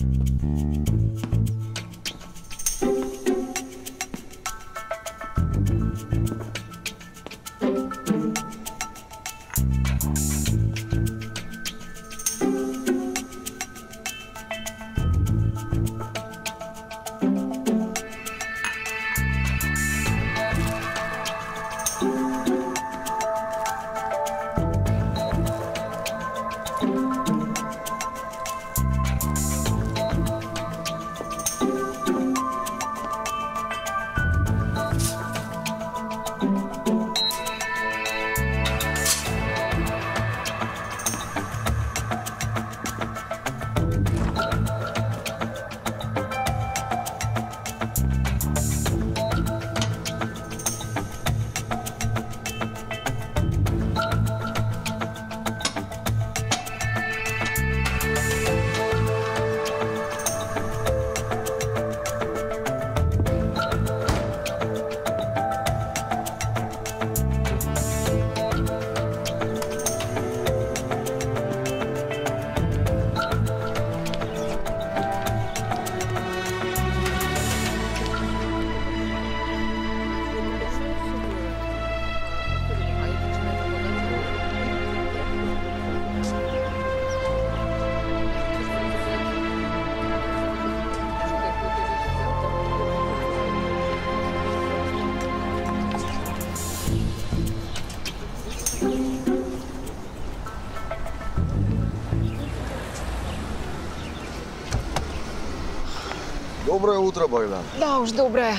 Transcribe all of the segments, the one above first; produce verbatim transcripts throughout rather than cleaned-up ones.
Доброе утро, Богдан. Да уж, доброе.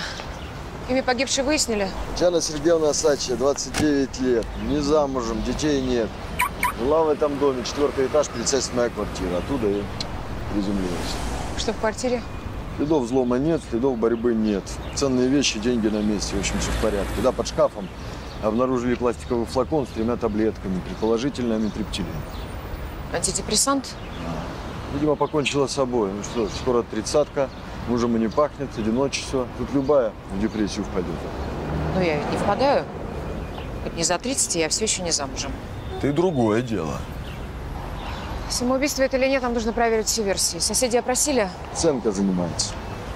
Имя погибшей выяснили? Татьяна Сергеевна Сачья, двадцать девять лет. Не замужем, детей нет. Жила в этом доме, четвертый этаж, тридцать моя квартира. Оттуда и приземлилась. Что в квартире? Следов взлома нет, следов борьбы нет. Ценные вещи, деньги на месте, в общем, все в порядке. Да, под шкафом обнаружили пластиковый флакон с тремя таблетками, предположительно амитриптилин. Антидепрессант? Видимо, покончила с собой. Ну что, скоро тридцатка, мужем и не пахнет, одиночество. Тут любая в депрессию впадет. Ну, я ведь не впадаю. Хоть не за тридцать, я все еще не замужем. Ты другое дело. Самоубийство это или нет, нам нужно проверить все версии. Соседи опросили? Ценка занимается.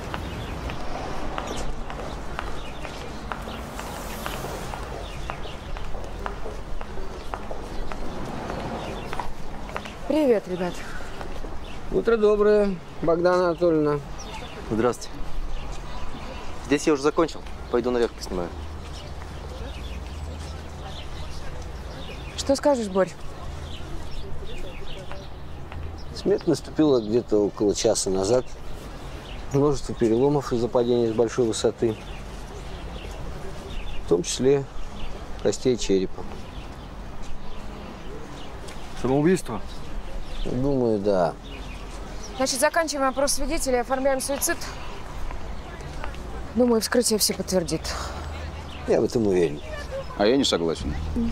Привет, ребят. Утро доброе, Богдана Анатольевна. Здравствуйте. Здесь я уже закончил. Пойду наверх поснимаю. Что скажешь, Борь? Смерть наступила где-то около часа назад. Множество переломов из-за падения с большой высоты. В том числе костей черепа. Самоубийство? Думаю, да. Значит, заканчиваем опрос свидетелей, оформляем суицид. Думаю, вскрытие все подтвердит. Я в этом уверен. А я не согласен.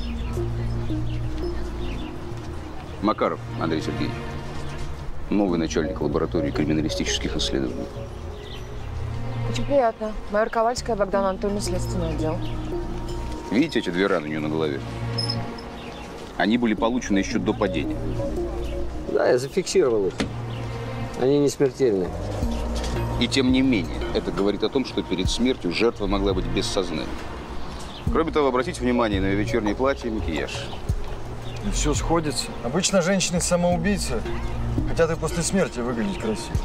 Макаров Андрей Сергеевич. Новый начальник лаборатории криминалистических исследований. Очень приятно. Майор Ковальская, Богдана Анатольевна, следственный отдел. Видите эти две раны у нее на голове? Они были получены еще до падения. Да, я зафиксировал их. Они не смертельны. И тем не менее, это говорит о том, что перед смертью жертва могла быть без сознания. Кроме того, обратите внимание на ее вечернее платье и макияж. И все сходится. Обычно женщины-самоубийцы хотят и после смерти выглядеть красиво.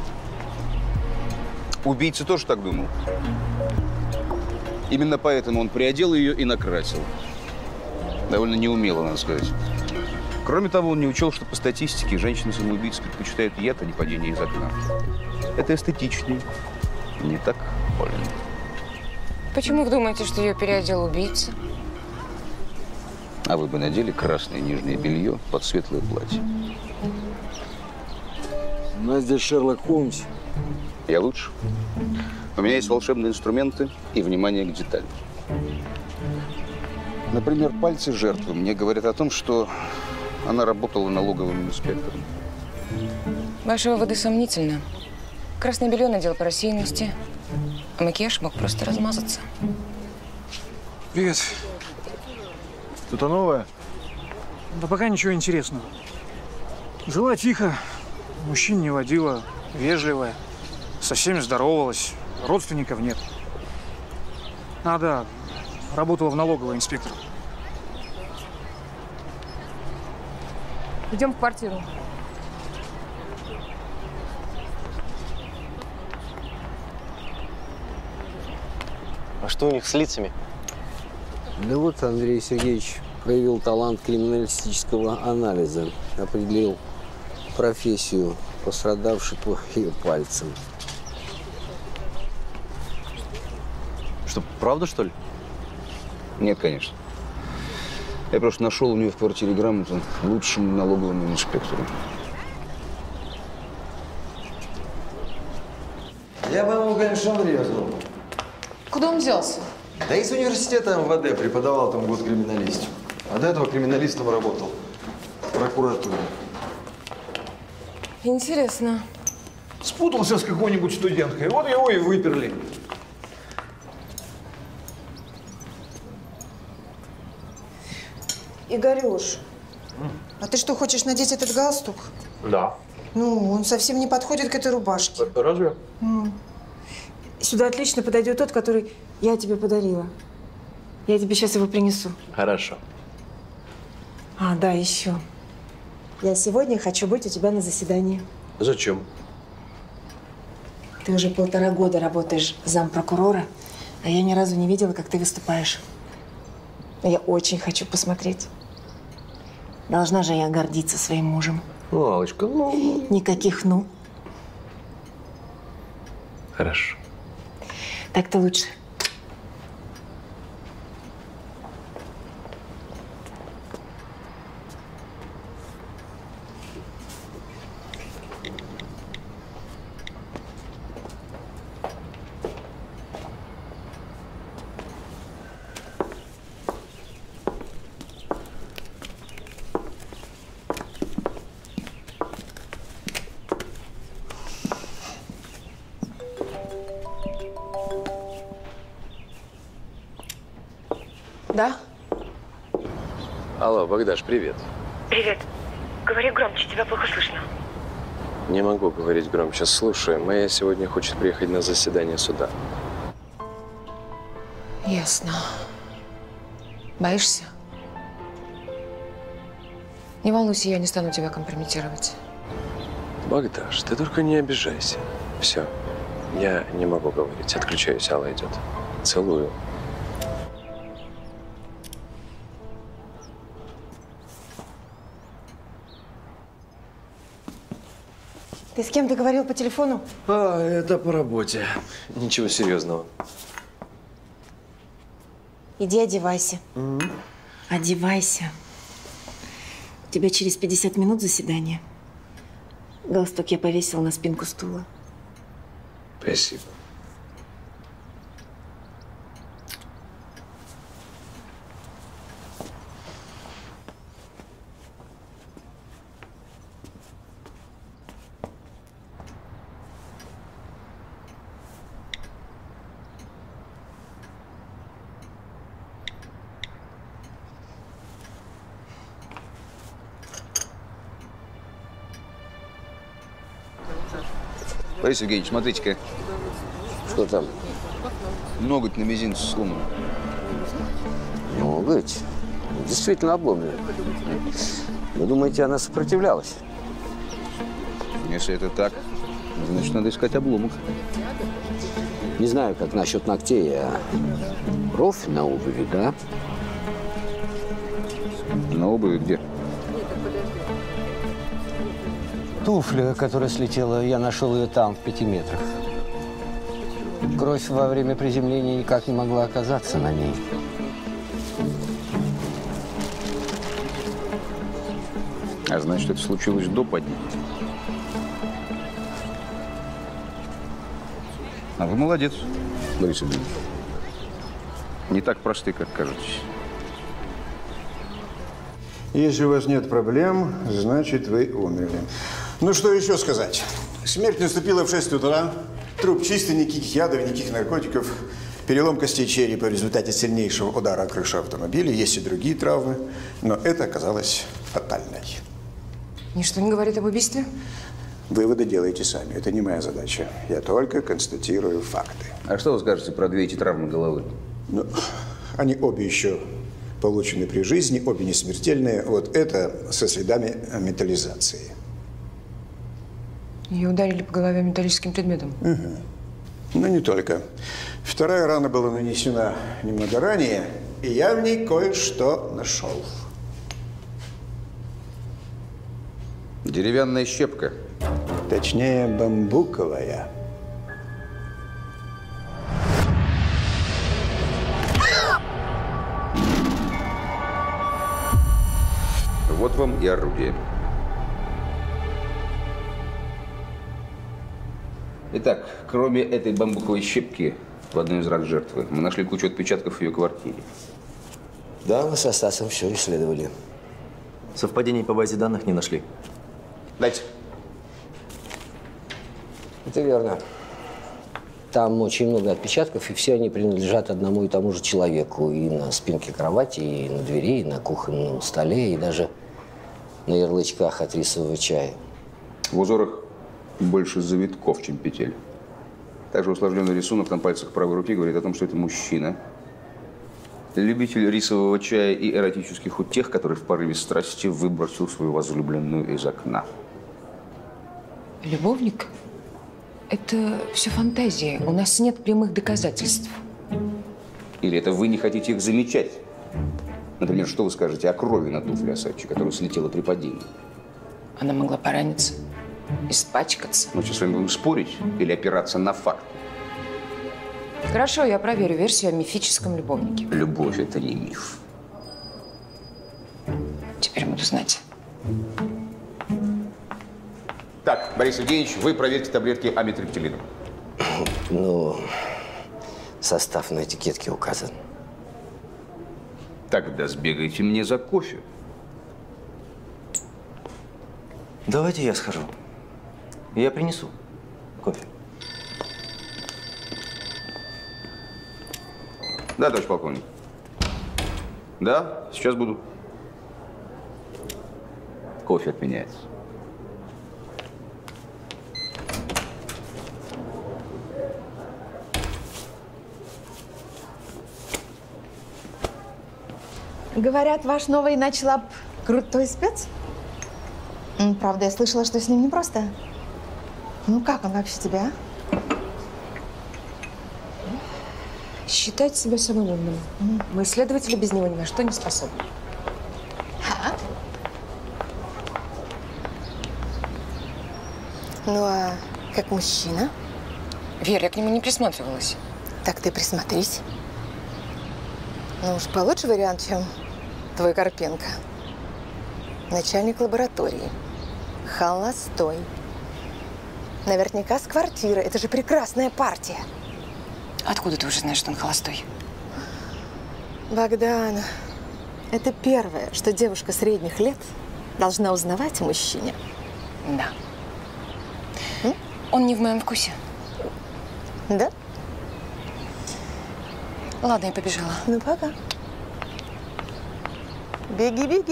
Убийца тоже так думал. Именно поэтому он приодел ее и накрасил. Довольно неумело, надо сказать. Кроме того, он не учел, что по статистике женщины-самоубийцы предпочитают яд, а не падение из окна. Это эстетичнее, не так больно. Почему вы думаете, что ее переодел убийца? А вы бы надели красное нижнее белье под светлое платье. У нас здесь Шерлок Холмс. Я лучше. У меня есть волшебные инструменты и внимание к деталям. Например, пальцы жертвы мне говорят о том, что она работала налоговым инспектором. Ваши выводы сомнительны. Красное белье надел по рассеянности, а макияж мог просто размазаться. Привет. Что-то новое? Да пока ничего интересного. Жила тихо, мужчин не водила, вежливая, со всеми здоровалась, родственников нет. А, да, работала в налоговой инспектором. Идем в квартиру. А что у них с лицами? Да вот Андрей Сергеевич проявил талант криминалистического анализа, определил профессию пострадавшей по ее пальцам. Что, правда, что ли? Нет, конечно. Я просто нашел у нее в квартире грамоту лучшему налоговому инспектору. Я бы ему, конечно, врезал. Куда он делся? Да из университета эм вэ дэ преподавал там год криминалистику. А до этого криминалистом работал в прокуратуре. Интересно. Спутался с какой-нибудь студенткой, вот его и выперли. Игорюш, а ты что, хочешь надеть этот галстук? Да. Ну, он совсем не подходит к этой рубашке. Разве? М. Сюда отлично подойдет тот, который я тебе подарила. Я тебе сейчас его принесу. Хорошо. А, да, еще. Я сегодня хочу быть у тебя на заседании. Зачем? Ты уже полтора года работаешь зампрокурора, а я ни разу не видела, как ты выступаешь. Я очень хочу посмотреть. Должна же я гордиться своим мужем. Ну, Аллочка, ну… Никаких «ну». Хорошо. Так-то лучше. Да? Алло, Богдаш, привет. Привет. Говори громче, тебя плохо слышно. Не могу говорить громче. Слушай, моя сегодня хочет приехать на заседание суда. Ясно. Боишься? Не волнуйся, я не стану тебя компрометировать. Богдаш, ты только не обижайся. Все, я не могу говорить. Отключаюсь, Алла идет. Целую. Ты с кем-то говорил по телефону? А, это по работе. Ничего серьезного. Иди одевайся. Mm-hmm. Одевайся. У тебя через пятьдесят минут заседание. Галстук я повесила на спинку стула. Спасибо. Борис Евгеньевич, смотрите-ка. Что там? Ноготь на мизинце сломан. Ноготь? Действительно обломлен. Вы думаете, она сопротивлялась? Если это так, значит, надо искать обломок. Не знаю, как насчет ногтей, а кровь на обуви, да? На обуви где? Туфля, которая слетела, я нашел ее там, в пяти метрах. Кровь во время приземления никак не могла оказаться на ней. А значит, это случилось до поднятия. А вы молодец, Борис Евгеньевич. Не так просты, как кажетесь. Если у вас нет проблем, значит, вы умерли. Ну, что еще сказать? Смерть наступила в шесть утра. Труп чистый, никаких ядов, никаких наркотиков. Перелом костей черепа в результате сильнейшего удара о крышу автомобиля. Есть и другие травмы, но это оказалось фатальной. Ничто не говорит об убийстве? Выводы делайте сами. Это не моя задача. Я только констатирую факты. А что вы скажете про две эти травмы головы? Ну, они обе еще получены при жизни, обе не смертельные. Вот это со следами металлизации. Ее ударили по голове металлическим предметом. Угу. Но не только. Вторая рана была нанесена немного ранее, и я в ней кое-что нашел. Деревянная щепка. Точнее, бамбуковая. Вот вам и орудие. Итак, кроме этой бамбуковой щепки в одной из ран жертвы, мы нашли кучу отпечатков в ее квартире. Да, мы со Стасом все исследовали. Совпадений по базе данных не нашли. Дайте. Это верно. Там очень много отпечатков, и все они принадлежат одному и тому же человеку. И на спинке кровати, и на двери, и на кухонном столе, и даже на ярлычках от рисового чая. В узорах больше завитков, чем петель. Также усложненный рисунок на пальцах правой руки говорит о том, что это мужчина. Любитель рисового чая и эротических утех, который в порыве страсти выбросил свою возлюбленную из окна. Любовник? Это все фантазии. У нас нет прямых доказательств. Или это вы не хотите их замечать? Например, что вы скажете о крови на туфле Осадчи, которая слетела при падении? Она могла пораниться, испачкаться. Мы сейчас с вами будем спорить или опираться на факты? Хорошо, я проверю версию о мифическом любовнике. Любовь – это не миф. Теперь буду знать. Так, Борис Евгеньевич, вы проверьте таблетки амитриптилина. Ну, состав на этикетке указан. Тогда сбегайте мне за кофе. Давайте я схожу. Я принесу кофе. Да, товарищ полковник. Да, сейчас буду. Кофе отменяется. Говорят, ваш новый начлаб крутой спец? М, Правда, я слышала, что с ним непросто. Ну, как он вообще тебя? Считать себя самым умным. Мы, исследователи, без него ни на что не способны. А? Ну, а как мужчина? Вера, я к нему не присматривалась. Так ты присмотрись. Ну уж получше вариант, чем твой Карпенко. Начальник лаборатории. Холостой. Наверняка с квартиры. Это же прекрасная партия. Откуда ты уже знаешь, что он холостой? Богдан, это первое, что девушка средних лет должна узнавать о мужчине. Да. М? Он не в моем вкусе. Да? Ладно, я побежала. Ну, пока. Беги, беги.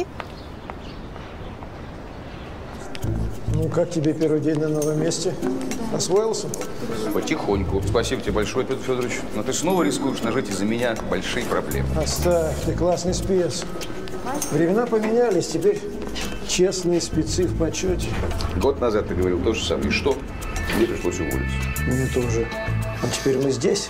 Ну, как тебе первый день на новом месте? Освоился? Потихоньку. Спасибо тебе большое, Петр Федорович. Но ты снова рискуешь нажить из-за меня большие проблемы. Оставь, ты классный спец. Времена поменялись, теперь честные спецы в почете. Год назад ты говорил то же самое. И что? Мне пришлось уволиться. Мне тоже. А теперь мы здесь.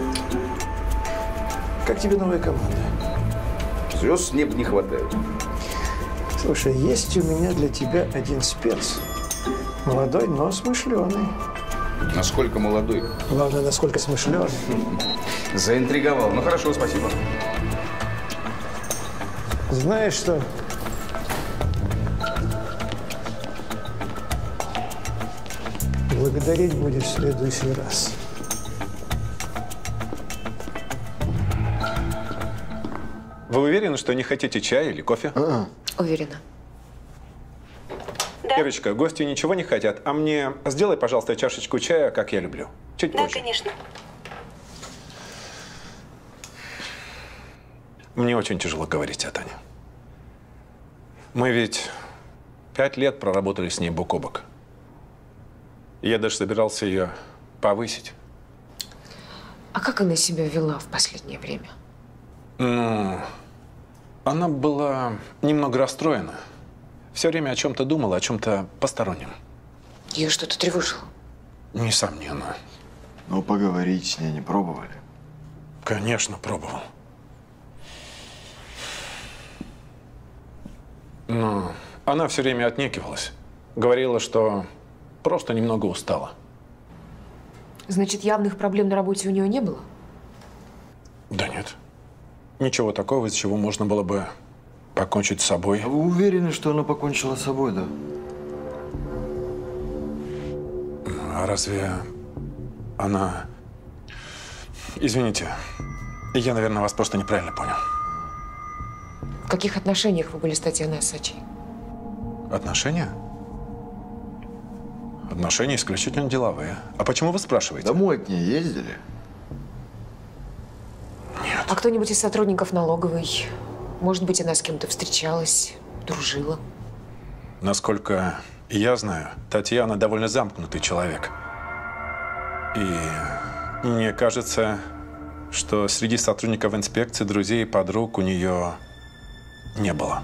Как тебе новая команда? Звезд с неба не хватает. Слушай, есть у меня для тебя один спец. Молодой, но смышленый. Насколько молодой? Главное, насколько смышленый. Заинтриговал. Ну хорошо, спасибо. Знаешь что? Благодарить будешь в следующий раз. Вы уверены, что не хотите чая или кофе? А-а. Уверена. Да. Ирочка, гости ничего не хотят, а мне сделай, пожалуйста, чашечку чая, как я люблю. Чуть да, позже. Да, конечно. Мне очень тяжело говорить о Тане. Мы ведь пять лет проработали с ней бок о бок. Я даже собирался ее повысить. А как она себя вела в последнее время? Ну, она была немного расстроена. Все время о чем-то думала, о чем-то постороннем. Ее что-то тревожило? Несомненно. Но поговорить с ней не пробовали? Конечно, пробовал. Но она все время отнекивалась. Говорила, что просто немного устала. Значит, явных проблем на работе у нее не было? Да нет. Ничего такого, из чего можно было бы покончить с собой. А вы уверены, что она покончила с собой, да? А разве она… Извините, я, наверное, вас просто неправильно понял. В каких отношениях вы были с Татьяной Осадчей? Отношения? Отношения исключительно деловые. А почему вы спрашиваете? Домой к ней ездили? А кто-нибудь из сотрудников налоговой? Может быть, она с кем-то встречалась, дружила? Насколько я знаю, Татьяна довольно замкнутый человек. И мне кажется, что среди сотрудников инспекции друзей и подруг у нее не было.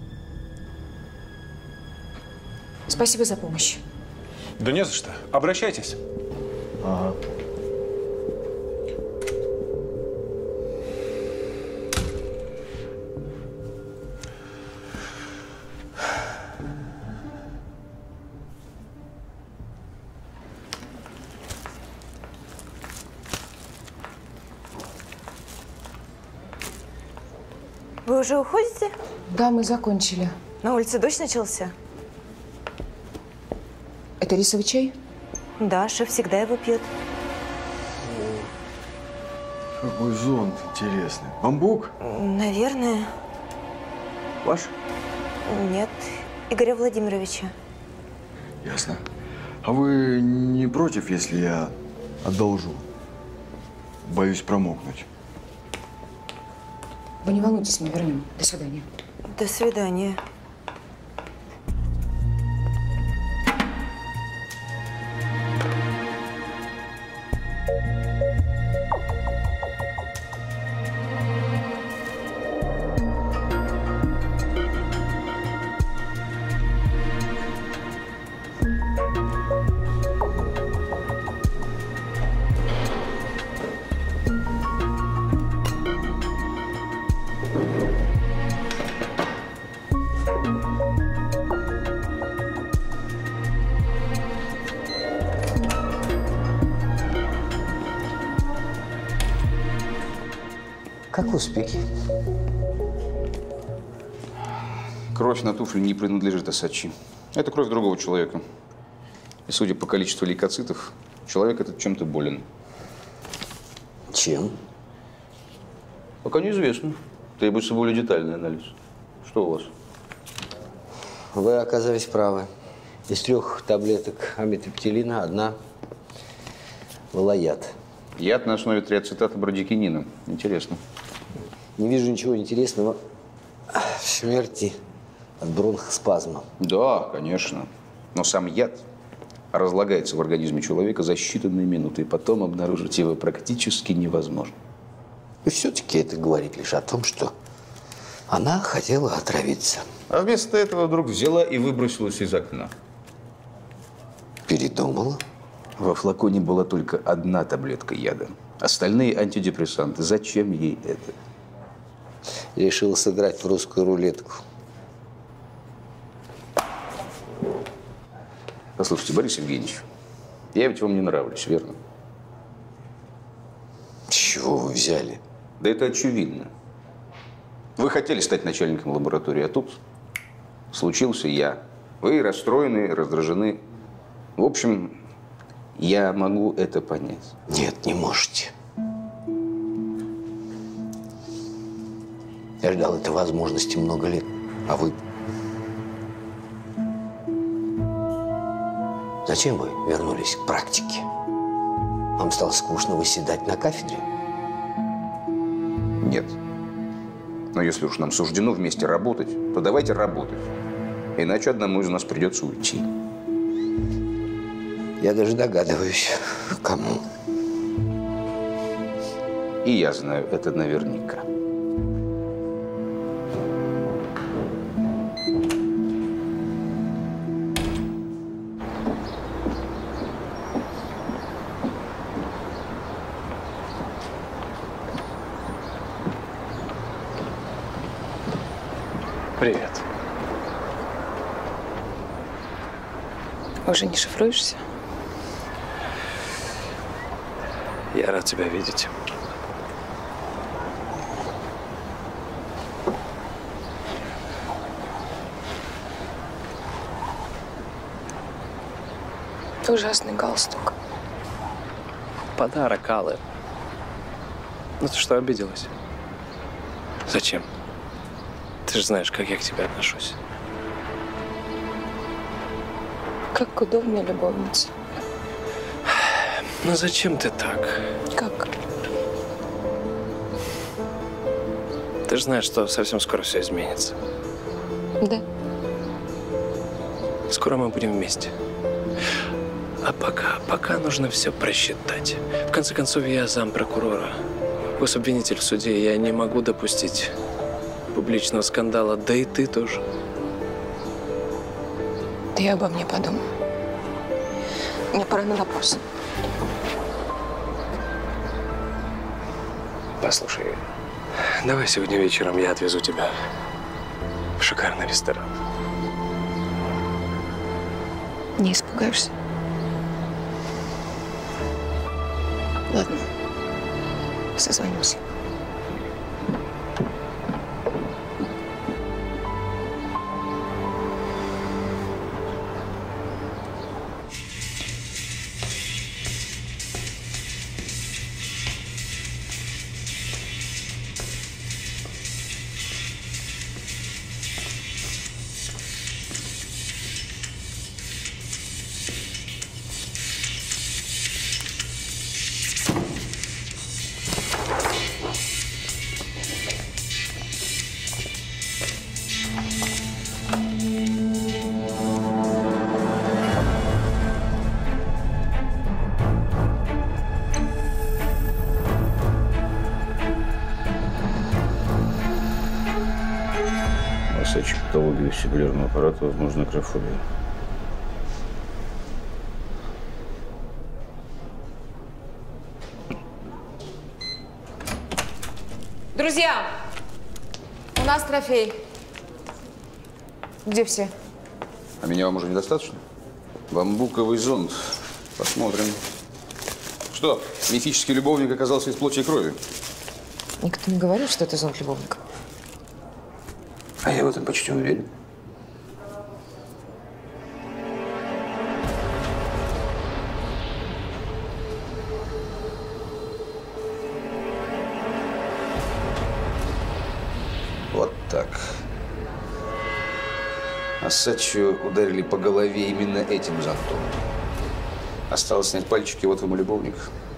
Спасибо за помощь. Да не за что. Обращайтесь. Ага. Вы уже уходите? Да, мы закончили. На улице дождь начался? Это рисовый чай? Да, шеф всегда его пьет. Какой зонт интересный. Бамбук? Наверное. Ваш? Нет, Игоря Владимировича. Ясно. А вы не против, если я одолжу? Боюсь промокнуть. Вы не волнуйтесь, мы вернем. До свидания. До свидания. Как успехи? Кровь на туфле не принадлежит Осадчей. Это кровь другого человека. И судя по количеству лейкоцитов, человек этот чем-то болен. Чем? Пока неизвестно. Требуется более детальный анализ. Что у вас? Вы оказались правы. Из трех таблеток амитриптилина одна была яд. Яд на основе триацетата брадикинина. Интересно. Не вижу ничего интересного в смерти от бронхоспазма. Да, конечно. Но сам яд разлагается в организме человека за считанные минуты, и потом обнаружить его практически невозможно. И все-таки это говорит лишь о том, что она хотела отравиться. А вместо этого вдруг взяла и выбросилась из окна. Передумала? Во флаконе была только одна таблетка яда. Остальные антидепрессанты. Зачем ей это? Решила сыграть в русскую рулетку. Послушайте, Борис Евгеньевич, я ведь вам не нравлюсь, верно? С чего вы взяли? Да это очевидно. Вы хотели стать начальником лаборатории, а тут случился я. Вы расстроены, раздражены. В общем, я могу это понять. Нет, не можете. Я ждал этой возможности много лет, а вы… Зачем вы вернулись к практике? Вам стало скучно выседать на кафедре? Нет. Но если уж нам суждено вместе работать, то давайте работать. Иначе одному из нас придется уйти. Я даже догадываюсь, кому. И я знаю это наверняка. Привет. Уже не шифруешься? Я рад тебя видеть. Ужасный галстук. Подарок Аллы. Ну ты что, обиделась? Зачем? Ты же знаешь, как я к тебе отношусь. Как удобная любовница. Ну зачем ты так? Как? Ты же знаешь, что совсем скоро все изменится. Да. Скоро мы будем вместе. А пока, пока нужно все просчитать. В конце концов, я зампрокурора. Гособвинитель в суде. Я не могу допустить публичного скандала. Да и ты тоже. Ты обо мне подумай. Мне пора на допрос. Послушай, давай сегодня вечером я отвезу тебя в шикарный ресторан. Не испугаешься? Ладно. Созвонимся. Носячек патологии вестибулярного аппарата, возможно, акрофобия. Друзья, у нас трофей. Где все? А меня вам уже недостаточно? Бамбуковый зонд. Посмотрим. Что, мифический любовник оказался из плоти и крови? Никто не говорил, что это зонт любовника. А я в этом почти уверен. Вот так. Ассачио ударили по голове именно этим зонтом. Осталось снять пальчики, вот вам и любовник.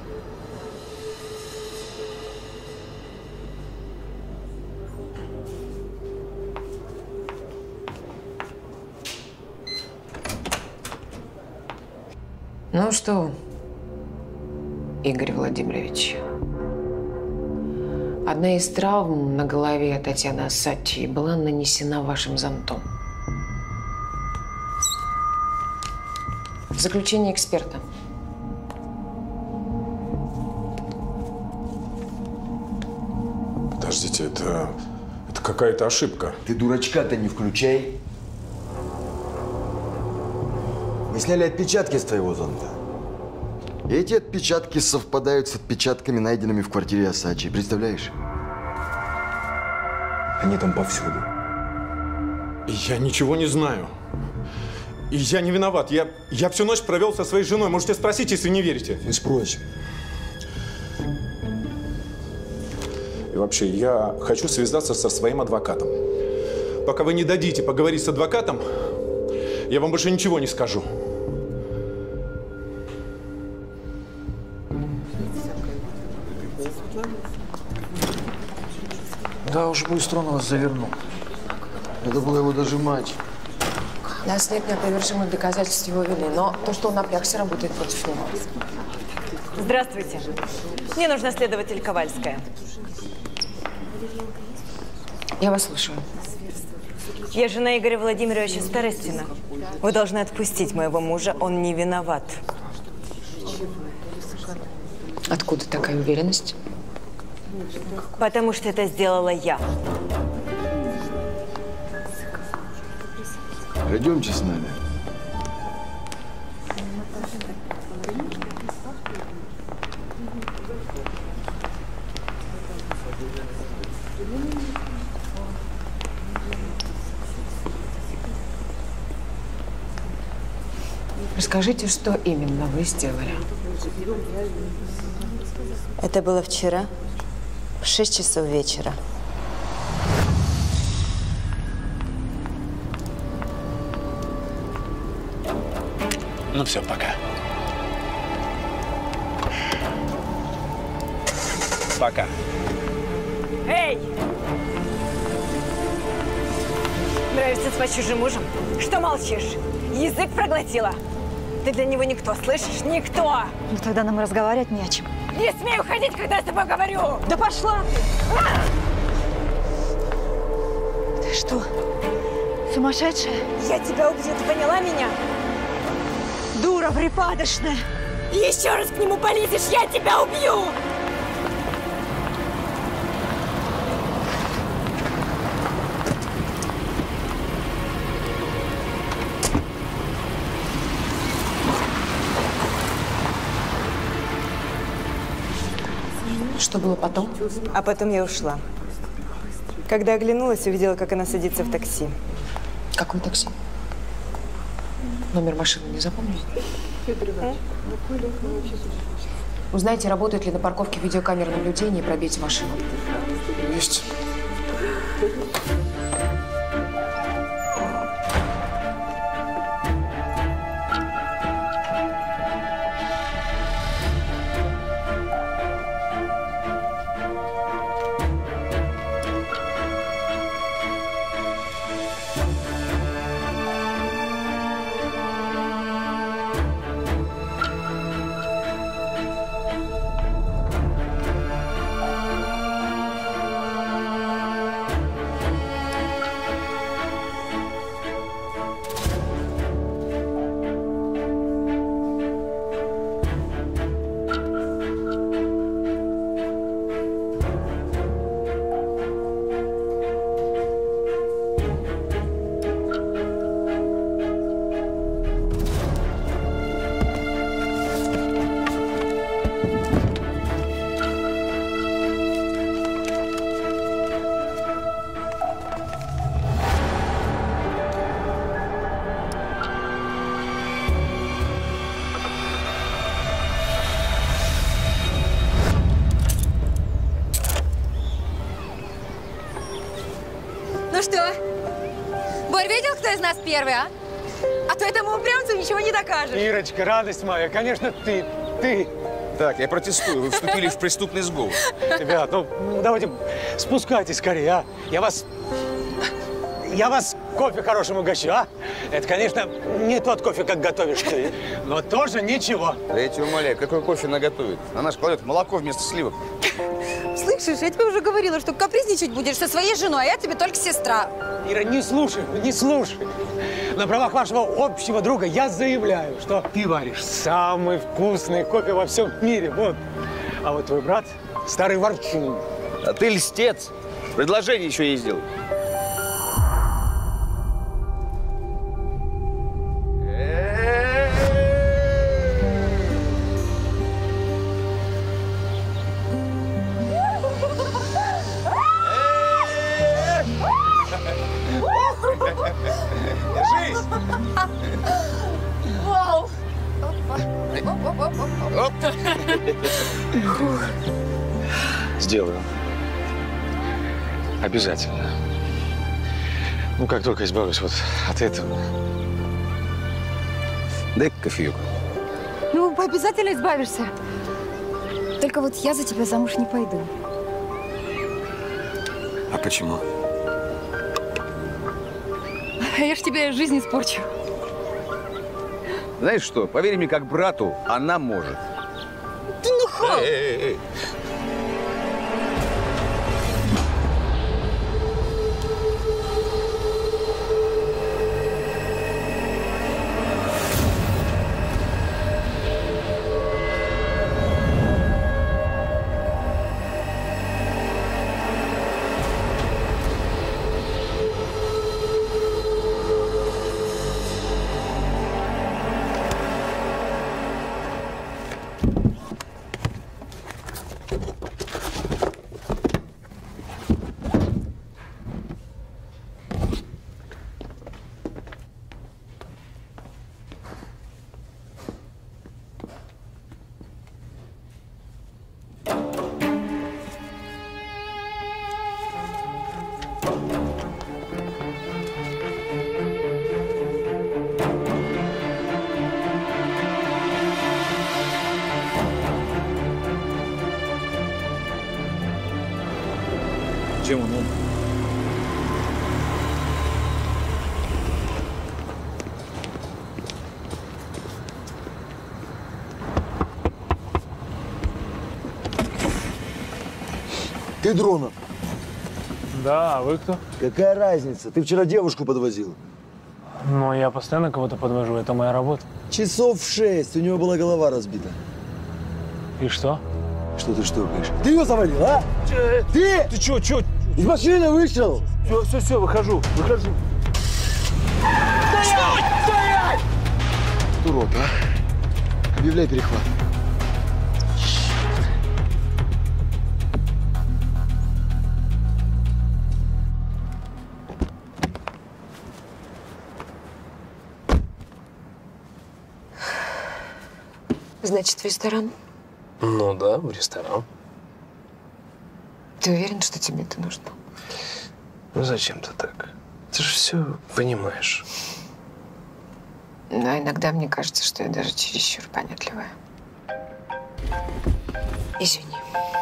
Ну что, Игорь Владимирович, одна из травм на голове Татьяны Ассачи была нанесена вашим зонтом. Заключение эксперта. Подождите, это, это какая-то ошибка. Ты дурачка-то не включай. Мы сняли отпечатки с твоего зонта. И эти отпечатки совпадают с отпечатками, найденными в квартире Ассачи. Представляешь? Они там повсюду. Я ничего не знаю. И я не виноват. Я, я всю ночь провел со своей женой. Можете спросить, если не верите. Не спросим. И вообще, я хочу связаться со своим адвокатом. Пока вы не дадите поговорить с адвокатом, я вам больше ничего не скажу. Да, уж быстро он вас завернул. Надо было его дожимать. Нас нет неопровержимых доказательств его вины, но то, что он напрягся, работает против него. Здравствуйте. Мне нужна следователь Ковальская. Я вас слушаю. Я жена Игоря Владимировича Старостина. Вы должны отпустить моего мужа, он не виноват. Откуда такая уверенность? Потому что это сделала я. Пойдемте с нами. Расскажите, что именно вы сделали? Это было вчера в шесть часов вечера. Ну все, пока. Пока. Эй! Нравится спать с чужим мужем? Что молчишь? Язык проглотила? Ты для него никто, слышишь? Никто! Ну тогда нам разговаривать не о чем. Не смей уходить, когда я с тобой говорю! Да пошла ты! А! Ты что, сумасшедшая? Я тебя убью, ты поняла меня? Дура припадочная! Еще раз к нему полезешь, я тебя убью! Что было потом? А потом я ушла. Когда оглянулась, увидела, как она садится в такси. Какое такси? Номер машины не запомнили? Узнайте, работает ли на парковке видеокамера наблюдения, и пробейте машину. Есть. Ну что, Борь видел, кто из нас первый, а? А то этому упрямцу ничего не докажешь. Ирочка, радость моя, конечно, ты, ты. Так, я протестую, вы вступили в преступный сговор. Ребят, ну давайте спускайтесь скорее, а? Я вас, я вас кофе хорошим угощу, а? Это, конечно, не тот кофе, как готовишь ты, но тоже ничего. Да я тебя умоляю, какой кофе она готовит? Она же кладет молоко вместо сливок. Слышишь, я тебе уже говорила, что капризничать будешь со своей женой, а я тебе только сестра. Ира, не слушай, не слушай. На правах вашего общего друга я заявляю, что ты варишь самый вкусный кофе во всем мире. Вот. А вот твой брат – старый ворчун. А ты льстец. Предложение еще ей сделай. Вау! Сделаю. Обязательно. Ну, как только избавлюсь вот от этого. Дай кофеек. Ну, обязательно избавишься. Только вот я за тебя замуж не пойду. А почему? Я ж тебе жизнь испорчу. Знаешь что, поверь мне как брату, она может. Ты нахал! Эй, эй, эй. Чем он умер? Ты Дронов? Да, а вы кто? Какая разница? Ты вчера девушку подвозил. Ну, я постоянно кого-то подвожу, это моя работа. Часов в шесть, у него была голова разбита. И что? Что ты штукаешь? Ты ее завалил, а? Ты? Ты чё, чё? Из машины вышел! Все, все, все, выхожу, выхожу. Стоять! Стоять! Урод, а? Объявляй перехват. Значит, в ресторан? Ну да, в ресторан. Ты уверен, что тебе это нужно? Ну зачем ты так? Ты же все понимаешь. Но иногда мне кажется, что я даже чересчур понятливая. Извини.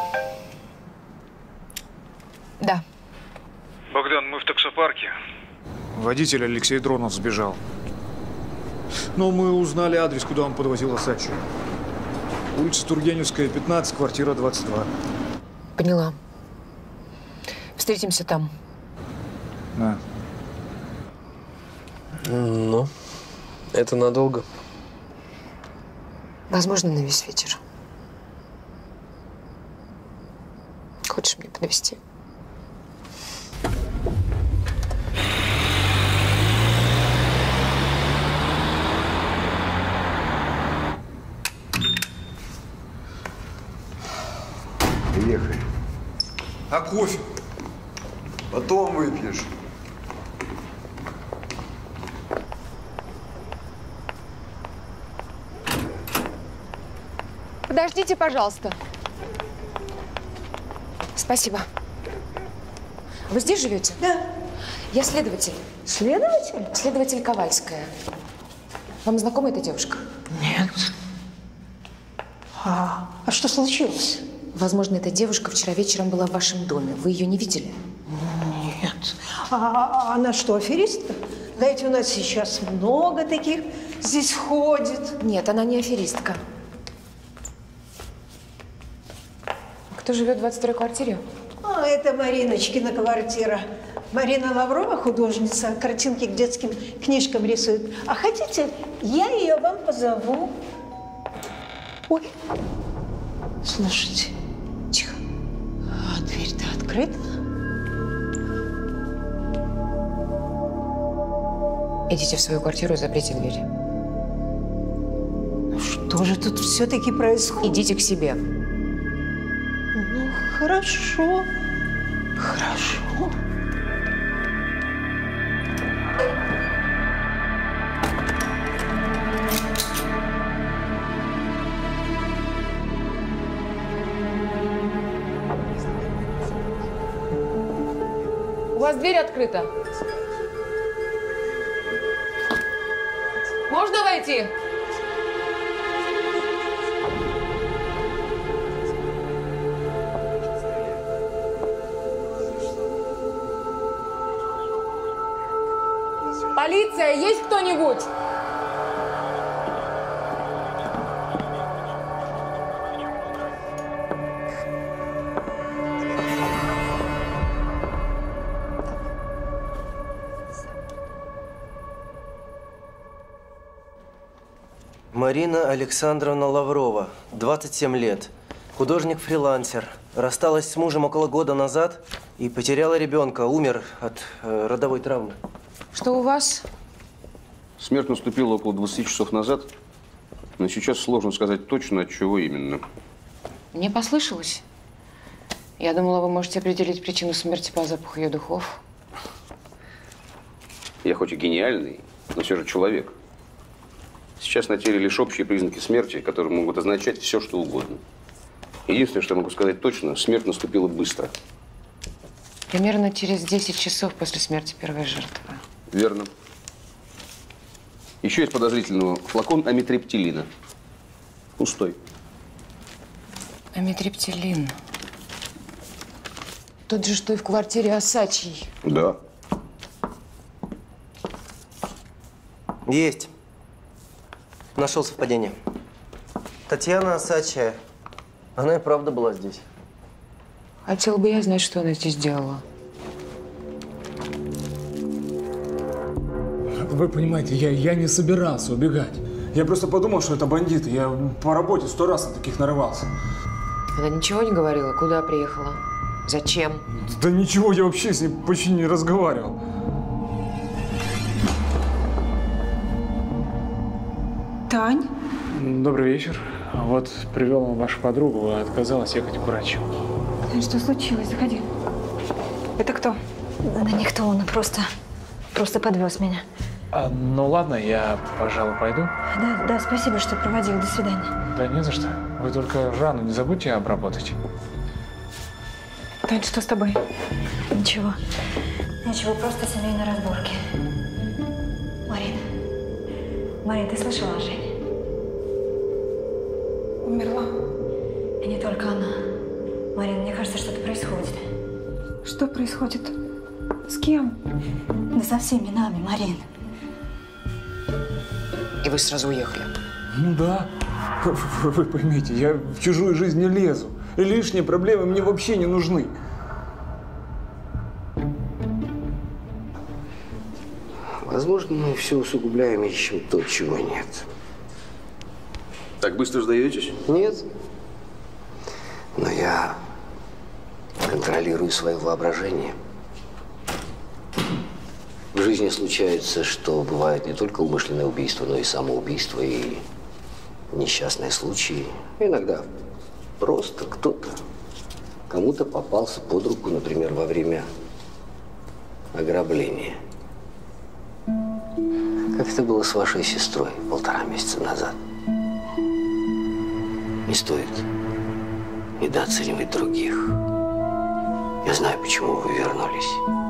Да. Богдан, мы в таксопарке. Водитель Алексей Дронов сбежал. Но мы узнали адрес, куда он подвозил Осадчу. Улица Тургеневская, пятнадцать, квартира двадцать два. Поняла. Встретимся там. Да. Ну, это надолго? Возможно, на весь вечер. Хочешь мне подвезти? Приехали. А кофе? Потом выпьешь. Подождите, пожалуйста. Спасибо. Вы здесь живете? Да. Я следователь. Следователь? Следователь Ковальская. Вам знакома эта девушка? Нет. А, а что случилось? Возможно, эта девушка вчера вечером была в вашем доме. Вы ее не видели? Нет. А, а она что, аферистка? Знаете, у нас сейчас много таких здесь ходит. Нет, она не аферистка. Кто живет в двадцать второй квартире? А, это Мариночкина квартира. Марина Лаврова, художница, картинки к детским книжкам рисует. А хотите, я ее вам позову? Ой, слушайте, тихо. А дверь-то открыта? Идите в свою квартиру и заприте двери. Ну что же тут все-таки происходит? Идите к себе. Ну, хорошо. Хорошо. У вас дверь открыта. Можно войти? Полиция, есть кто-нибудь? Марина Александровна Лаврова, двадцать семь лет. Художник-фрилансер. Рассталась с мужем около года назад и потеряла ребенка. Умер от э, родовой травмы. Что у вас? Смерть наступила около двадцати часов назад, но сейчас сложно сказать точно, от чего именно. Мне послышалось. Я думала, вы можете определить причину смерти по запаху ее духов. Я хоть и гениальный, но все же человек. Сейчас на теле лишь общие признаки смерти, которые могут означать все, что угодно. Единственное, что я могу сказать точно, смерть наступила быстро. Примерно через десять часов после смерти первой жертвы. Верно. Еще есть подозрительного флакон амитриптилина. Пустой. Амитриптилин. Тот же, что и в квартире Осачьей. Да. Есть. Нашел совпадение. Татьяна Осачья. Она и правда была здесь. Хотела бы я знать, что она здесь делала. Вы понимаете, я, я не собирался убегать. Я просто подумал, что это бандиты. Я по работе сто раз на таких нарывался. Она ничего не говорила, куда приехала? Зачем? Да ничего, я вообще с ней почти не разговаривал. Тань? Добрый вечер. Вот привел вам вашу подругу, а отказалась ехать к врачу. Что случилось? Заходи. Это кто? Да никто, он просто, просто подвез меня. А, ну ладно, я, пожалуй, пойду. Да, да, спасибо, что проводил. До свидания. Да не за что. Вы только рану не забудьте обработать. Тань, что с тобой? Ничего. Ничего, просто семейные разборки. Марин. Марин, ты слышала о Жене? Умерла. И не только она. Марин, мне кажется, что-то происходит. Что происходит? С кем? Да со всеми нами, Марин. И вы сразу уехали? Ну да. Вы, вы поймите, я в чужую жизнь не лезу. И лишние проблемы мне вообще не нужны. Возможно, мы все усугубляем и ищем то, чего нет. Так быстро сдаетесь? Нет. Но я контролирую свое воображение. В жизни случается, что бывают не только умышленные убийства, но и самоубийства, и несчастные случаи. Иногда просто кто-то кому-то попался под руку, например, во время ограбления. Как это было с вашей сестрой полтора месяца назад. Не стоит недооценивать других. Я знаю, почему вы вернулись.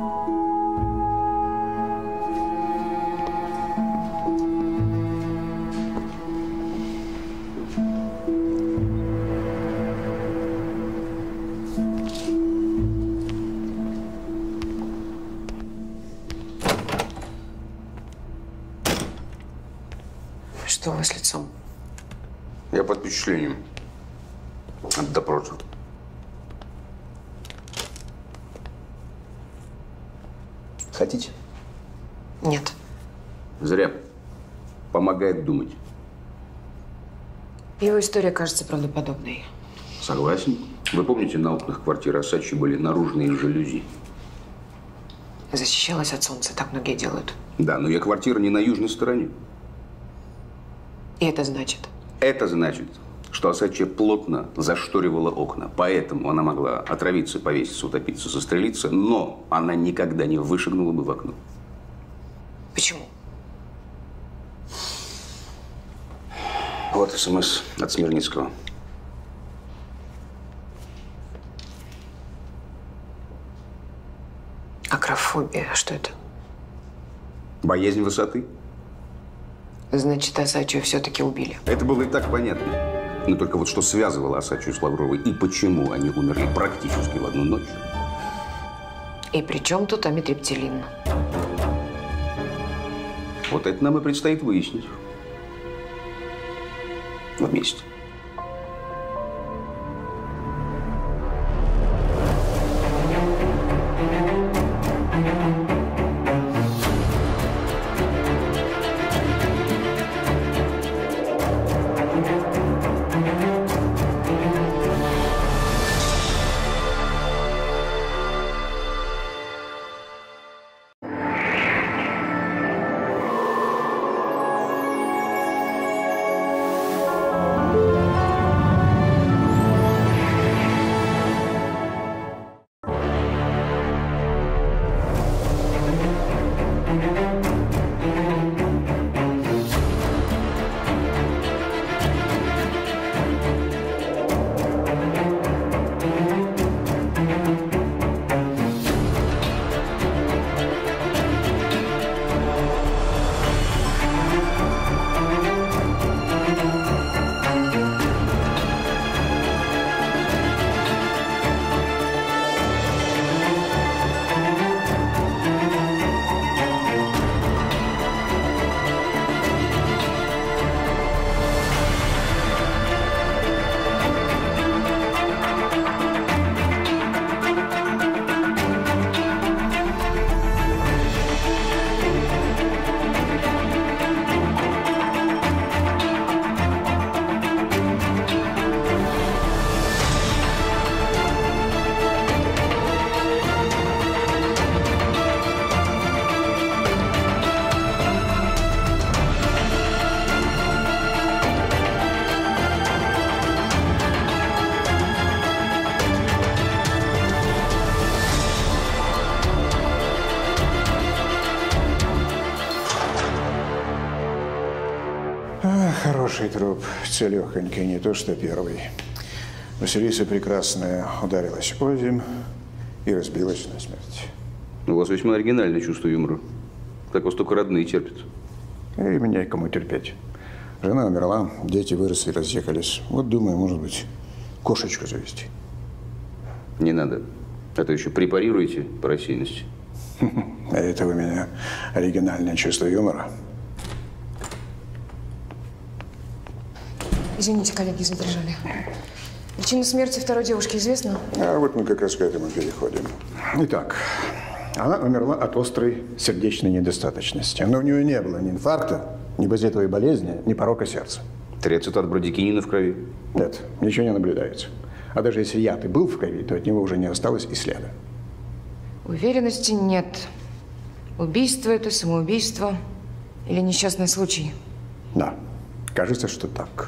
Что у вас с лицом? Я под впечатлением от допроса. Хотите? Нет. Зря. Помогает думать. Его история кажется правдоподобной. Согласен. Вы помните, на окнах квартиры Осачьей были наружные жалюзи? Защищалась от солнца, так многие делают. Да, но ее квартира не на южной стороне. И это значит? Это значит, что Осачья плотно зашторивала окна. Поэтому она могла отравиться, повеситься, утопиться, застрелиться, но она никогда не вышагнула бы в окно. Почему? Вот СМС от Смирницкого. Акрофобия. Что это? Боязнь высоты. Значит, Осачью все-таки убили. Это было и так понятно. Но только вот что связывало Осачью с Лавровой и почему они умерли практически в одну ночь. И при чем тут амитриптилин? Вот это нам и предстоит выяснить. Вместе. Хороший труп, целехонький, не то что первый. Василиса Прекрасная ударилась озимь и разбилась насмерть. У вас весьма оригинальное чувство юмора. Так вас только родные терпят. И меня кому терпеть. Жена умерла, дети выросли, разъехались. Вот думаю, может быть, кошечку завести. Не надо. А то еще препарируете по рассеянности. А это у меня оригинальное чувство юмора. Извините, коллеги, задержали. Причина смерти второй девушки известна? А вот мы как раз к этому переходим. Итак, она умерла от острой сердечной недостаточности. Но у нее не было ни инфаркта, ни базитовой болезни, ни порока сердца. Триацетат брадикинина в крови? Нет, ничего не наблюдается. А даже если яд и был в крови, то от него уже не осталось и следа. Уверенности нет. Убийство – это самоубийство или несчастный случай? Да, кажется, что так.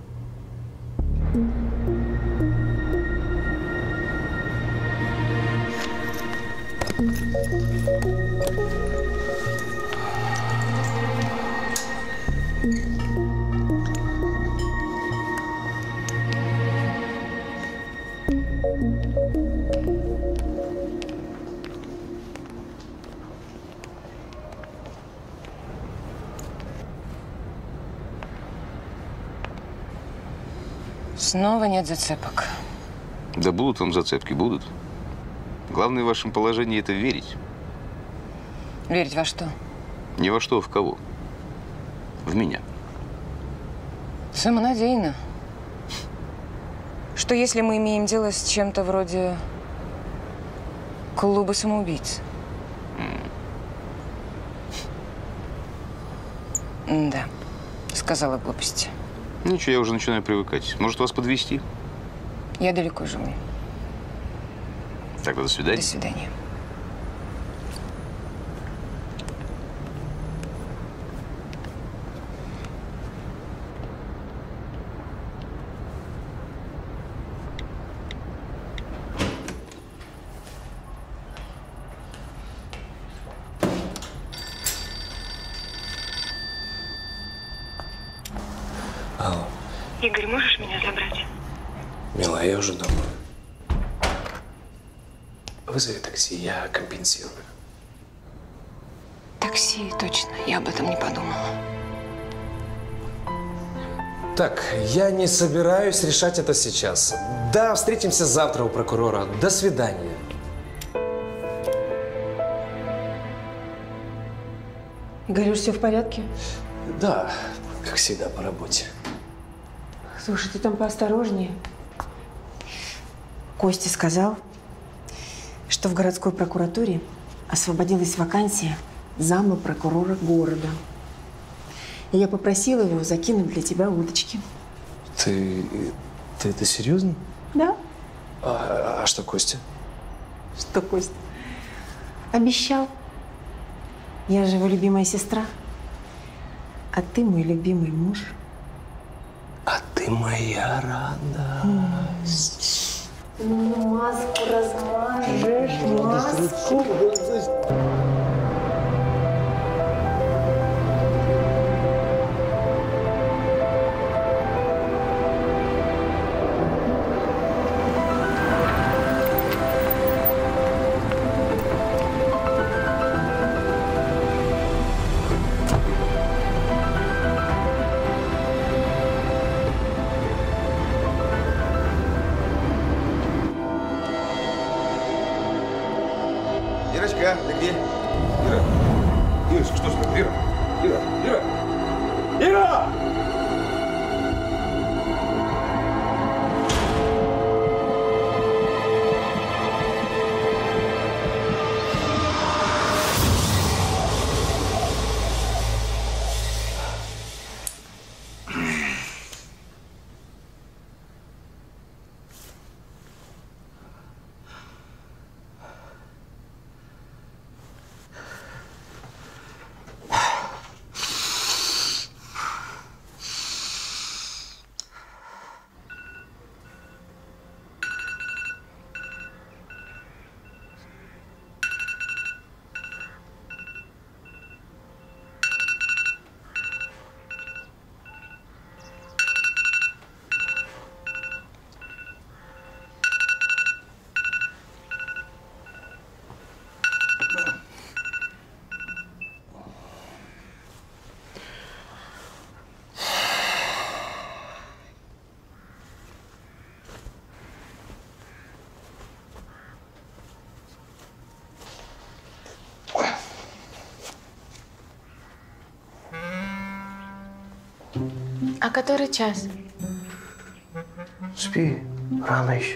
Снова нет зацепок. Да будут вам зацепки, будут. Главное в вашем положении – это верить. Верить во что? Не во что, а в кого. В меня. Самонадеянно. Что если мы имеем дело с чем-то вроде клуба самоубийц? Mm. Да, сказала глупости. Ничего, я уже начинаю привыкать. Может, вас подвезти? Я далеко живу. Тогда до свидания. До свидания. Алло. Игорь, можешь меня забрать? Мила, я уже дома. Вызови такси, я компенсирую. Такси, точно. Я об этом не подумала. Так, я не собираюсь решать это сейчас. Да, встретимся завтра у прокурора. До свидания. Игорь, все в порядке? Да, как всегда по работе. Слушай, ты там поосторожнее. Костя сказал, что в городской прокуратуре освободилась вакансия зама прокурора города. И я попросила его закинуть для тебя удочки. Ты, ты это серьезно? Да. А, а что, Костя? Что, Костя? Обещал. Я же его любимая сестра. А ты мой любимый муж. А ты моя радость. Ну, маску размажешь, маску. Ирочка, ты где? Ира. Ирочка, что с тобой? Ира. Ира. Ира. Ира! А который час? Спи, рано еще.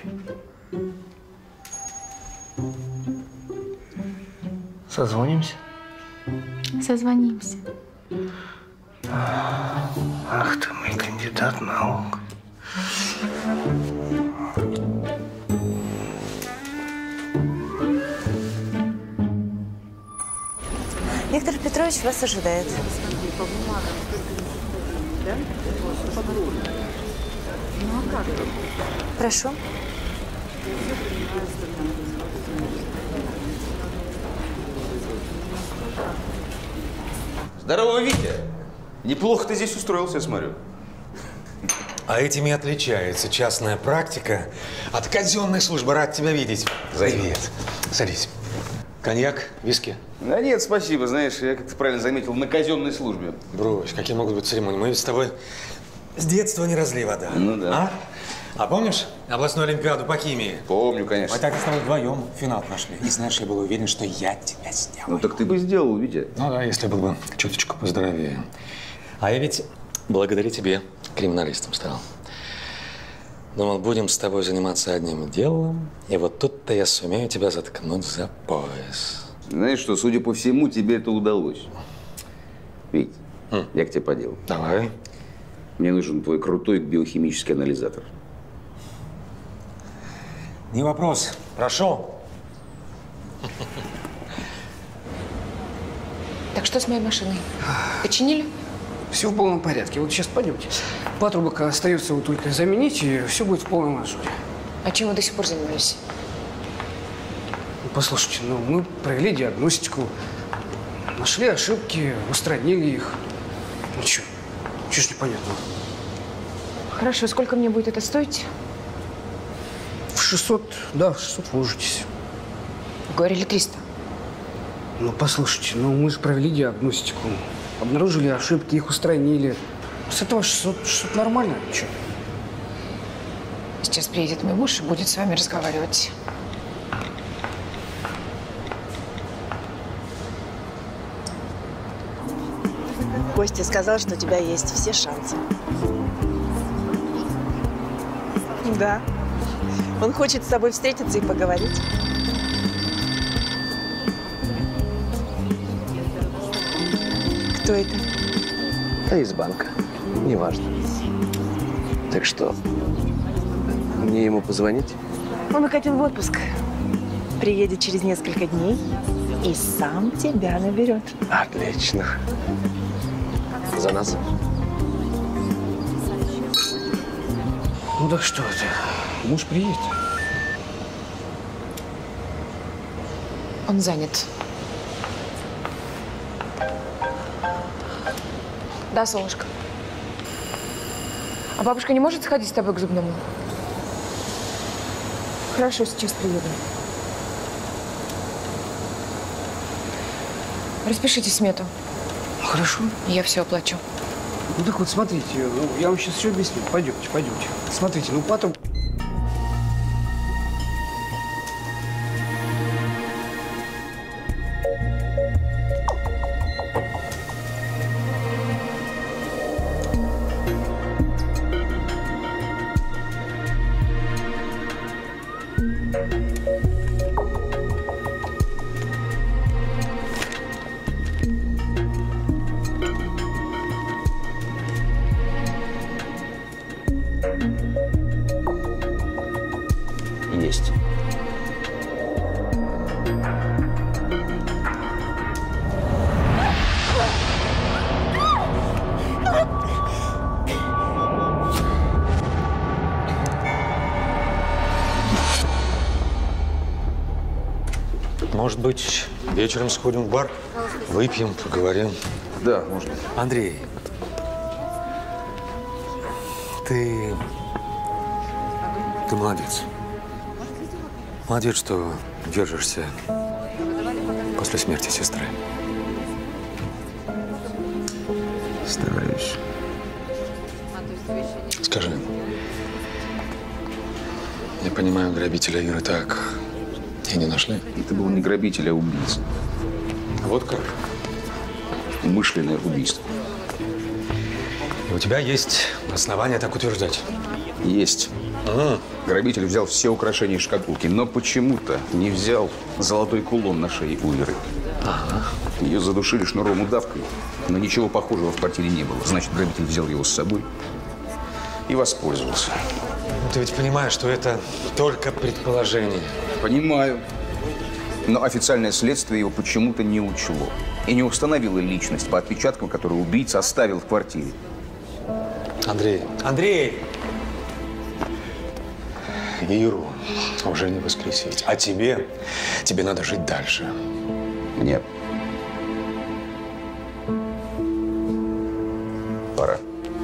Созвонимся? Созвонимся. Ах ты мой кандидат наук. Виктор Петрович вас ожидает. Прошу. Здорово, Витя. Неплохо ты здесь устроился, я смотрю. А этим и отличается частная практика от казенной службы. Рад тебя видеть. Привет. Садись. Коньяк, виски? Да нет, спасибо. Знаешь, я, как ты правильно заметил, на казенной службе. Брось, какие могут быть церемонии? Мы ведь с тобой с детства не разлей вода. Ну да. А? А помнишь областную олимпиаду по химии? Помню, конечно. Мы так с тобой вдвоем финал прошли. И знаешь, я был уверен, что я тебя сделаю. Ну так ты бы сделал, Витя. Ну да, если был бы чуточку поздоровее. А я ведь благодаря тебе криминалистом стал. Думал, будем с тобой заниматься одним делом, и вот тут-то я сумею тебя заткнуть за пояс. Знаешь что, судя по всему, тебе это удалось. Вить, хм. я к тебе по делу. Давай. Мне нужен твой крутой биохимический анализатор. Не вопрос. Прошу. Так что с моей машиной? Починили? Все в полном порядке. Вот сейчас пойдемте. Патрубок остается вот только заменить, и все будет в полном ажуре. А чем вы до сих пор занимались? Ну, послушайте, ну мы провели диагностику, нашли ошибки, устранили их. Ну что, что ж непонятно? Хорошо, сколько мне будет это стоить? В шестьсот, да, в шестьсот вложитесь. Говорили триста. Ну, послушайте, ну мы же провели диагностику. Обнаружили ошибки, их устранили. С этого шестьсот, шестьсот нормально. Че? Сейчас приедет мой муж и будет с вами разговаривать. Костя сказал, что у тебя есть все шансы. Да. Он хочет с тобой встретиться и поговорить. Кто это? Да из банка. Неважно. Так что, мне ему позвонить? Он укатил в отпуск. Приедет через несколько дней и сам тебя наберет. Отлично. За нас? Ну так что ты? Муж приедет. Он занят. Да, солнышко. А бабушка не может сходить с тобой к зубному? Хорошо, сейчас приеду. Распишите смету. Хорошо. Я все оплачу. Ну так вот, смотрите, ну, я вам сейчас все объясню. Пойдемте, пойдемте. Смотрите, ну потом… Есть. Может быть, вечером сходим в бар, выпьем, поговорим. Да, можно. Андрей, ты… ты молодец. Молодец, что держишься после смерти сестры. Стараюсь. Скажи, я понимаю, грабителя Иры так и не нашли? Это был не грабитель, а убийца. Вот как? Умышленное убийство. И у тебя есть основания так утверждать? Есть. А. Грабитель взял все украшения из шкатулки, но почему-то не взял золотой кулон на шее у Иры. Ага. Ее задушили шнуром удавкой, но ничего похожего в квартире не было. Значит, грабитель взял его с собой и воспользовался. Ну, ты ведь понимаешь, что это только предположение. Понимаю. Но официальное следствие его почему-то не учло. И не установило личность по отпечаткам, которые убийца оставил в квартире. Андрей! Андрей! Иру уже не воскресить. А тебе, тебе надо жить дальше. Нет. Пора.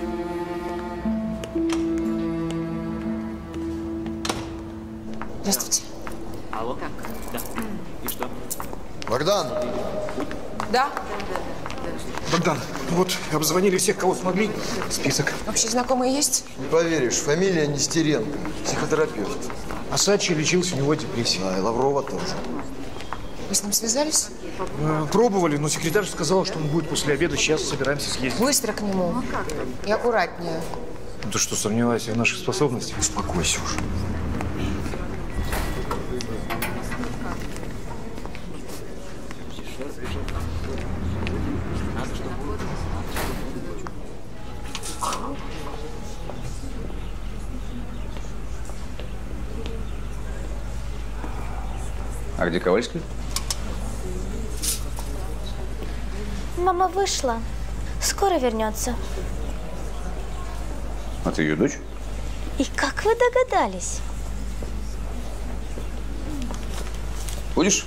Здравствуйте. Алло? Как? Да. И что? Богдан! Да? Богдан, вот обзвонили всех, кого смогли. Список. Вообще знакомые есть? Не поверишь, фамилия Нестеренко, психотерапевт. Асачи лечился, у него депрессия. Да, и Лаврова тоже. Вы с ним связались? Э, пробовали, но секретарь сказала, что он будет после обеда. Сейчас собираемся съездить. Быстро к нему. И аккуратнее. Ну, ты что, сомневаешься в наших способностях? Успокойся уже. А где Ковальский? Мама вышла. Скоро вернется. А ты ее дочь? И как вы догадались? Будешь?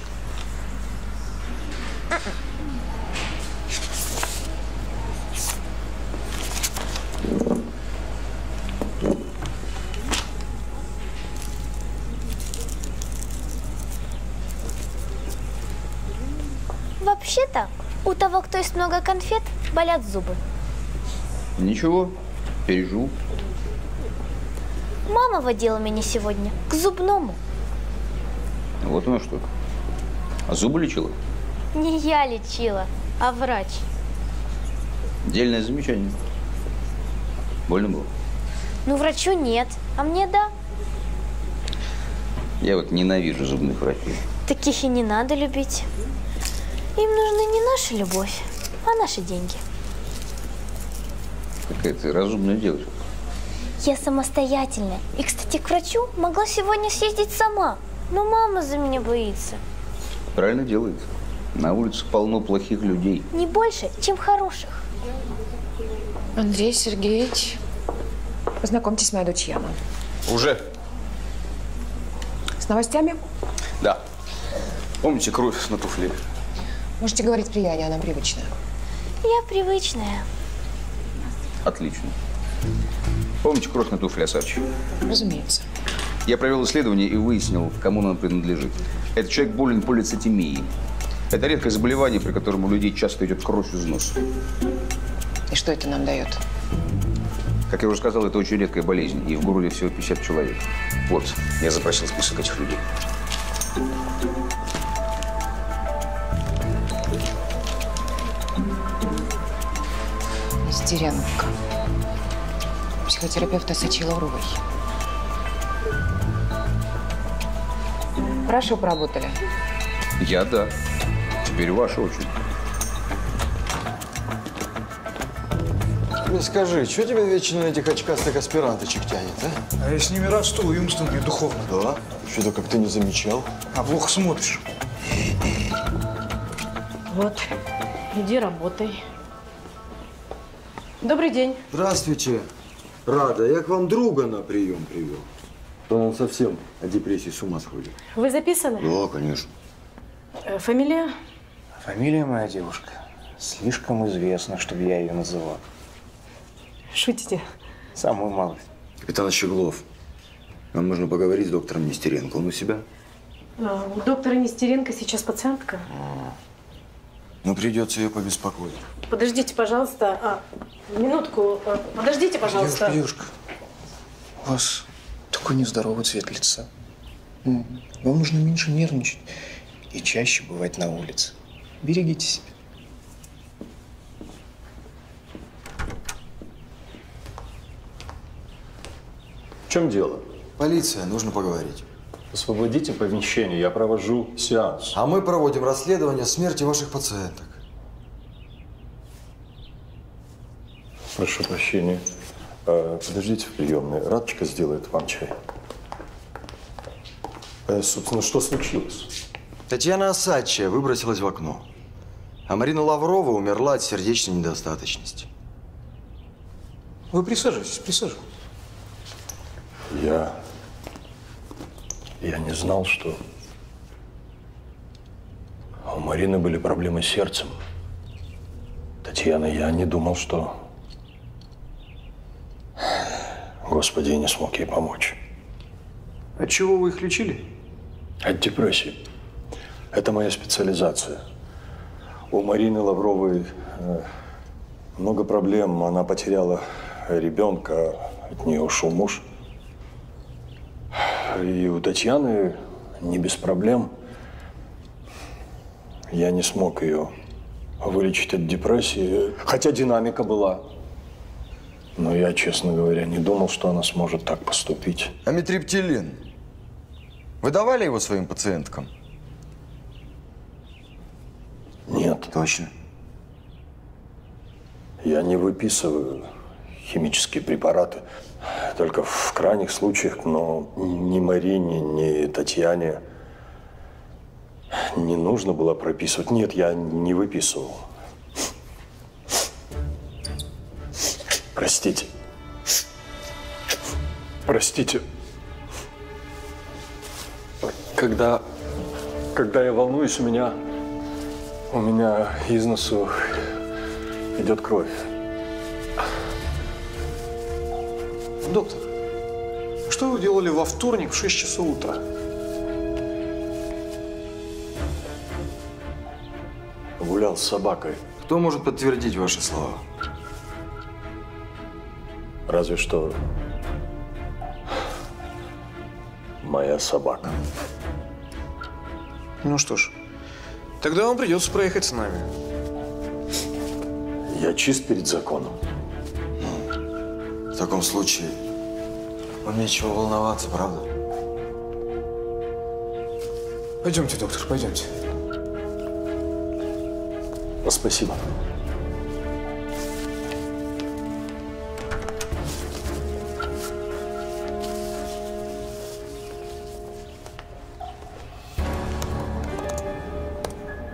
Вообще-то, у того, кто ест много конфет, болят зубы. Ничего, переживу. Мама водила меня сегодня к зубному. Вот оно что. А зубы лечила? Не я лечила, а врач. Дельное замечание. Больно было? Ну, врачу нет, а мне да. Я вот ненавижу зубных врачей. Таких и не надо любить. Им нужна не наша любовь, а наши деньги. Какая ты разумная девушка. Я самостоятельная. И, кстати, к врачу могла сегодня съездить сама. Но мама за меня боится. Правильно делает. На улице полно плохих людей. Не больше, чем хороших. Андрей Сергеевич, познакомьтесь, моя дочь Яна. Уже? С новостями? Да. Помните кровь на туфле? Можете говорить при Яне, она привычная. Я привычная. Отлично. Помните кровь на туфле Осадчий? Разумеется. Я провел исследование и выяснил, кому она принадлежит. Этот человек болен полицитемией. Это редкое заболевание, при котором у людей часто идет кровь из носа. И что это нам дает? Как я уже сказал, это очень редкая болезнь, и в городе всего пятьдесят человек. Вот, я запросил список этих людей. Нестеренко. Психотерапевт Осадчей Лавровой. Хорошо поработали. Я да. Теперь ваша очередь. Ну скажи, что тебя вечно на этих очкастых аспиранточек тянет, а? А я с ними расту и умственно, и духовно. Да? Что-то как ты не замечал. А плохо смотришь. Вот, иди работай. Добрый день. Здравствуйте. Рада, я к вам друга на прием привел. То он совсем от депрессии с ума сходит. Вы записаны? Да, конечно. Э, Фамилия? Фамилия моя девушка слишком известна, чтобы я ее называл. Шутите? Самую малость. Капитан Щеглов. Нам нужно поговорить с доктором Нестеренко. Он у себя? А, у доктора Нестеренко сейчас пациентка. Ну, придется ее побеспокоить. Подождите, пожалуйста. А, минутку. А, подождите, пожалуйста. Девушка, девушка, у вас такой нездоровый цвет лица. Вам нужно меньше нервничать и чаще бывать на улице. Берегите себя. В чем дело? Полиция, нужно поговорить. Освободите помещение, я провожу сеанс. А мы проводим расследование смерти ваших пациенток. Прошу прощения. Э, Подождите в приемной. Радочка сделает вам чай. Э, Собственно, что случилось? Татьяна Осадчая выбросилась в окно. А Марина Лаврова умерла от сердечной недостаточности. Вы присаживайтесь, присаживайтесь. Я… Я не знал, что у Марины были проблемы с сердцем. Татьяна, я не думал, что… Господи, я не смог ей помочь. От чего вы их лечили? От депрессии. Это моя специализация. У Марины Лавровой э, много проблем. Она потеряла ребенка, от нее ушел муж. И у Татьяны не без проблем. Я не смог ее вылечить от депрессии, хотя динамика была. Но я, честно говоря, не думал, что она сможет так поступить. Амитриптилин. Вы давали его своим пациенткам? Нет. Точно. Я не выписываю химические препараты. Только в крайних случаях, но ни Марине, ни Татьяне не нужно было прописывать. Нет, я не выписывал. Простите. Простите. Когда, когда я волнуюсь, у меня, у меня из носу идет кровь. Доктор, что вы делали во вторник в шесть часов утра? Гулял с собакой. Кто может подтвердить ваши слова? Разве что моя собака. Ну что ж, тогда вам придется проехать с нами. Я чист перед законом. В таком случае вам нечего волноваться, правда? Пойдемте, доктор, пойдемте. Спасибо.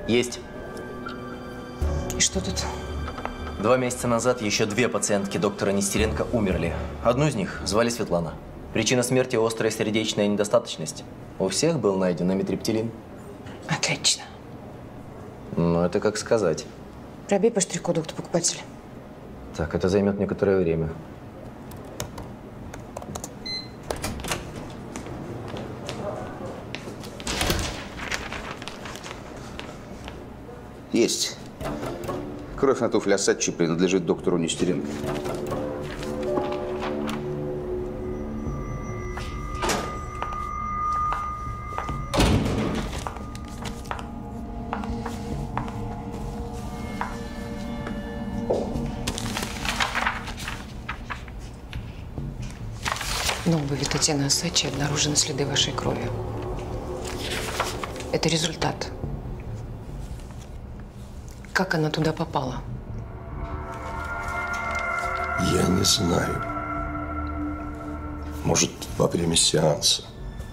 Есть. И что тут? Два месяца назад еще две пациентки доктора Нестеренко умерли. Одну из них звали Светлана. Причина смерти – острая сердечная недостаточность. У всех был найден амитриптилин. Отлично. Ну, это как сказать. Пробей по штрих-коду, кто покупатель. Так, это займет некоторое время. Есть. Кровь на туфле Асачи принадлежит доктору Нестеренко. На обуви Татьяны Асачи обнаружены следы вашей крови. Это результат. Как она туда попала? Я не знаю. Может, во время сеанса.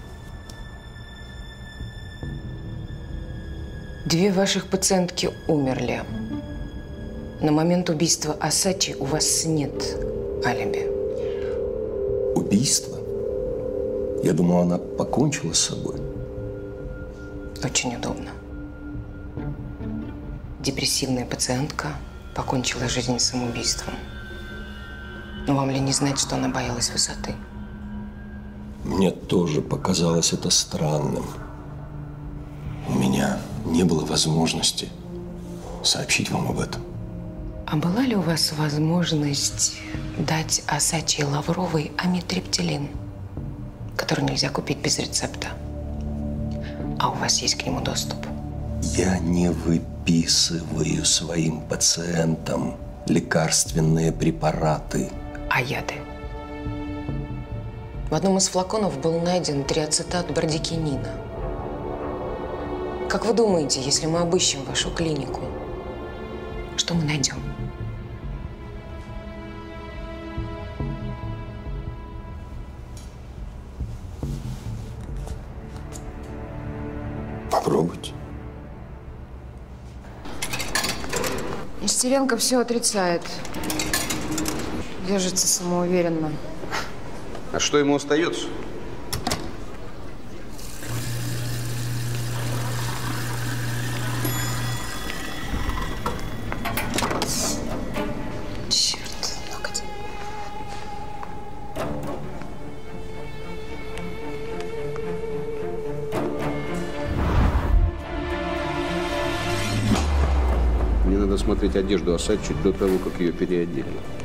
Две ваших пациентки умерли. На момент убийства Асачи у вас нет алиби. Убийство? Я думал, она покончила с собой. Очень удобно. Депрессивная пациентка покончила жизнь самоубийством. Но вам ли не знать, что она боялась высоты? Мне тоже показалось это странным. У меня не было возможности сообщить вам об этом. А была ли у вас возможность дать Асачи Лавровой амитриптилин, который нельзя купить без рецепта? А у вас есть к нему доступ? Я не выписываю своим пациентам лекарственные препараты. А яды? В одном из флаконов был найден триацетат бардикинина. Как вы думаете, если мы обыщем вашу клинику, что мы найдем? Попробуйте. Нестеренко все отрицает. Держится самоуверенно. А что ему остается? Черт, ноготь. Мне надо смотреть одежду Асачи до того, как ее переодели.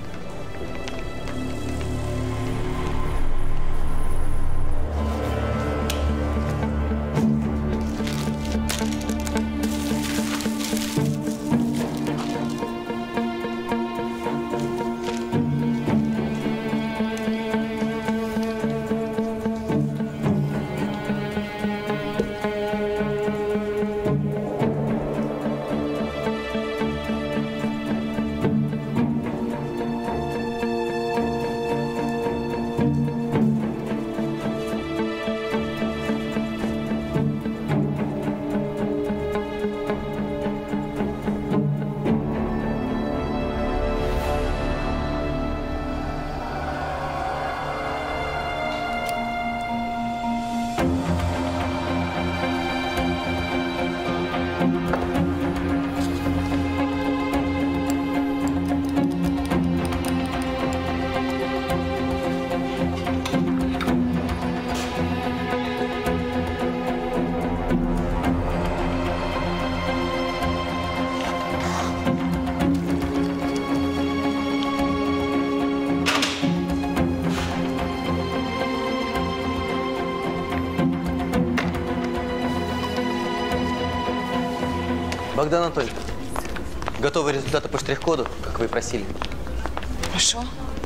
Богдан Анатольевич, готовы результаты по штрих-коду, как вы и просили. Хорошо.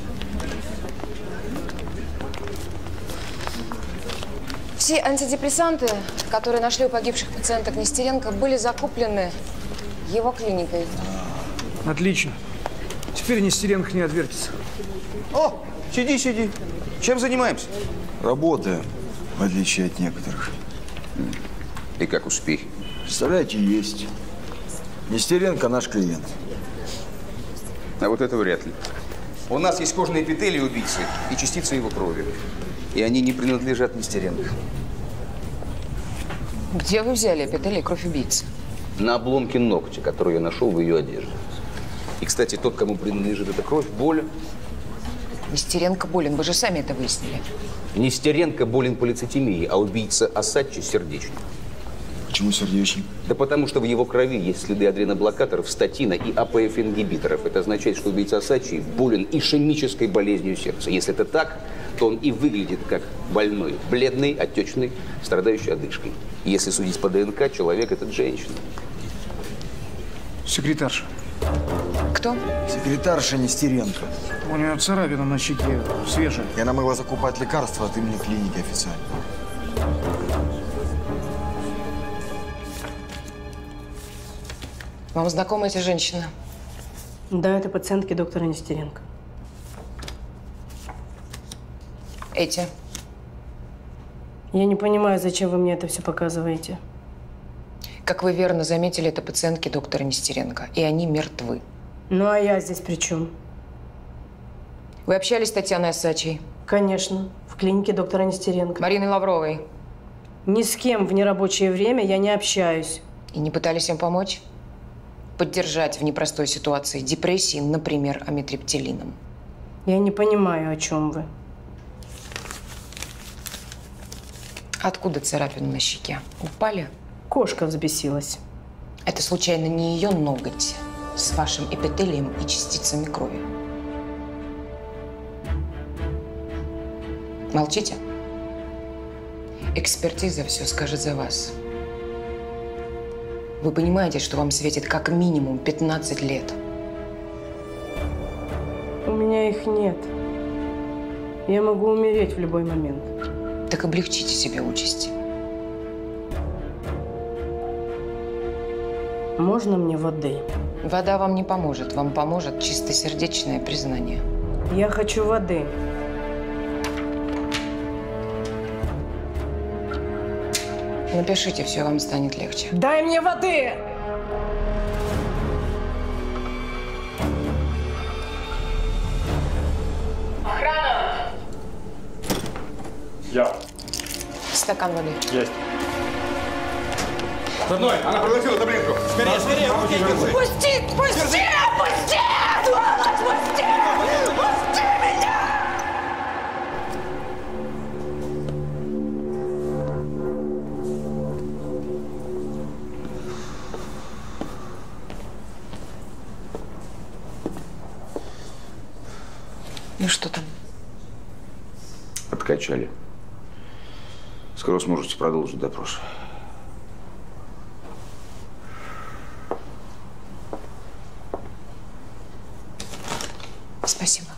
Все антидепрессанты, которые нашли у погибших пациенток Нестеренко, были закуплены его клиникой. Отлично. Теперь Нестеренко не отвертится. О, сиди, сиди. Чем занимаемся? Работаем, в отличие от некоторых. И как успехи? Представляете, есть. Нестеренко наш клиент. А вот это вряд ли. У нас есть кожные эпителии убийцы и частицы его крови. И они не принадлежат Нестеренко. Где вы взяли эпителий кровь убийцы? На обломке ногтя, который я нашел в ее одежде. И, кстати, тот, кому принадлежит эта кровь, болен. Нестеренко болен, вы же сами это выяснили. Нестеренко болен полицитимией, а убийца Осадчий сердечный. Почему сердечный? Да потому что в его крови есть следы адреноблокаторов, статина и АПФ-ингибиторов. Это означает, что убийца Осадчий болен ишемической болезнью сердца. Если это так, то он и выглядит как больной, бледный, отечный, страдающий одышкой. Если судить по ДНК, человек этот женщина. Секретарша. Кто? Секретарша Нестеренко. У нее царапина на щеке, свежая. И она могла закупать лекарства от имени клиники официально. Вам знакома эта женщина? Да, это пациентки доктора Нестеренко. Эти? Я не понимаю, зачем вы мне это все показываете. Как вы верно заметили, это пациентки доктора Нестеренко, и они мертвы. Ну, а я здесь при чем? Вы общались с Татьяной Осадчей? Конечно, в клинике доктора Нестеренко. Мариной Лавровой? Ни с кем в нерабочее время я не общаюсь. И не пытались им помочь? Поддержать в непростой ситуации, депрессии, например, амитриптилином? Я не понимаю, о чем вы. Откуда царапина на щеке? Упали? Кошка взбесилась. Это случайно не ее ноготь с вашим эпителием и частицами крови? Молчите? Экспертиза все скажет за вас. Вы понимаете, что вам светит как минимум пятнадцать лет? У меня их нет. Я могу умереть в любой момент. Так облегчите себе участь. Можно мне воды? Вода вам не поможет. Вам поможет чистосердечное признание. Я хочу воды. Напишите, все вам станет легче. Дай мне воды! Охрана! Я. Стакан воды. Есть. Родной, она проглотила таблетку. Скорее, скорее, руки держи. Пусти! Пусти! Пусти! Сволочь, пусти! Пусти меня! Ну что там? Откачали. Скоро сможете продолжить допрос. Спасибо.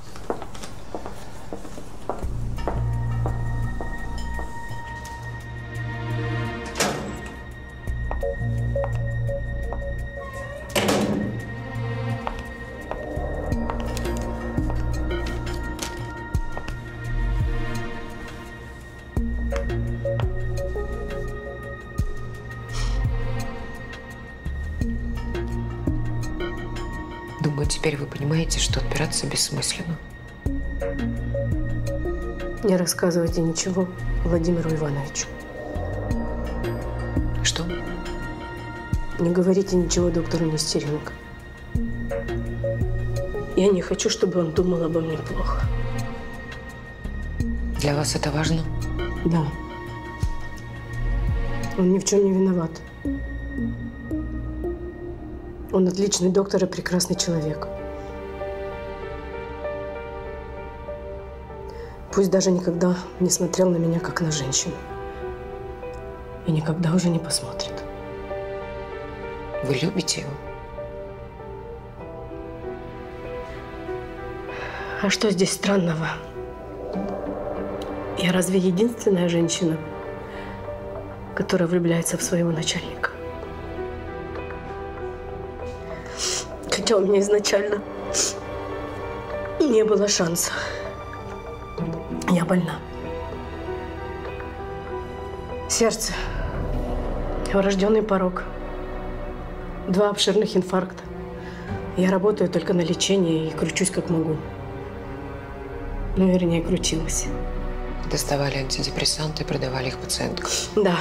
Думаю, теперь вы понимаете, что отпираться бессмысленно. Не рассказывайте ничего Владимиру Ивановичу. Что? Не говорите ничего доктору Нестеренко. Я не хочу, чтобы он думал обо мне плохо. Для вас это важно? Да. Он ни в чем не виноват. Он отличный доктор и прекрасный человек. Пусть даже никогда не смотрел на меня, как на женщину. И никогда уже не посмотрит. Вы любите его? А что здесь странного? Я разве единственная женщина, которая влюбляется в своего начальника? Хотя у меня изначально не было шанса. Я больна. Сердце. Врожденный порок. Два обширных инфаркта. Я работаю только на лечении и кручусь как могу. Ну, вернее, крутилась. Доставали антидепрессанты и продавали их пациенткам? Да.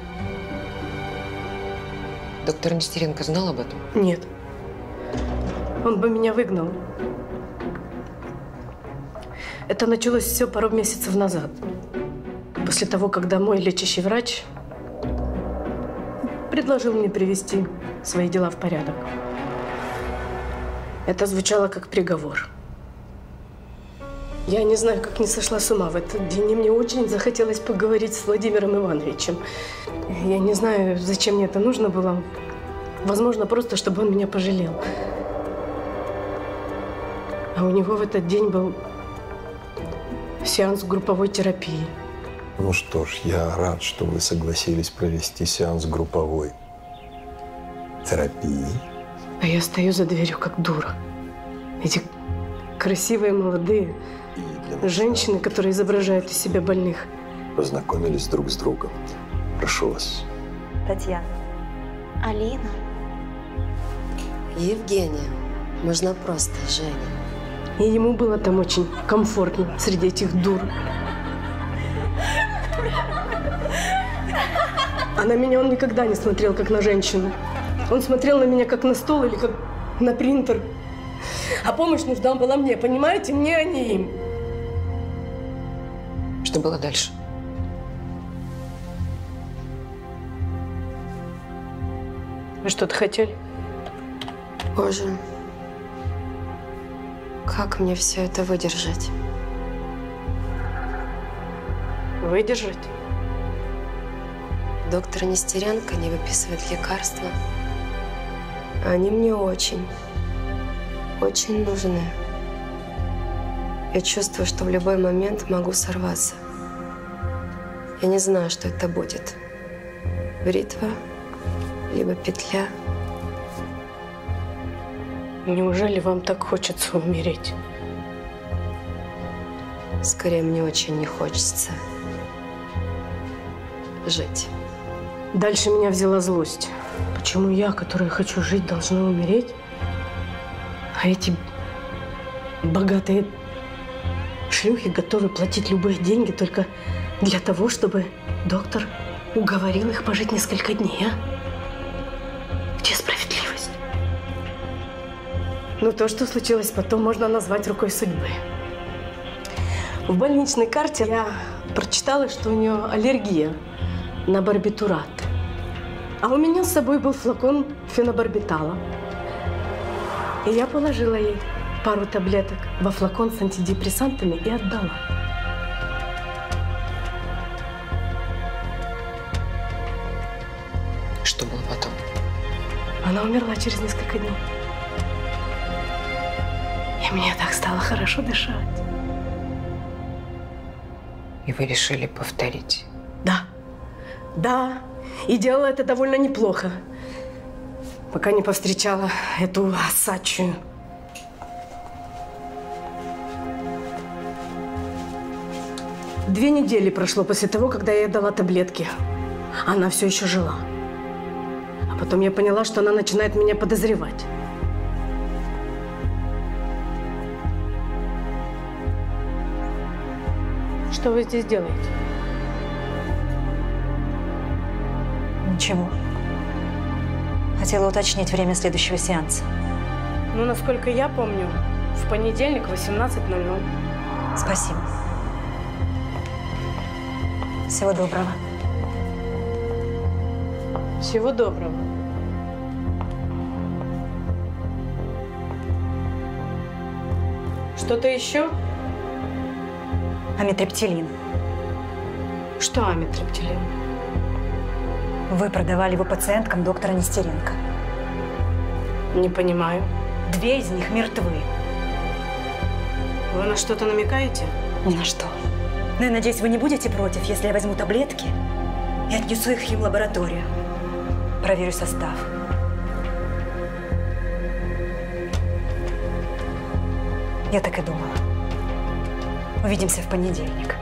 Доктор Нестеренко знал об этом? Нет. Он бы меня выгнал. Это началось все пару месяцев назад. После того, когда мой лечащий врач предложил мне привести свои дела в порядок. Это звучало как приговор. Я не знаю, как не сошла с ума в этот день, и мне очень захотелось поговорить с Владимиром Ивановичем. Я не знаю, зачем мне это нужно было. Возможно, просто, чтобы он меня пожалел. А у него в этот день был сеанс групповой терапии. Ну что ж, я рад, что вы согласились провести сеанс групповой терапии. А я стою за дверью, как дура. Эти красивые, молодые женщины, которые изображают из себя больных. Познакомились друг с другом. Прошу вас. Татьяна. Алина. Евгения. Можно просто Женя. И ему было там очень комфортно среди этих дур. А на меня он никогда не смотрел, как на женщину. Он смотрел на меня, как на стол или как на принтер. А помощь нужна была мне, понимаете? Мне, а не им. Что было дальше? Вы что-то хотели? Боже, как мне все это выдержать? Выдержать? Доктор Нестеренко не выписывает лекарства. Они мне очень, очень нужны. Я чувствую, что в любой момент могу сорваться. Я не знаю, что это будет. Бритва, либо петля. Неужели вам так хочется умереть? Скорее, мне очень не хочется жить. Дальше меня взяла злость. Почему я, которая хочу жить, должна умереть? А эти богатые шлюхи готовы платить любые деньги только для того, чтобы доктор уговорил их пожить несколько дней, а? Где справедливость? Ну, то, что случилось потом, можно назвать рукой судьбы. В больничной карте я прочитала, что у нее аллергия на барбитурат. А у меня с собой был флакон фенобарбитала. И я положила ей пару таблеток во флакон с антидепрессантами и отдала. Что было потом? Она умерла через несколько дней. И мне так стало хорошо дышать. И вы решили повторить? Да. Да. И делала это довольно неплохо. Пока не повстречала эту Осадчую. Две недели прошло после того, когда я ей дала таблетки. Она все еще жила. А потом я поняла, что она начинает меня подозревать. Что вы здесь делаете? Ничего. Хотела уточнить время следующего сеанса. Ну, насколько я помню, в понедельник в восемнадцать ноль ноль. Спасибо. Всего доброго. Всего доброго. Что-то еще? Амитриптилин. Что амитриптилин? Вы продавали его пациенткам доктора Нестеренко. Не понимаю. Две из них мертвы. Вы на что-то намекаете? Ни на что. Но я надеюсь, вы не будете против, если я возьму таблетки и отнесу их в химлабораторию. Проверю состав. Я так и думала. Увидимся в понедельник.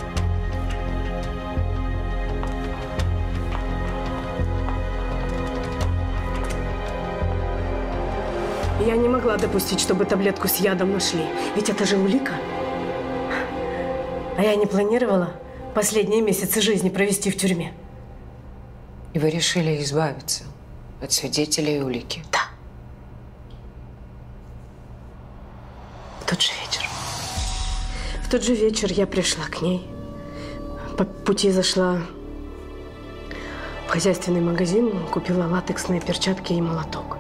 я не могла допустить, чтобы таблетку с ядом нашли. Ведь это же улика. А я не планировала последние месяцы жизни провести в тюрьме. И вы решили избавиться от свидетелей и улики? Да. В тот же вечер. В тот же вечер я пришла к ней. По пути зашла в хозяйственный магазин, купила латексные перчатки и молоток.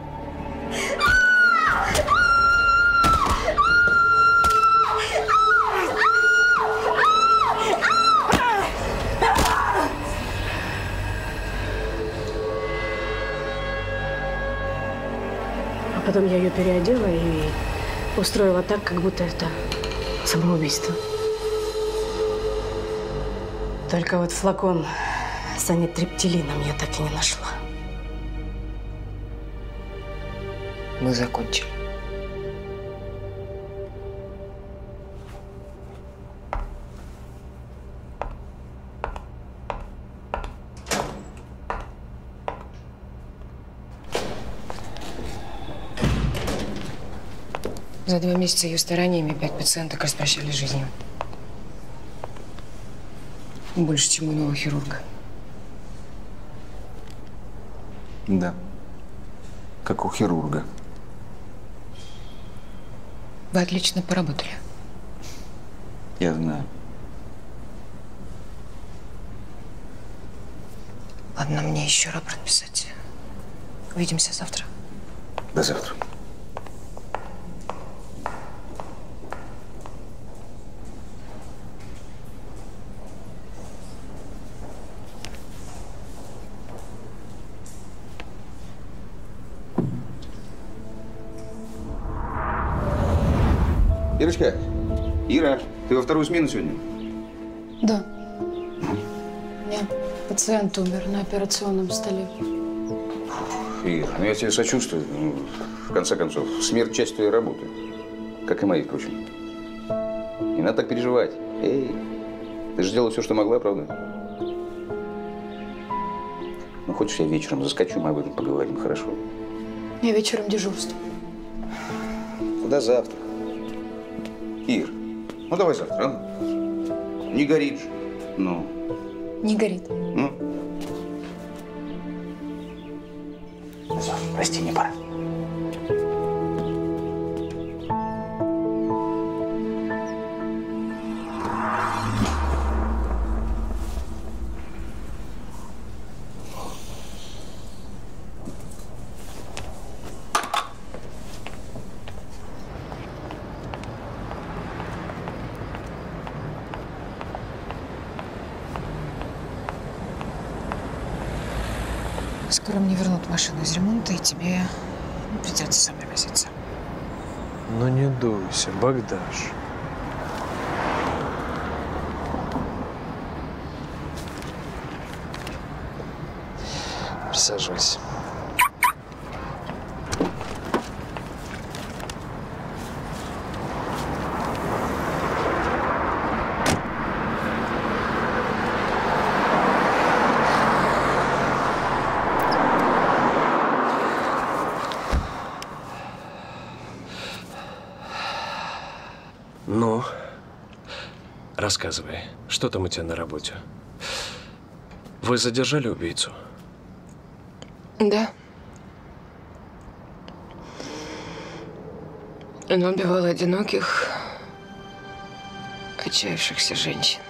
А потом я ее переодела и устроила так, как будто это самоубийство. Только вот флакон с анитриптилином я так и не нашла. Мы закончили. За два месяца ее стараниями пять пациенток распрощались с жизнью. Больше, чем у нового хирурга. Да. Как у хирурга. Вы отлично поработали. Я знаю. Ладно, мне еще рапорт писать. Увидимся завтра. До завтра. Ирочка, Ира, ты во вторую смену сегодня? Да. У меня пациент умер на операционном столе. Ира, ну я тебе сочувствую. Ну, в конце концов, смерть – часть твоей работы. Как и моей, впрочем. Не надо так переживать. Эй, ты же сделала все, что могла, правда? Ну, хочешь, я вечером заскочу, мы об этом поговорим, хорошо? Я вечером дежурство. Куда завтра? Ир, ну давай завтра, а? Не горит же. Ну. Не горит. Ну. Прости, не пора. Скоро мне вернут машину из ремонта, и тебе придется со мной возиться. Ну не дуйся, Богдаш. Присаживайся. Ну, рассказывай, что там у тебя на работе? Вы задержали убийцу? Да. Он убивал одиноких, отчаявшихся женщин.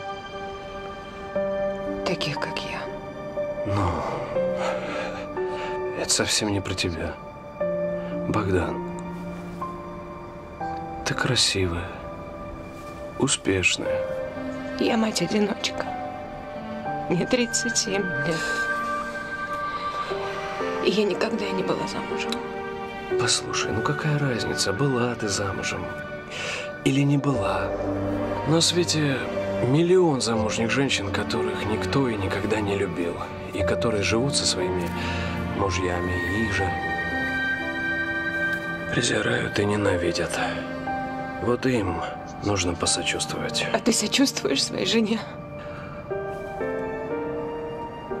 Таких, как я. Ну, это совсем не про тебя. Богдан, ты красивая, успешная. Я мать-одиночка. Мне тридцать семь лет. И я никогда не была замужем. Послушай, ну какая разница, была ты замужем или не была? На свете миллион замужних женщин, которых никто и никогда не любил, и которые живут со своими мужьями и их же презирают и ненавидят. Вот им нужно посочувствовать. А ты сочувствуешь своей жене?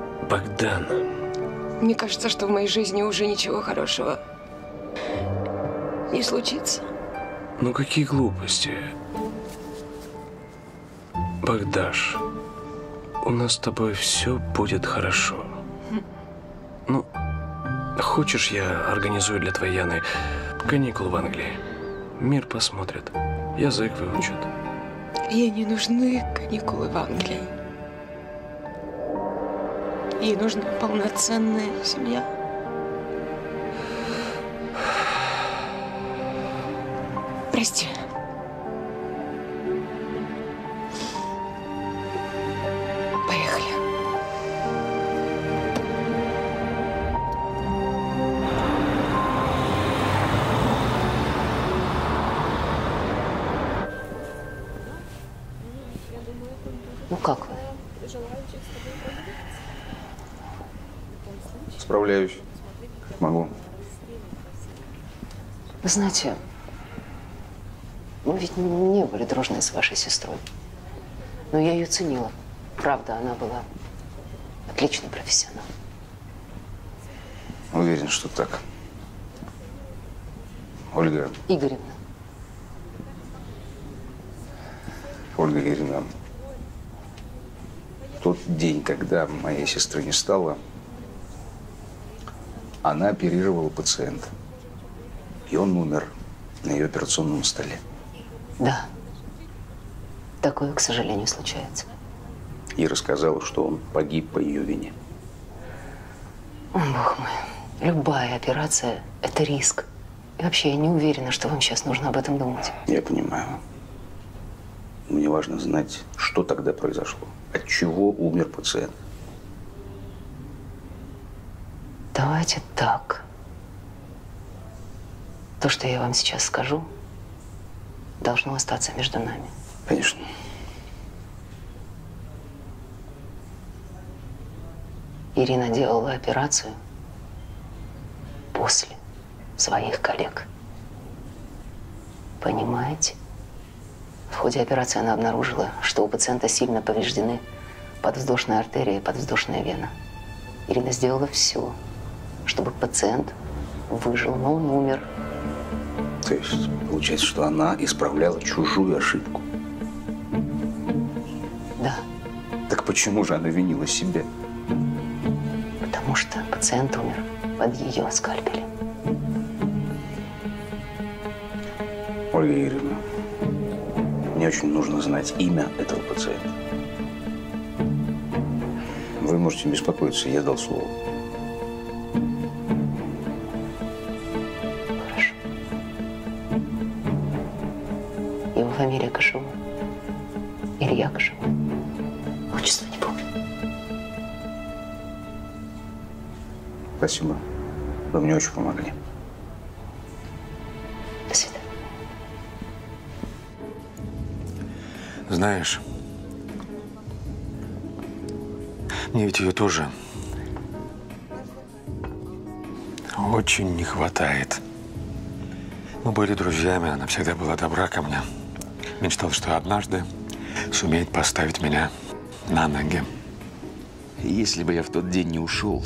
Богдан. Мне кажется, что в моей жизни уже ничего хорошего не случится. Ну какие глупости. Багдаш, у нас с тобой все будет хорошо. Ну, хочешь, я организую для твоей Яны каникулы в Англии? Мир посмотрит, язык выучит. Ей не нужны каникулы в Англии. Ей нужна полноценная семья. Прости. Поехали. Ну как вы? Справляюсь. Могу. Вы знаете, мы ведь не были дружны с вашей сестрой. Но я ее ценила. Правда, она была отличный профессионал. Уверен, что так. Ольга. Игоревна. Ольга Игоревна. В тот день, когда моей сестры не стало, она оперировала пациента. И он умер на ее операционном столе. Да. Такое, к сожалению, случается. И рассказала, что он погиб по ее вине. О, Бог мой. Любая операция – это риск. И вообще, я не уверена, что вам сейчас нужно об этом думать. Я понимаю. Мне важно знать, что тогда произошло. От чего умер пациент. Давайте так. То, что я вам сейчас скажу, должно остаться между нами. Конечно. Ирина делала операцию после своих коллег. Понимаете? В ходе операции она обнаружила, что у пациента сильно повреждены подвздошная артерия и подвздошная вена. Ирина сделала все, чтобы пациент выжил, но он умер. То есть, получается, что она исправляла чужую ошибку? Да. Так почему же она винила себя? Потому что пациент умер под ее скальпелем. Ольга Юрьевна, мне очень нужно знать имя этого пациента. Вы можете не беспокоиться, я дал слово. Хорошо. Его фамилия Кашева. Илья Кашева. Отчество не помню. Спасибо. Вы мне очень помогли. До свидания. Знаешь, мне ведь ее тоже очень не хватает. Мы были друзьями, она всегда была добра ко мне. Мечтала, что однажды сумеет поставить меня на ноги. Если бы я в тот день не ушел…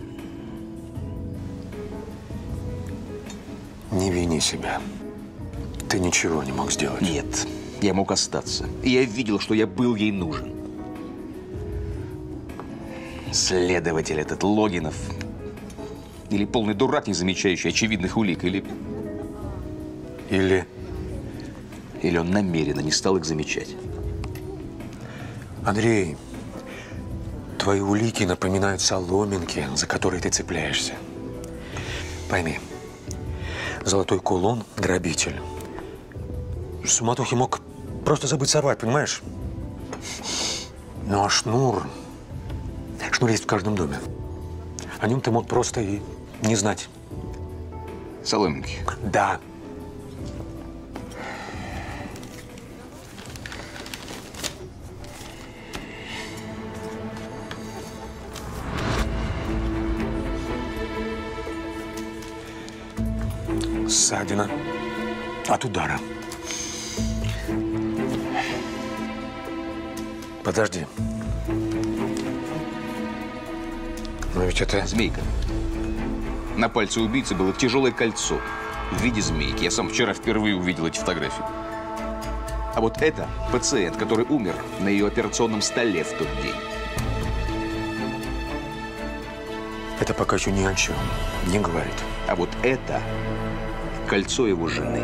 Не вини себя. Ты ничего не мог сделать. Нет, я мог остаться. И я видел, что я был ей нужен. Следователь этот, Логинов. Или полный дурак, не замечающий очевидных улик. Или… Или… Или он намеренно не стал их замечать. Андрей, твои улики напоминают соломинки, за которые ты цепляешься. Пойми, золотой кулон – грабитель. В суматохе мог просто забыть сорвать, понимаешь? Ну а шнур… Шнур есть в каждом доме. О нем ты мог просто и не знать. Соломинки? Да. Ссадина от удара. Подожди. Но ведь это… Змейка. На пальце убийцы было тяжелое кольцо. в виде змейки. Я сам вчера впервые увидел эти фотографии. А вот это пациент, который умер на ее операционном столе в тот день. Это пока еще ни о чем не говорит. А вот это кольцо его жены.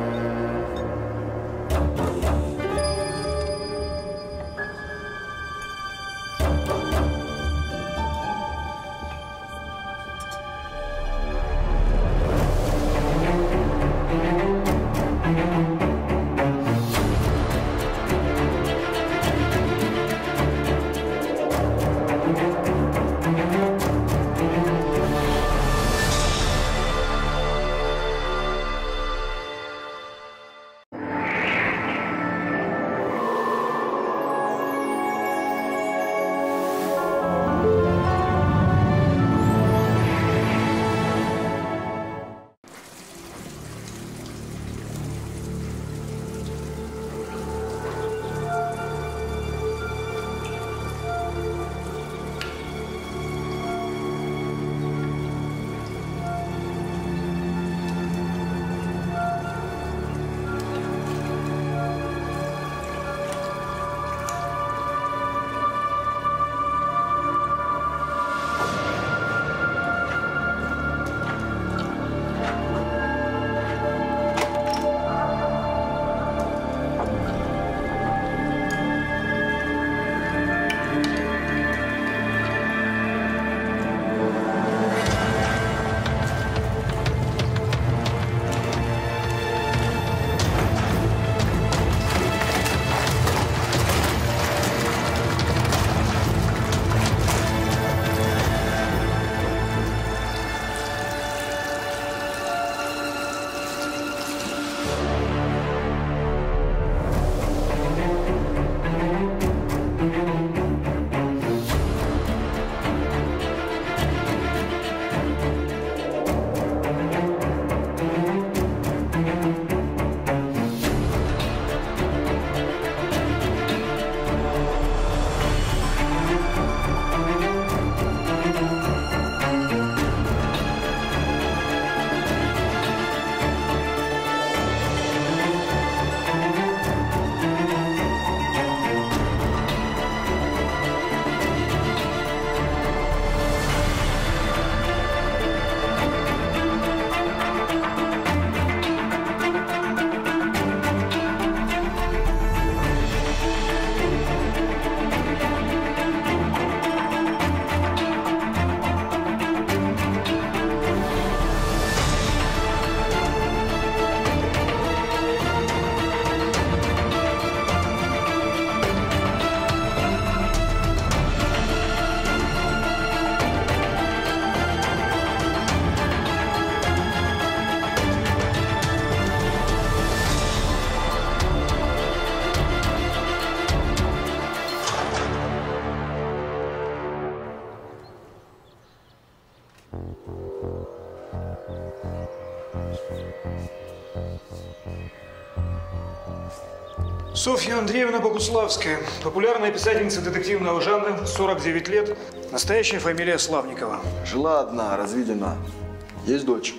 Софья Андреевна Богуславская, популярная писательница детективного жанра, сорок девять лет, настоящая фамилия Славникова. Жила одна, разведена. Есть дочь.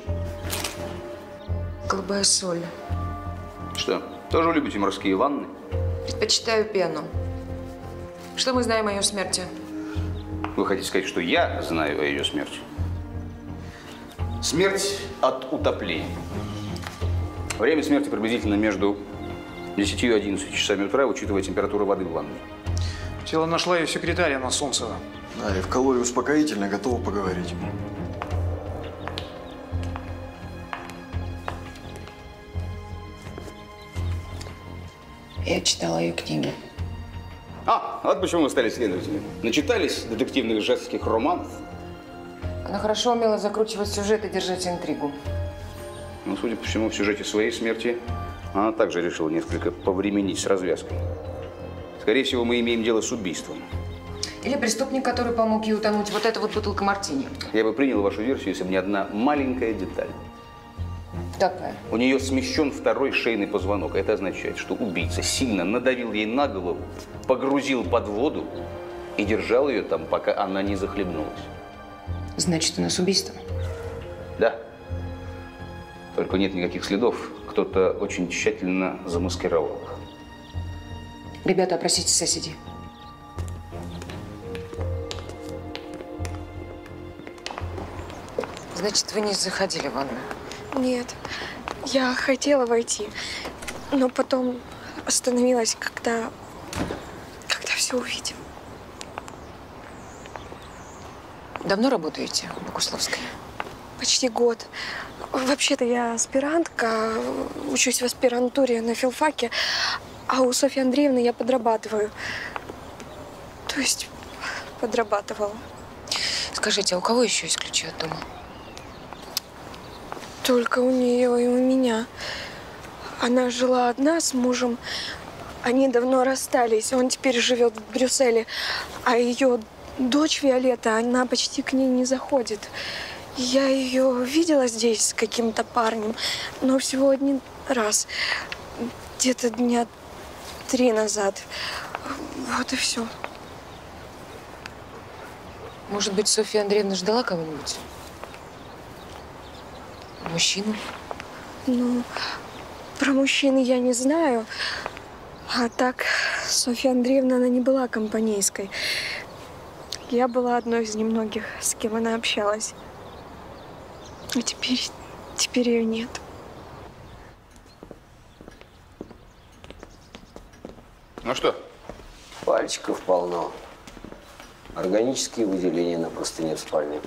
Голубая соль. Что, тоже любите морские ванны? Предпочитаю пену. Что мы знаем о ее смерти? Вы хотите сказать, что я знаю о ее смерти? Смерть от утопления. Время смерти приблизительно между десятью и одиннадцатью часами утра, учитывая температуру воды в ванной. Тело нашла ее секретарь Анна Солнцева. Да, и вкололи успокоительное, готова поговорить. Я читала ее книги. А, вот почему вы стали следователем. Начитались детективных женских романов? Она хорошо умела закручивать сюжет и держать интригу. Ну, судя по всему, в сюжете своей смерти она также решила несколько повременить с развязкой. Скорее всего, мы имеем дело с убийством. Или преступник, который помог ей утонуть. Вот эта вот бутылка мартини. Я бы принял вашу версию, если бы не одна маленькая деталь. Какая? У нее смещен второй шейный позвонок. Это означает, что убийца сильно надавил ей на голову, погрузил под воду и держал ее там, пока она не захлебнулась. Значит, у нас убийство? Да. Только нет никаких следов. Кто-то очень тщательно замаскировал их. Ребята, опросите соседей. Значит, вы не заходили в ванную? Нет, я хотела войти, но потом остановилась, когда, когда все увидела. Давно работаете в Богуславской? Почти год. Вообще-то я аспирантка, учусь в аспирантуре на филфаке, а у Софьи Андреевны я подрабатываю. То есть подрабатывала. Скажите, а у кого еще есть ключи от дома? Только у нее и у меня. Она жила одна с мужем. Они давно расстались. Он теперь живет в Брюсселе. А ее дочь Виолетта, она почти к ней не заходит. Я ее видела здесь с каким-то парнем, но всего один раз. Где-то дня три назад. Вот и все. Может быть, Софья Андреевна ждала кого-нибудь? Мужчину? Ну, про мужчин я не знаю. А так, Софья Андреевна, она не была компанейской. Я была одной из немногих, с кем она общалась. А теперь, теперь ее нет. Ну что? Пальчиков полно. Органические выделения на простыне в спальне.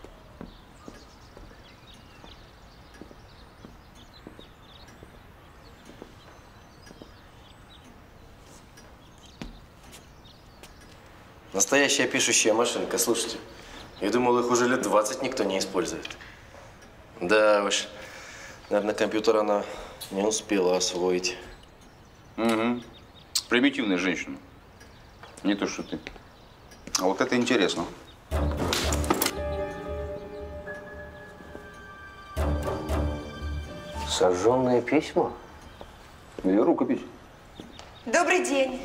Настоящая пишущая машинка, слушайте. Я думал, их уже лет двадцать никто не использует. Да уж, наверное, компьютер она не успела освоить. Угу. Примитивная женщина. Не то, что ты. А вот это интересно. Сожженные письма? Или рукопись? Добрый день.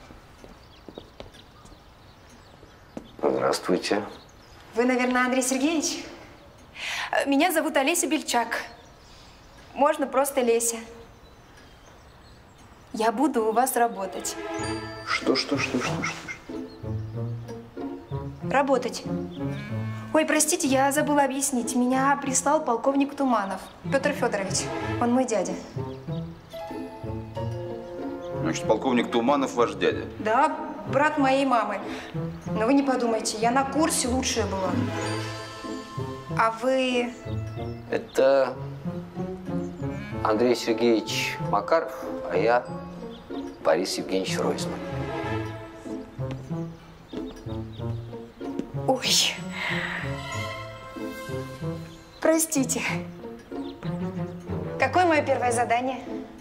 Здравствуйте. Вы, наверное, Андрей Сергеевич? Меня зовут Олеся Бельчак. Можно просто Леся. Я буду у вас работать. Что, что, что, что, что, что? Работать. Ой, простите, я забыла объяснить. Меня прислал полковник Туманов. Петр Федорович. Он мой дядя. Значит, полковник Туманов ваш дядя? Да, брат моей мамы. Но вы не подумайте, я на курсе лучшая была. А вы… Это Андрей Сергеевич Макаров, а я Борис Евгеньевич Ройзман. Ой. Простите. Какое мое первое задание?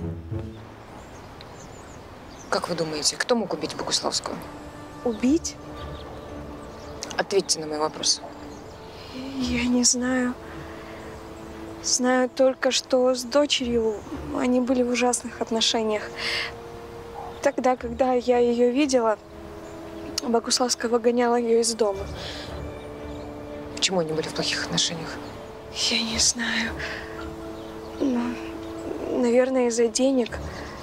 Как вы думаете, кто мог убить Богуславскую? Убить? Ответьте на мой вопрос. Я не знаю. Знаю только, что с дочерью они были в ужасных отношениях. Тогда, когда я ее видела, Богуславская выгоняла ее из дома. Почему они были в плохих отношениях? Я не знаю. Ну, наверное, из-за денег.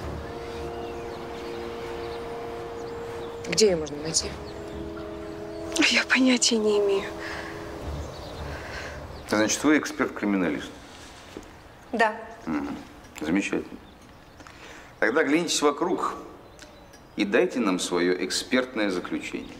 Где ее можно найти? Я понятия не имею. Значит, вы эксперт-криминалист? Да. Угу. Замечательно. Тогда глянитесь вокруг и дайте нам свое экспертное заключение.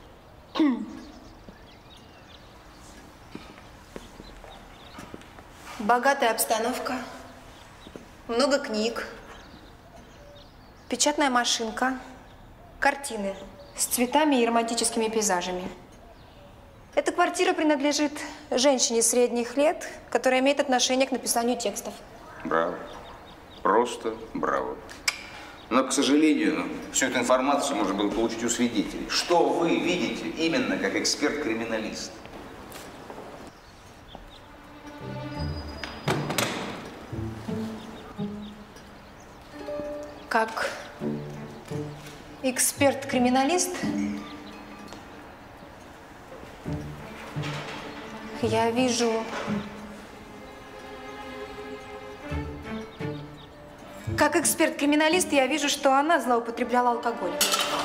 Богатая обстановка, много книг, печатная машинка, картины с цветами и романтическими пейзажами. Эта квартира принадлежит женщине средних лет, которая имеет отношение к написанию текстов. Браво. Просто браво. Но, к сожалению, всю эту информацию можно было получить у свидетелей. Что вы видите именно как эксперт-криминалист? Как эксперт-криминалист я вижу Как эксперт-криминалист я вижу, что она злоупотребляла алкоголем.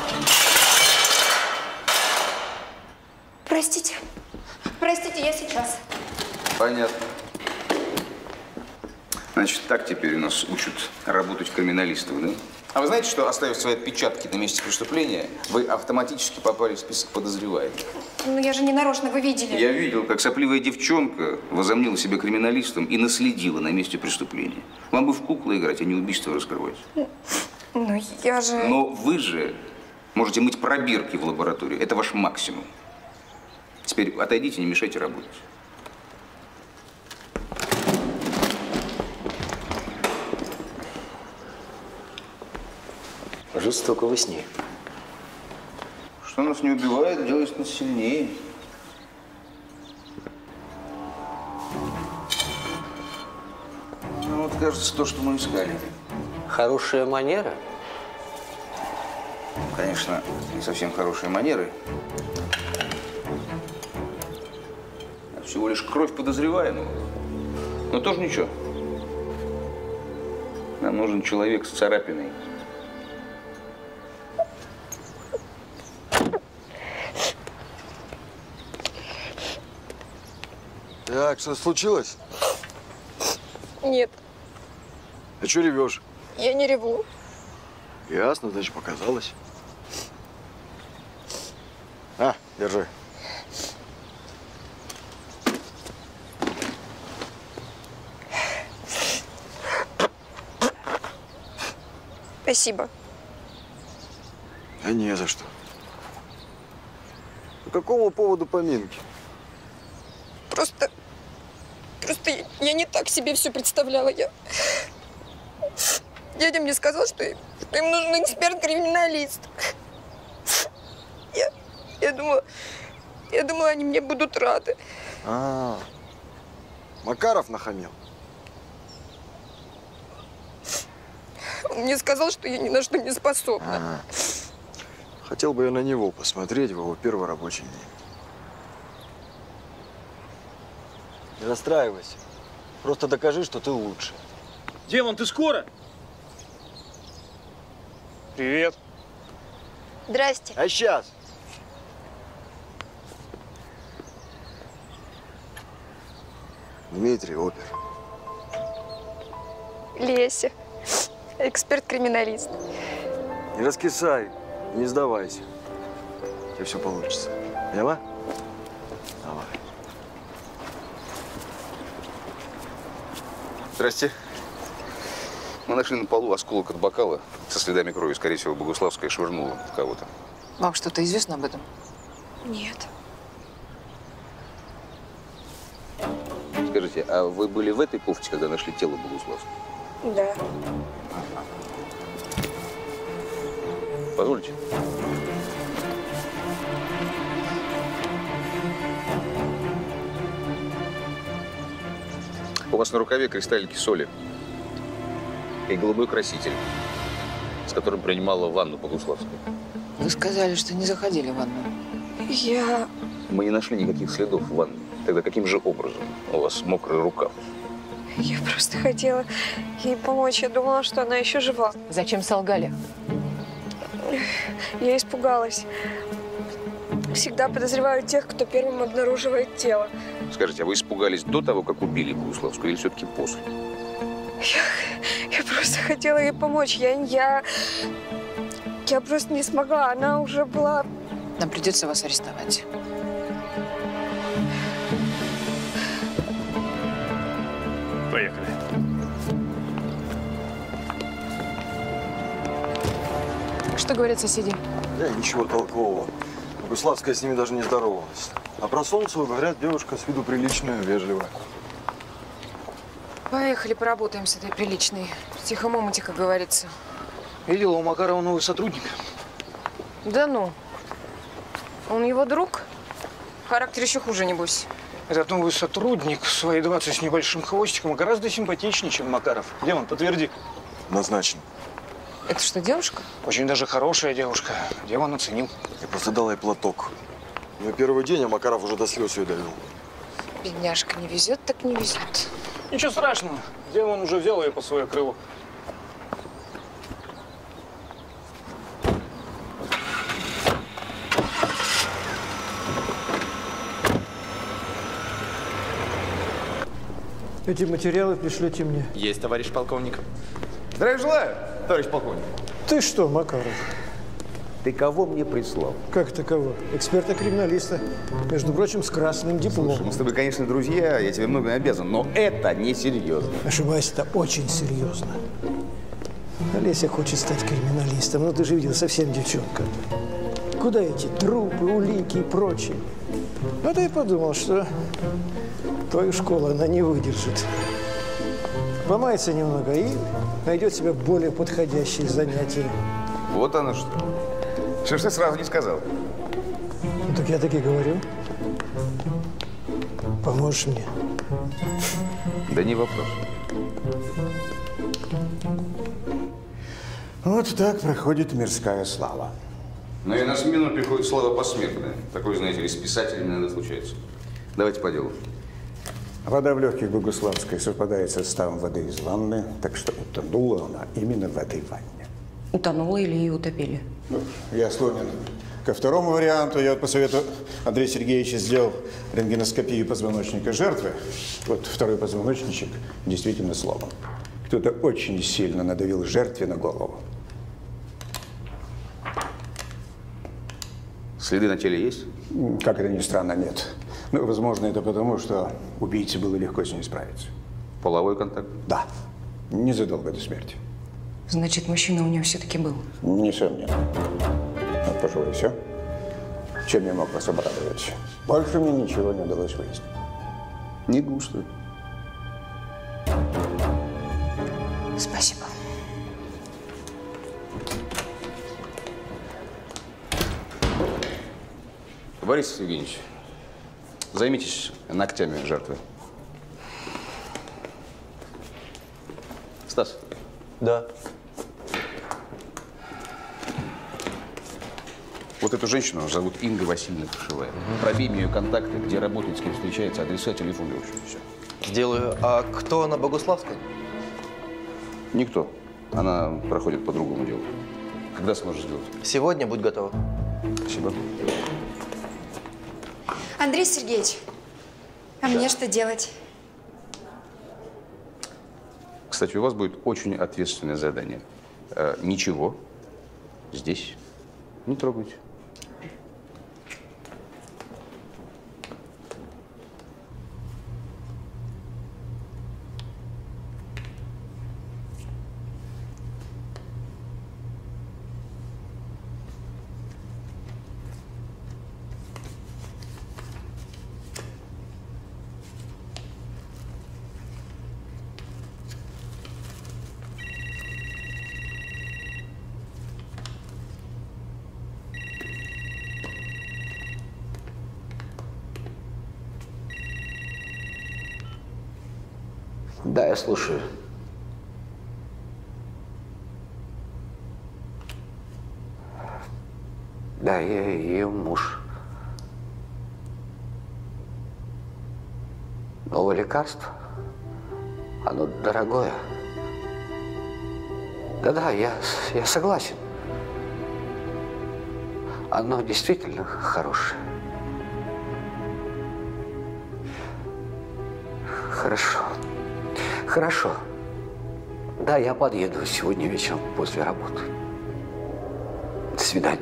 Простите. Простите, я сейчас. Понятно. Значит, так теперь у нас учат работать криминалистов, да? А вы знаете, что, оставив свои отпечатки на месте преступления, вы автоматически попали в список подозреваемых? Ну, я же не нарочно, вы видели. Я видел, как сопливая девчонка возомнила себя криминалистом и наследила на месте преступления. Вам бы в куклы играть, а не убийство раскрывать. Ну, я же… Но вы же можете мыть пробирки в лаборатории. Это ваш максимум. Теперь отойдите, не мешайте работать. Жестоко во сне. Что нас не убивает, делает нас сильнее. Ну, вот, кажется, то, что мы искали. Хорошая манера? Конечно, не совсем хорошие манеры. А всего лишь кровь подозреваемого. Но тоже ничего. Нам нужен человек с царапиной. Так, что случилось? Нет, А что ревешь? я не реву. Ясно, значит, показалось. А, держи. Спасибо. А не за что. По какому поводу поминки? Просто… Просто я- я не так себе все представляла. Я… Дядя мне сказал, что, им- что им нужен эксперт-криминалист. Я, я думала… Я думала, они мне будут рады. А, Макаров нахамил. Он мне сказал, что я ни на что не способна. Ага. Хотел бы я на него посмотреть в его первый рабочий день. Не расстраивайся. Просто докажи, что ты лучше. Демон, ты скоро? Привет. Здрасте. А сейчас? Дмитрий, опер. Леся. Эксперт-криминалист. Не раскисай, не сдавайся. У тебя все получится. Поняла? Давай. Здрасте. Мы нашли на полу осколок от бокала со следами крови. Скорее всего, Богуславская швырнула в кого-то. Вам что-то известно об этом? Нет. Скажите, а вы были в этой кофте, когда нашли тело Богуславской? Да. Позвольте. У вас на рукаве кристаллики соли и голубой краситель, с которым принимала ванну Богуславская. Вы сказали, что не заходили в ванну. Я… Мы не нашли никаких следов в ванне. Тогда каким же образом у вас мокрый рукав? Я просто хотела ей помочь. Я думала, что она еще жива. Зачем солгали? Я испугалась. Всегда подозреваю тех, кто первым обнаруживает тело. Скажите, а вы испугались до того, как убили Богуславскую, или все-таки после? Я, я просто хотела ей помочь. Я, я, я просто не смогла. Она уже была… Нам придется вас арестовать. Поехали. Что говорят соседи? Да, ничего толкового. Богуславская с ними даже не здоровалась. А про Солнцеву говорят, девушка с виду приличная, вежливая. Поехали, поработаем с этой приличной. В тихом омуте, как говорится. Видела у Макарова новый сотрудник? Да ну. Он его друг? Характер еще хуже, небось. Этот новый сотрудник в свои двадцать с небольшим хвостиком гораздо симпатичнее, чем Макаров. Демон, подтверди. Назначен. Это что, девушка? Очень даже хорошая девушка. Демон оценил. Я просто дал ей платок. На первый день, а Макаров уже до слез ее довел. Бедняжка, не везет, так не везет. Ничего страшного. Демон уже взял ее под свое крыло. Эти материалы пришлете мне. Есть, товарищ полковник. Здравия желаю, товарищ полковник. Ты что, Макаров? Ты кого мне прислал? Как таково? Эксперта-криминалиста. Между прочим, с красным дипломом. Слушай, мы с тобой, конечно, друзья, я тебе многое обязан, но это несерьезно. Ошибаюсь, это очень серьезно. Олеся хочет стать криминалистом, но ты же видел, совсем девчонка. Куда эти трупы, улики и прочее? Вот я подумал, что твою школу она не выдержит. Помается немного и найдет себе более подходящие занятия. Вот оно что. Что ж ты сразу не сказал? Ну так я так и говорю. Поможешь мне? Да не вопрос. Вот так проходит мирская слава. Но и на смену приходит слава посмертная. Такой, знаете ли, с писателями иногда случается. Давайте по делу. Вода в легких Богуславской совпадает с составом воды из ванны, так что утонула она именно в этой ванне. Утонула или ее утопили? Ну, я склонен ко второму варианту. Я вот по совету Андрея Сергеевича сделал рентгеноскопию позвоночника жертвы. Вот второй позвоночничек действительно сломан. Кто-то очень сильно надавил жертве на голову. Следы на теле есть? Как это ни странно, нет. Ну, возможно, это потому, что убийце было легко с ней справиться. Половой контакт? Да. Незадолго до смерти. Значит, мужчина у нее все-таки был? Несомненно. Ну, пожалуй, все. Чем я мог вас обрадовать? Больше мне ничего не удалось выяснить. Не густо. Спасибо. Борис Евгеньевич, займитесь ногтями жертвы. Стас. Да. Вот эту женщину зовут Инга Васильевна Кушевая. Угу. Пробей мне ее контакты, где работает, с кем встречается, адреса, телефон, в общем, все. Сделаю. А кто на Богуславской? Никто. Она проходит по другому делу. Когда сможешь сделать? Сегодня будь готова. Спасибо. Андрей Сергеевич, а мне что делать? Кстати, у вас будет очень ответственное задание. Э, ничего здесь не трогайте. Да, я слушаю. Да, я ее муж. Новое лекарство? Оно дорогое. Да-да, я, я согласен. Оно действительно хорошее. Хорошо. Хорошо. Да, я подъеду сегодня вечером после работы. До свидания.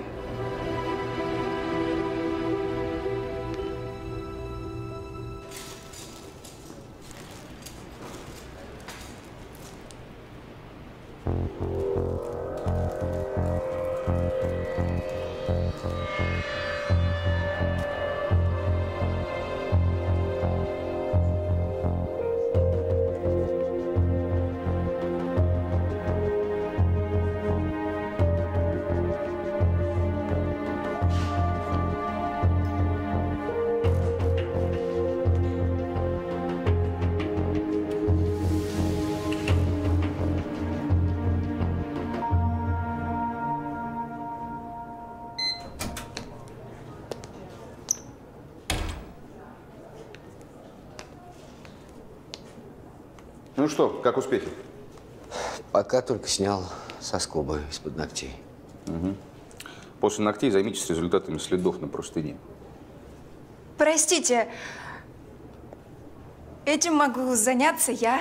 Ну что, как успехи? Пока только снял со скоба из-под ногтей. Угу. После ногтей займитесь результатами следов на простыне. Простите, Этим могу заняться я.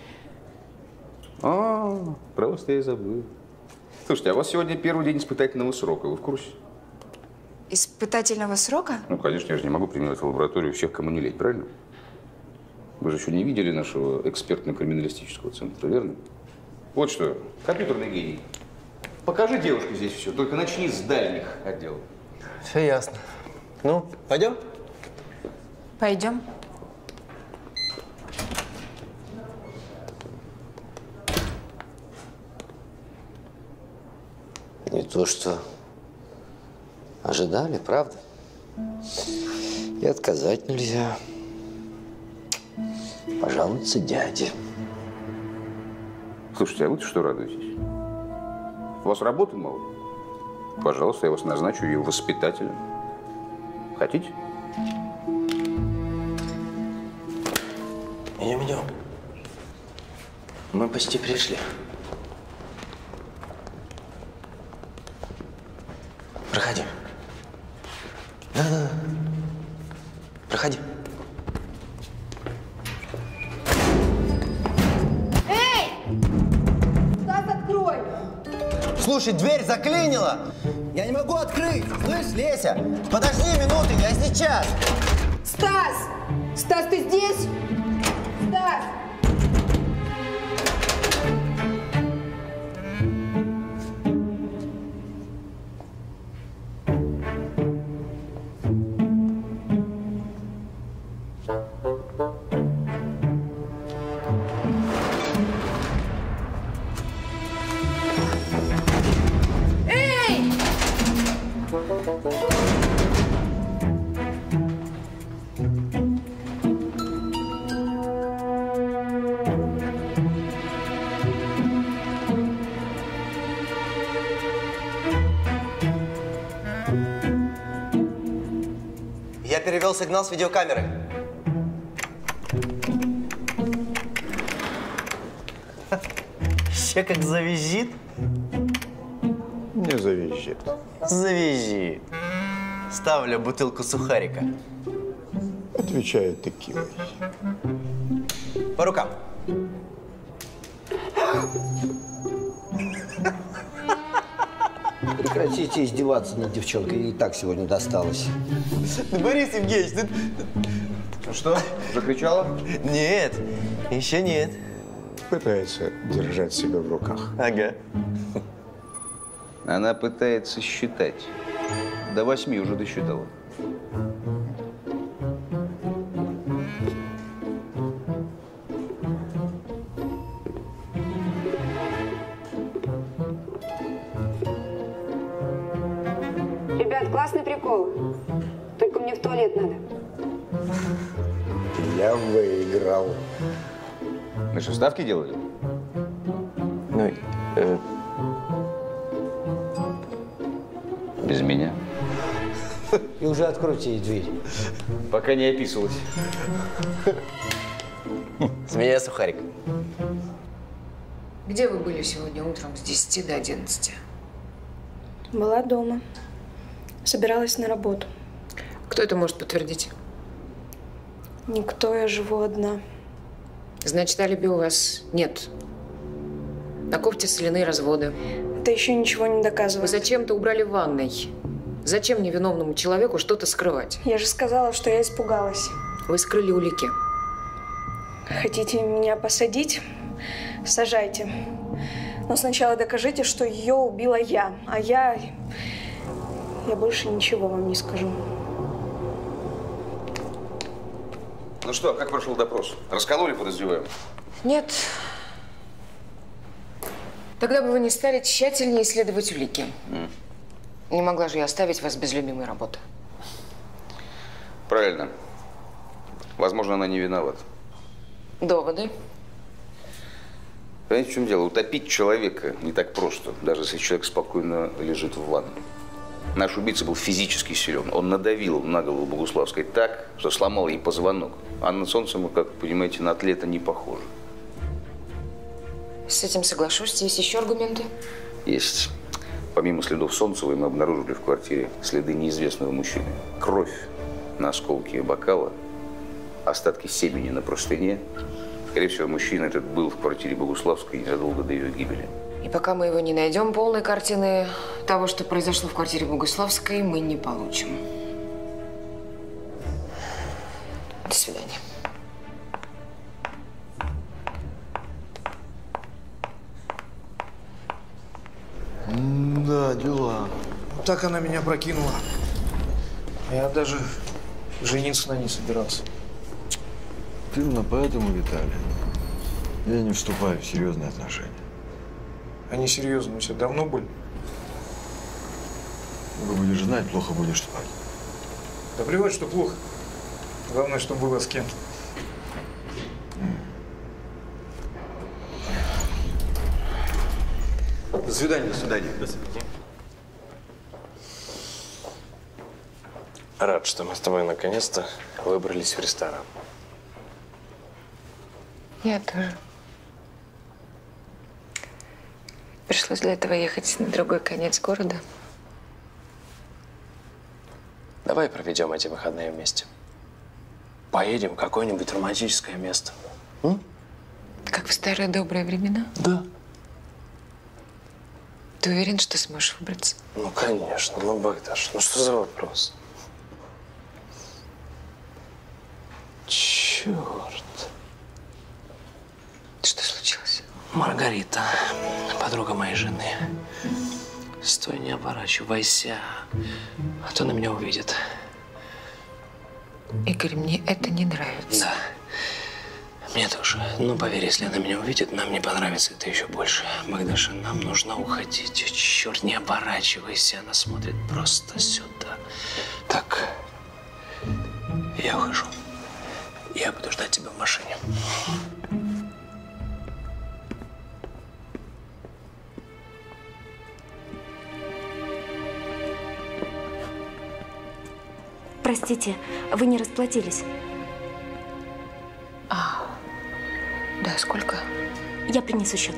А, просто я и забыл. Слушайте, а у вас сегодня первый день испытательного срока, вы в курсе? Испытательного срока? Ну, конечно, я же не могу принимать в лабораторию всех, кому не лень, правильно? Вы же еще не видели нашего экспертно-криминалистического центра, верно? Вот что, компьютерный гений. Покажи девушке здесь все, только начни с дальних отделов. Все ясно. Ну, пойдем? Пойдем. Не то, что ожидали, правда? И отказать нельзя. Пожалуйста, дяде. Слушайте, а вы-то что радуетесь? У вас работы мало? Пожалуйста, я вас назначу ее воспитателем. Хотите? Идем, идем. Мы почти пришли. Проходи. Да-да-да. Проходи. Эй! Стас, открой! Слушай, дверь заклинила. Я не могу открыть. Слышь, Леся, подожди минуту, я сейчас. Стас! Стас, ты здесь? Стас! Я перевел сигнал с видеокамеры. Еще как завизжит. Не завизжит. Завизжит. Ставлю бутылку сухарика. Отвечает текилой. По рукам. Прекратите издеваться над девчонкой, ей и так сегодня досталось. Борис Евгеньевич, ты... Ну что, закричала? Нет, еще нет. Пытается держать себя в руках. Ага. Она пытается считать. До восьми уже досчитала. Ребят, классный прикол. Только мне в туалет надо. Я выиграл. Мы что, ставки делали? Ну, э... без меня. И уже откройте ей дверь. Пока не описывалась. С меня сухарик. Где вы были сегодня утром с десяти до одиннадцати? Была дома. Собиралась на работу. Кто это может подтвердить? Никто, я живу одна. Значит, алиби у вас нет. На кофте соляные разводы. Это еще ничего не доказывает. Вы зачем-то убрали в ванной. Зачем невиновному человеку что-то скрывать? Я же сказала, что я испугалась. Вы скрыли улики. Хотите меня посадить? Сажайте. Но сначала докажите, что ее убила я. А я... Я больше ничего вам не скажу. Ну что, как прошел допрос? Раскололи подозреваемых? Нет. Тогда бы вы не стали тщательнее исследовать улики. Mm. Не могла же я оставить вас без любимой работы. Правильно. Возможно, она не виновата. Доводы? Понимаете, в чем дело? Утопить человека не так просто, даже если человек спокойно лежит в ванне. Наш убийца был физически силен. Он надавил на голову Богуславской так, что сломал ей позвонок. Анна Солнцева, как понимаете, на атлета не похожа. С этим соглашусь. Есть еще аргументы? Есть. Помимо следов Солнцевой мы обнаружили в квартире следы неизвестного мужчины. Кровь на осколке бокала остатки семени на простыне. Скорее всего, мужчина этот был в квартире Богуславской незадолго до ее гибели. И пока мы его не найдем, полной картины того, что произошло в квартире Богуславской, мы не получим. До свидания. Да, дела. Вот так она меня прокинула. Я даже жениться на ней собирался. Ты именно поэтому, Виталий, я не вступаю в серьезные отношения. Они серьезно у тебя давно были? Много будешь знать, плохо будешь спать. Да плевать, что плохо. Главное, чтобы было с кем. До свидания. До свидания. До свидания. Рад, что мы с тобой наконец-то выбрались в ресторан. Я тоже. Пришлось для этого ехать на другой конец города. Давай проведем эти выходные вместе. Поедем в какое-нибудь романтическое место. М? Как в старые добрые времена? Да. Ты уверен, что сможешь выбраться? Ну, конечно. Ну, Богдаш, ну что за вопрос? Черт. Что случилось? Маргарита, подруга моей жены. Стой, не оборачивайся, а то на меня увидит. Игорь, мне это не нравится. Да, мне тоже. Но поверь, если она меня увидит, нам не понравится это еще больше. Богдаша, нам нужно уходить. Черт, не оборачивайся, она смотрит просто сюда. Так, я ухожу. Я буду ждать тебя в машине. Простите, вы не расплатились. А, да, сколько? Я принесу счет.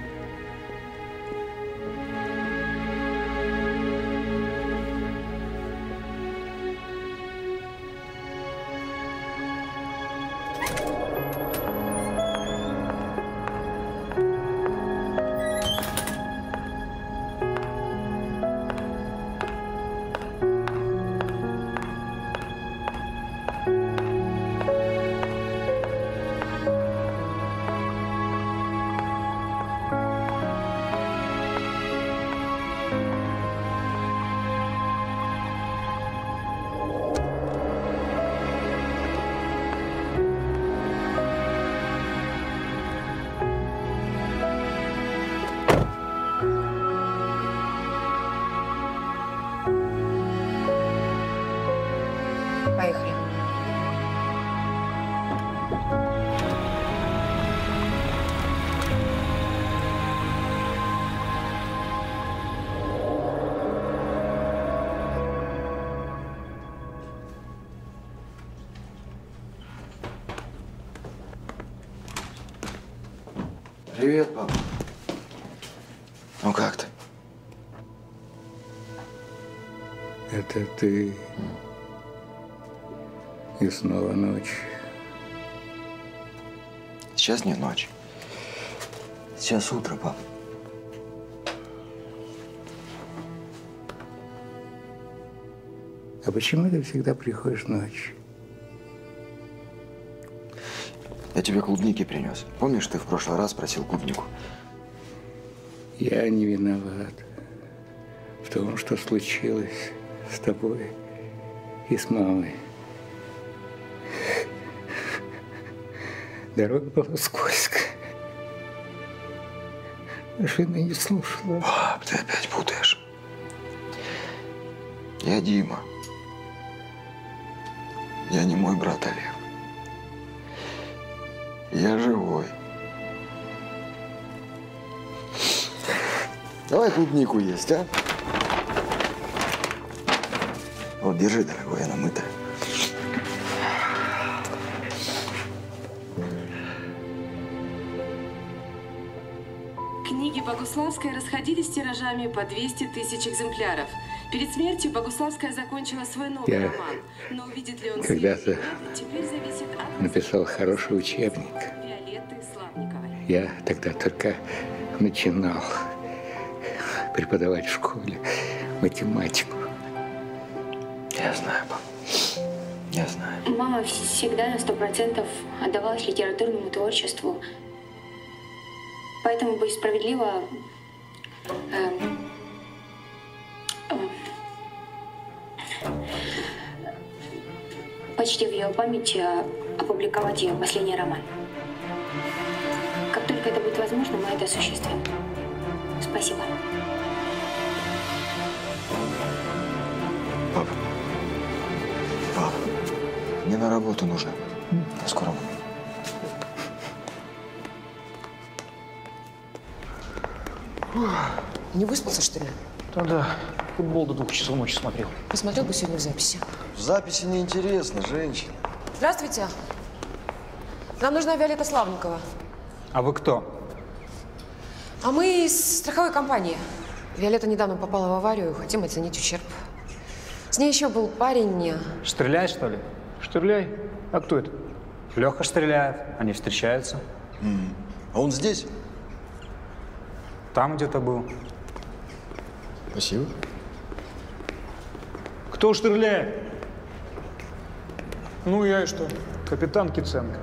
Поехали. Привет, папа. Ну как ты? Это ты. И снова ночь. Сейчас не ночь. Сейчас утро, пап. А почему ты всегда приходишь ночью? Я тебе клубники принес. Помнишь, ты в прошлый раз просил клубнику? Я не виноват в том, что случилось с тобой и с мамой. Дорога была скользкая. Машина не слушала. Пап, ты опять путаешь. Я Дима. Я не мой брат Олег. Я живой. Давай клубнику есть, а? Вот, держи, дорогой, она мытая. Книги Богуславской расходились тиражами по двести тысяч экземпляров. Перед смертью Богуславская закончила свой новый Я роман. Но увидит ли он когда-то свет, теперь зависит от написал хороший учебник. Я тогда только начинал преподавать в школе математику. Я знаю, пап. Я знаю. Мама всегда на сто процентов отдавалась литературному творчеству. Поэтому будет справедливо э, э, почти в ее память э, опубликовать ее последний роман. Как только это будет возможно, мы это осуществим. Спасибо. Папа. Папа. Мне на работу нужно. Я скоро буду. Не выспался, что ли? Да, да. Футбол до двух часов ночи смотрел. Посмотрел бы сегодня в записи. В записи неинтересно, женщина. Здравствуйте. Нам нужна Виолетта Славникова. А вы кто? А мы из страховой компании. Виолетта недавно попала в аварию, хотим оценить ущерб. С ней еще был парень. Стреляй, что ли? Стреляй? А кто это? Леха стреляет. Они встречаются. Mm. А он здесь? Там где-то был. Спасибо. Кто стреляет? Ну, я и что? Капитан Киценко.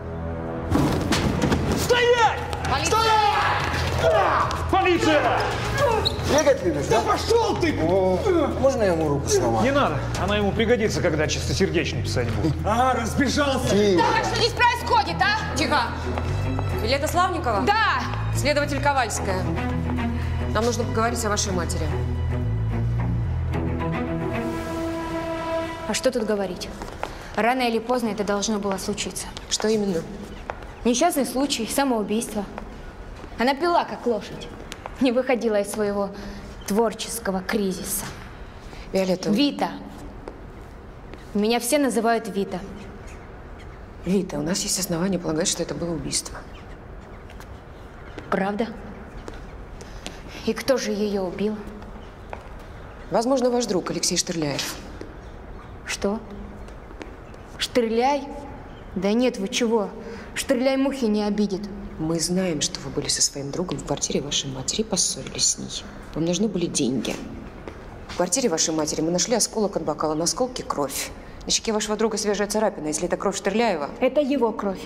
Стоять! Полиция! Стоять! Полиция! Бегать любишь, да? Да пошел ты! О, можно я ему руку сломаю? Не надо. Она ему пригодится, когда чистосердечный писать будет. А, разбежался! Так, что здесь происходит, а? Тихо! Виолетта Славникова? Да! Следователь Ковальская. Нам нужно поговорить о вашей матери. А что тут говорить? Рано или поздно это должно было случиться. Что именно? Несчастный случай, самоубийство. Она пила, как лошадь. Не выходила из своего творческого кризиса. Виолетта. Вита. Меня все называют Вита. Вита, у нас есть основания полагать, что это было убийство. Правда? И кто же ее убил? Возможно, ваш друг Алексей Штерляев. Что? Штерляй? Да нет, вы чего? Штерляй мухи не обидит. Мы знаем, что вы были со своим другом в квартире вашей матери и поссорились с ней. Вам нужны были деньги. В квартире вашей матери мы нашли осколок от бокала, на осколке кровь. На щеке вашего друга свежая царапина. Если это кровь Штерляева… Это его кровь.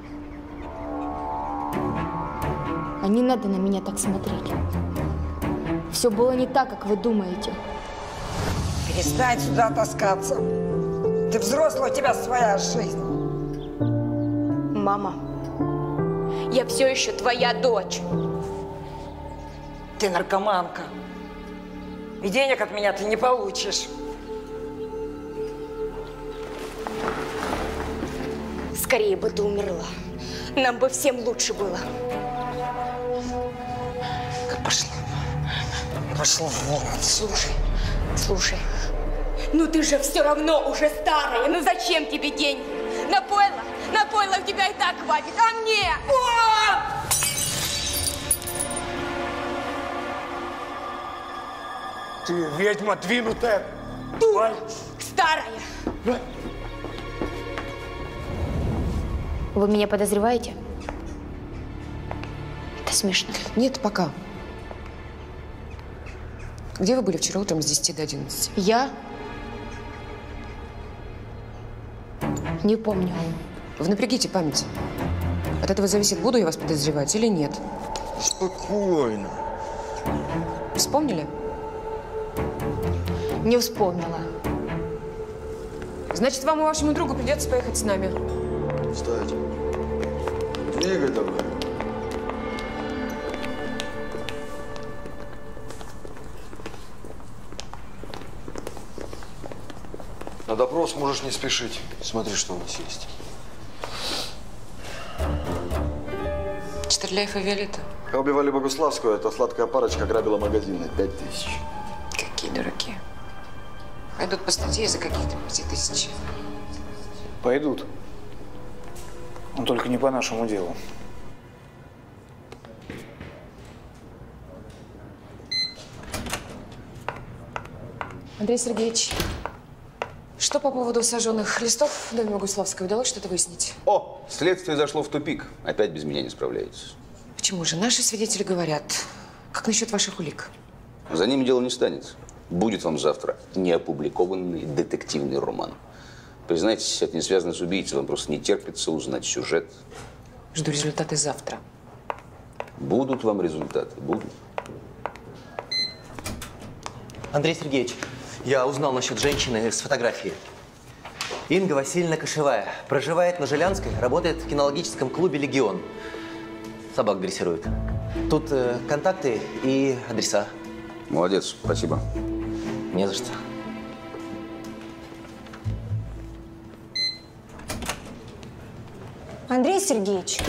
А не надо на меня так смотреть. Все было не так, как вы думаете. Перестань сюда таскаться. Ты взрослый, у тебя своя жизнь. Мама, я все еще твоя дочь. Ты наркоманка. И денег от меня ты не получишь. Скорее бы ты умерла. Нам бы всем лучше было. Пошла. Пошла вон. Слушай, слушай. Ну ты же все равно уже старая. Ну зачем тебе деньги? Напоила? Напоила, в тебя и так хватит. А мне? О! Ты ведьма двинутая. Дура. Старая. Вы меня подозреваете? Это смешно. Нет, пока. Где вы были вчера утром с десяти до одиннадцати? Я? Не помню. Вы напрягите память. От этого зависит, буду я вас подозревать или нет. Спокойно. Вспомнили? Не вспомнила. Значит, вам и вашему другу придется поехать с нами. Встать. Двигай давай. На допрос можешь не спешить. Смотри, что у нас есть. Штерляев и Виолетта. Убивали Богуславскую, эта сладкая парочка грабила магазины. Пять тысяч. Какие дураки. Пойдут по статье за каких-то пяти тысяч. Пойдут. Но только не по нашему делу. Андрей Сергеевич, Что по поводу сожженных листов в доме Богуславской? Удалось что-то выяснить? О, следствие зашло в тупик. Опять без меня не справляетесь. Почему же? Наши свидетели говорят. Как насчет ваших улик? За ними дело не станет. Будет вам завтра неопубликованный детективный роман. Признайтесь, это не связано с убийцей. Вам просто не терпится узнать сюжет. Жду результаты завтра. Будут вам результаты, будут. Андрей Сергеевич, я узнал насчет женщины с фотографией. Инга Васильевна Кошевая. Проживает на Жилянской, работает в кинологическом клубе «Легион». Собак дрессирует. Тут э, контакты и адреса. Молодец, спасибо. Не за что. Андрей Сергеевич,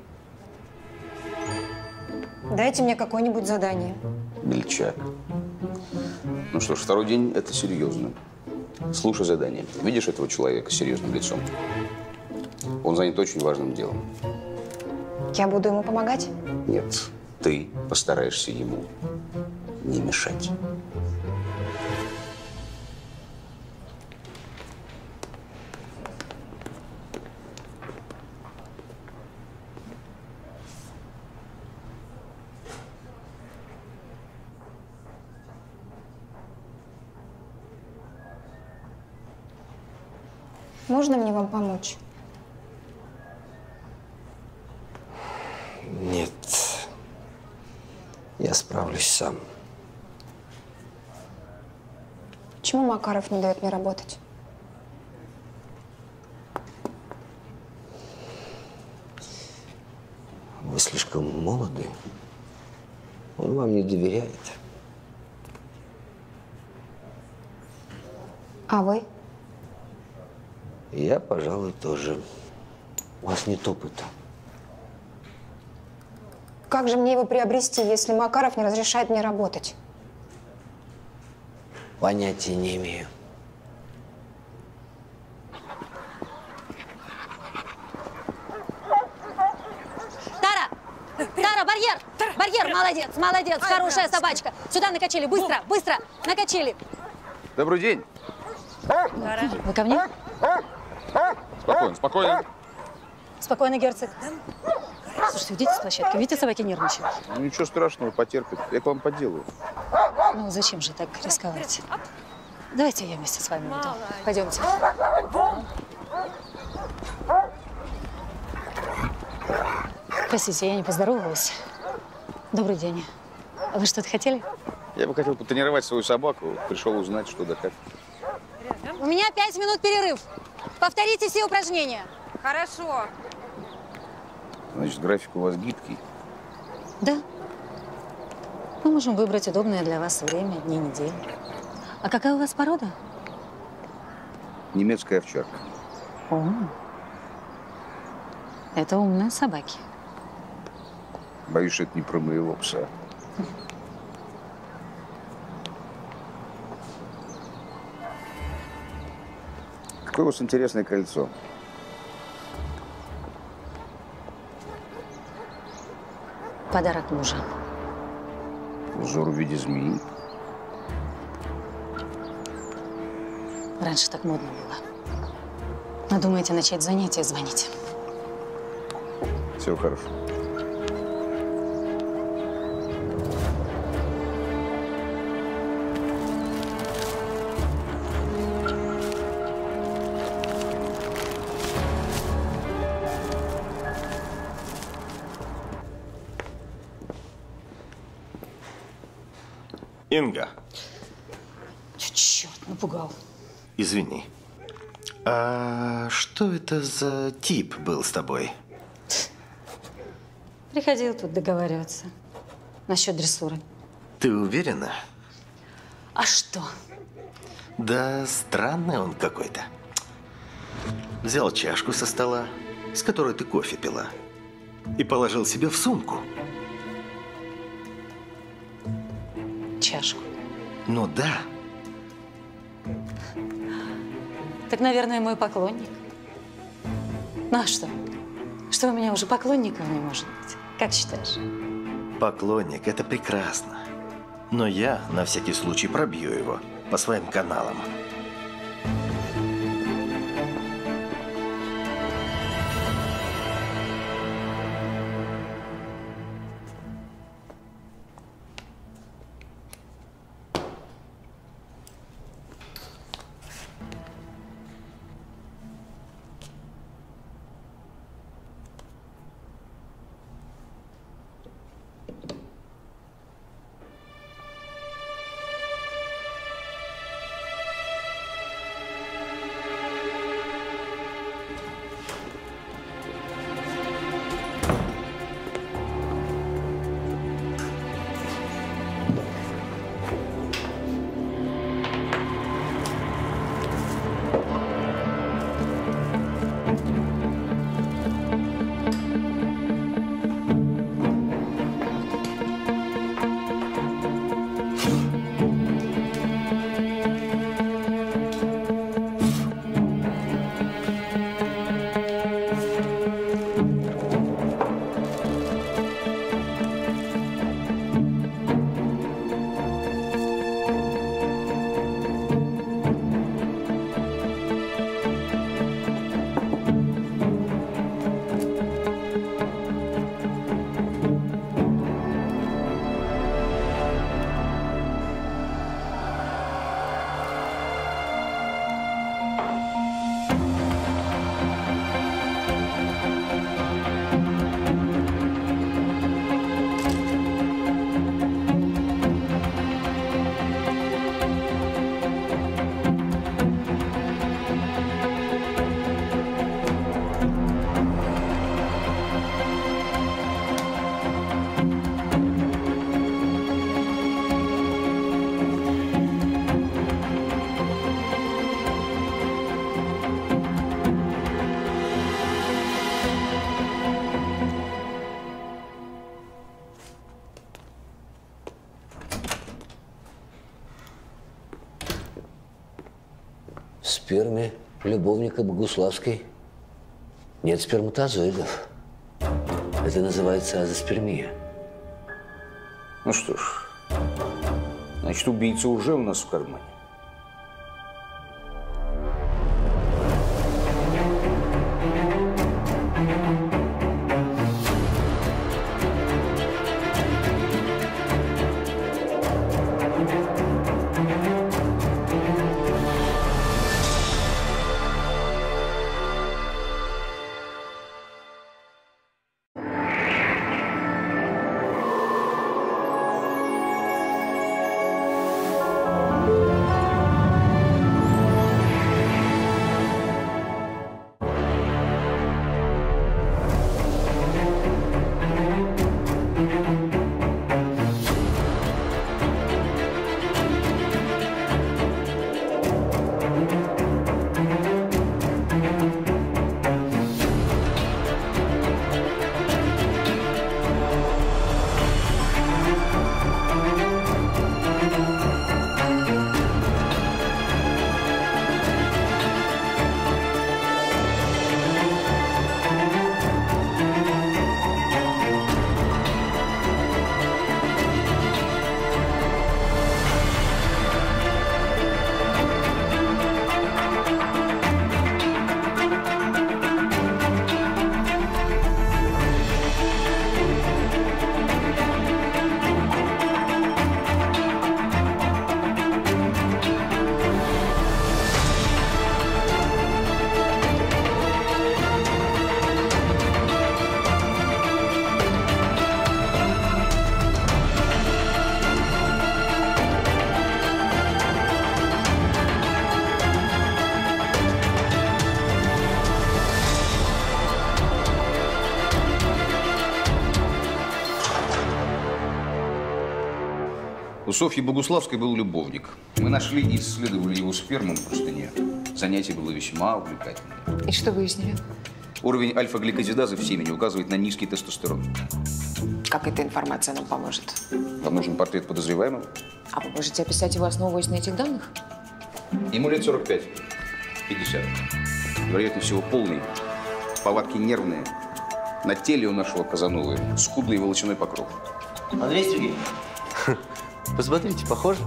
дайте мне какое-нибудь задание. Бельчак. Ну что ж, второй день – это серьезно. Слушай задание. Видишь этого человека с серьезным лицом? Он занят очень важным делом. Я буду ему помогать? Нет, ты постараешься ему не мешать. Можно мне вам помочь? Нет. Я справлюсь сам. Почему Макаров не дает мне работать? Вы слишком молоды. Он вам не доверяет. А вы? Я, пожалуй, тоже. У вас нет опыта. Как же мне его приобрести, если Макаров не разрешает мне работать? Понятия не имею. Тара! Тара, барьер! Барьер, молодец, молодец, хорошая собачка. Сюда на качели, быстро, быстро, на качели. Добрый день. Тара, вы ко мне? Спокойно, спокойно. Спокойно, герцог. Слушайте, уйдите с площадки. Видите, собаки нервничают. Ну, ничего страшного, потерпит. Я к вам поделаю. Ну, зачем же так рисковать? Давайте я вместе с вами уйду. Пойдемте. Простите, я не поздоровалась. Добрый день. Вы что-то хотели? Я бы хотел потренировать свою собаку. Пришел узнать, что да как. У меня пять минут перерыв. Повторите все упражнения. Хорошо. Значит, график у вас гибкий. Да. Мы можем выбрать удобное для вас время, дни недели. А какая у вас порода? Немецкая овчарка. О, это умные собаки. Боюсь, что это не про моего пса. Какое у вас интересное кольцо. Подарок мужа. Узор в виде змеи. Раньше так модно было. Надумаете начать занятия, звоните. Всего хорошего. Инга. Черт, напугал. Извини. А что это за тип был с тобой? Приходил тут договариваться насчет дрессуры. Ты уверена? А что? Да странный он какой-то. Взял чашку со стола, с которой ты кофе пила, и положил себе в сумку. Чашку. Ну да. Так, наверное, мой поклонник. Ну а что? Что у меня уже поклонников не может быть? Как считаешь? Поклонник – это прекрасно. Но я на всякий случай пробью его по своим каналам. сперме любовника Богуславской нет сперматозоидов. Это называется азоспермия. Ну что ж, значит, убийца уже у нас в кармане. У Софьи Богуславской был любовник. Мы нашли и исследовали его сперму на простыне. Занятие было весьма увлекательное. И что выяснили? Уровень альфа-гликозидазы в семени указывает на низкий тестостерон. Как эта информация нам поможет? Вам нужен портрет подозреваемого? А вы можете описать его, основываясь на этих данных? Ему лет сорок пять пятьдесят. Вероятнее всего, полный. Повадки нервные. На теле у нашего Казановы скудный волосяной покров. Андрей Сергеевич, посмотрите, похоже?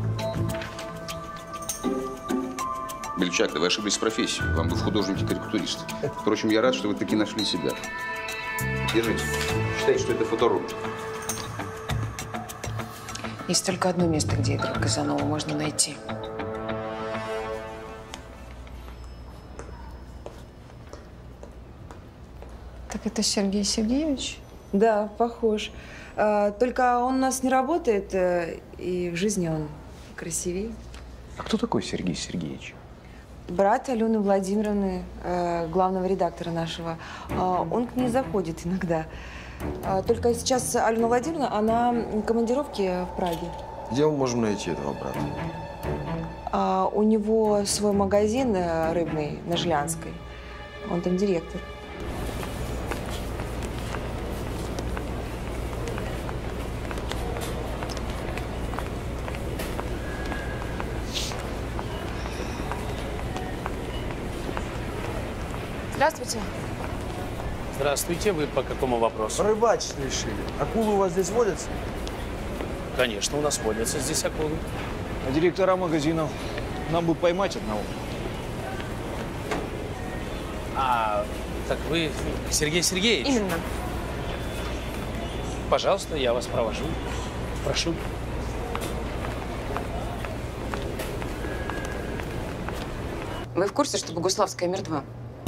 Бельчак, да вы ошиблись с профессией. Вам бы в художнике-карикатурист. Впрочем, я рад, что вы таки нашли себя. Держите. Считайте, что это фоторобот. Есть только одно место, где этого Казанова можно найти. Так это Сергей Сергеевич? Да, похож. А, только он у нас не работает, и в жизни он красивее. А кто такой Сергей Сергеевич? Брат Алены Владимировны, главного редактора нашего. Он к ней заходит иногда. Только сейчас Алена Владимировна, она в командировке в Праге. Где мы можем найти этого брата? А у него свой магазин рыбный на Жилянской. Он там директор. Здравствуйте. Здравствуйте. Вы по какому вопросу? Рыбачить решили. Акулы у вас здесь водятся? Конечно, у нас водятся здесь акулы. А директора магазинов? Нам бы поймать одного. А, так вы Сергей Сергеевич? Именно. Пожалуйста, я вас провожу. Прошу. Вы в курсе, что Богуславская мертва?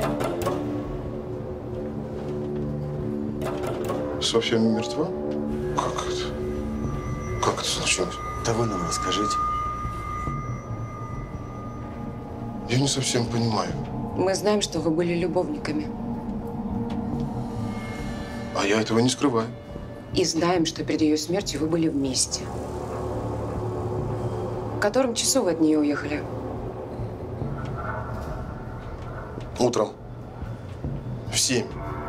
Софья мертва? Как это? Как это случилось? Да вы нам расскажите. Я не совсем понимаю. Мы знаем, что вы были любовниками. А я этого не скрываю. И знаем, что перед ее смертью вы были вместе. В котором часу вы от нее уехали? Утром. В семь.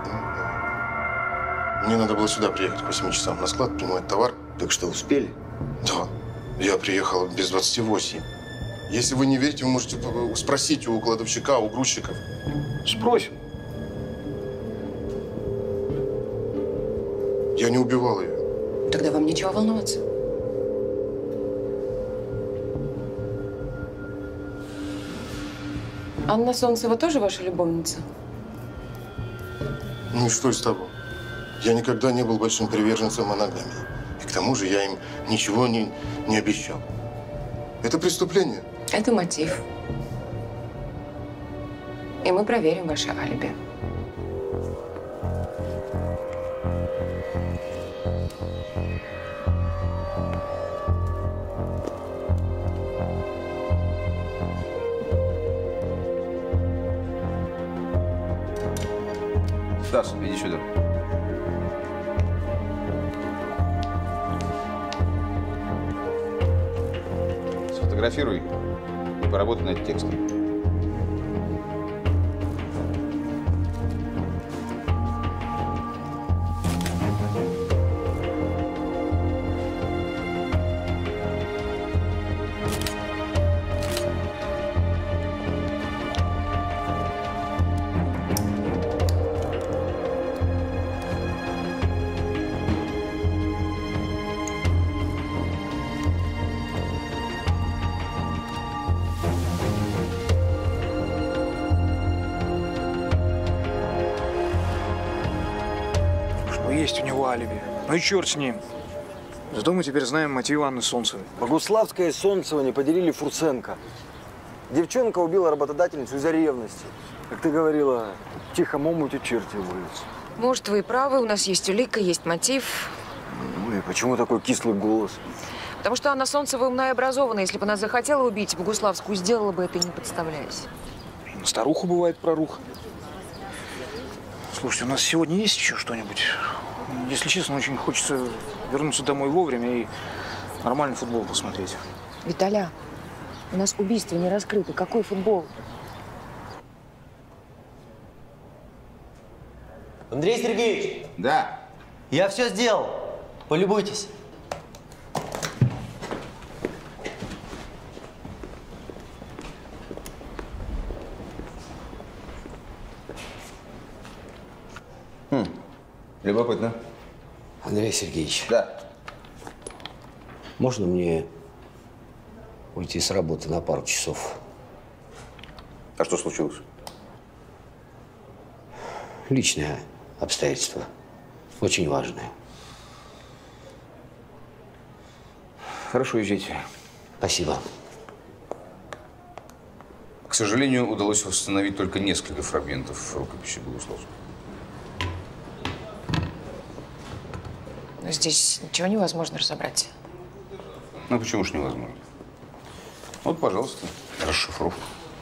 Мне надо было сюда приехать к восьми часам на склад, принимать товар. Так что, успели? Да. Я приехал без двадцати восьми. Если вы не верите, вы можете спросить у кладовщика, у грузчиков. Спросим. Я не убивал ее. Тогда вам нечего волноваться. Анна Солнцева тоже ваша любовница? Ну и что из того? Я никогда не был большим приверженцем моногамии. И к тому же я им ничего не, не обещал. Это преступление. Это мотив. И мы проверим ваше алиби. Стас, иди сюда. Сфотографируй и поработай над текстом. Есть у него алиби. Ну и черт с ним. Зато мы теперь знаем мотив Анны Солнцевой. Богуславская и Солнцева не поделили Фурценко. Девчонка убила работодательницу из-за ревности. Как ты говорила, в тихом омуте черти водятся. Может, вы и правы, у нас есть улика, есть мотив. Ну и почему такой кислый голос? Потому что Анна Солнцева умна и образована. Если бы она захотела убить Богуславскую, сделала бы это, не подставляясь. На старуху бывает проруха. Слушайте, у нас сегодня есть еще что-нибудь? Если честно, очень хочется вернуться домой вовремя и нормальный футбол посмотреть. Виталя, у нас убийство не раскрыто. Какой футбол? Андрей Сергеевич! Да. Я все сделал. Полюбуйтесь. Хм. Любопытно. Андрей Сергеевич. Да. Можно мне уйти с работы на пару часов? А что случилось? Личное обстоятельство. Очень важное. Хорошо, езжайте. Спасибо. К сожалению, удалось восстановить только несколько фрагментов рукописи Богуславского. Но здесь ничего невозможно разобрать. Ну, почему ж невозможно? Вот, пожалуйста, расшифровка.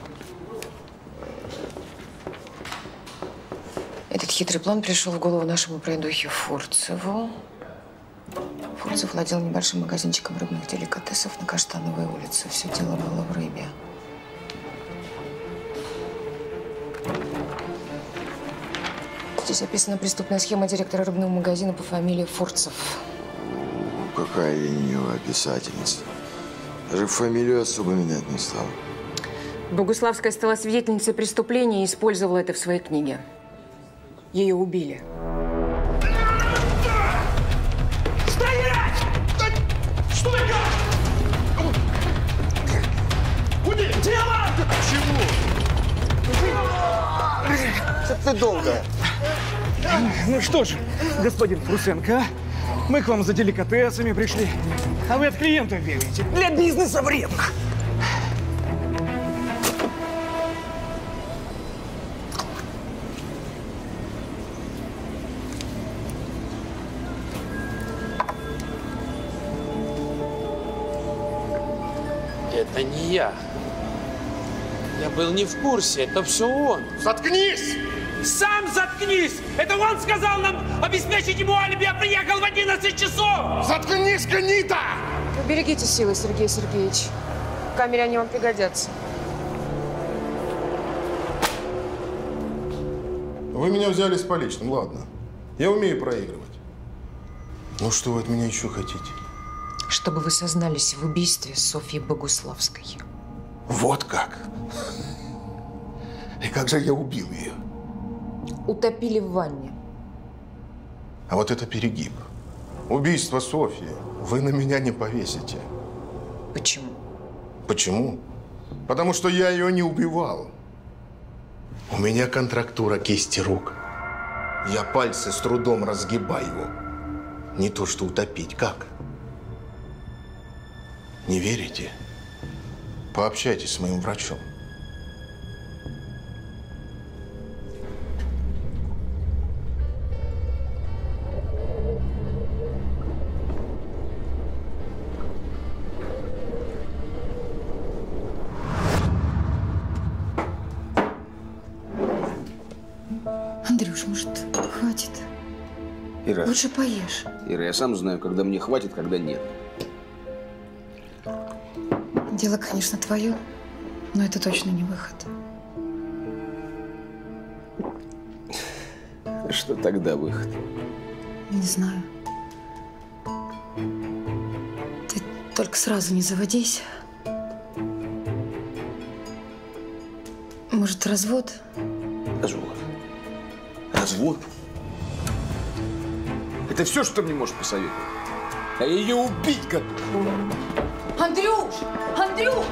Этот хитрый план пришел в голову нашему пройдохе Фурцеву. Фурцев владел небольшим магазинчиком рыбных деликатесов на Каштановой улице. Все дело было в рыбе. Здесь описана преступная схема директора рыбного магазина по фамилии Фурцев. Какая ленивая писательница. Даже фамилию особо менять не стала. Богуславская стала свидетельницей преступления и использовала это в своей книге. Ее убили. Стоять! Что такое? Уйди! Дело! Чего? Что ты долго? Ну что ж, господин Фурценко, а? Мы к вам за деликатесами пришли, а вы от клиентов бегаете. Для бизнеса вредно. Это не я. Я был не в курсе, это все он. Заткнись! Сам заткнись! Это он сказал нам обеспечить ему алиби, я приехал в одиннадцать часов! Заткнись, Ганита! Вы берегите силы, Сергей Сергеевич. В камере они вам пригодятся. Вы меня взяли с поличным, ладно. Я умею проигрывать. Ну что вы от меня еще хотите? Чтобы вы сознались в убийстве Софьи Богуславской. Вот как. И как же я убил ее? Утопили в ванне. А вот это перегиб. Убийство Софьи вы на меня не повесите. Почему? Почему? Потому что я ее не убивал. У меня контрактура кисти рук. Я пальцы с трудом разгибаю. Не то что утопить. Как? Не верите? Пообщайтесь с моим врачом. Андрюш, может, хватит? Ира, Лучше поешь. Ира, я сам знаю, когда мне хватит, когда нет. Дело, конечно, твое, но это точно не выход. Что тогда выход? Не знаю. Ты только сразу не заводись. Может, развод? Развод. Развод? Это все, что ты мне можешь посоветовать? А я ее убить готов. Андрюш! Андрюш!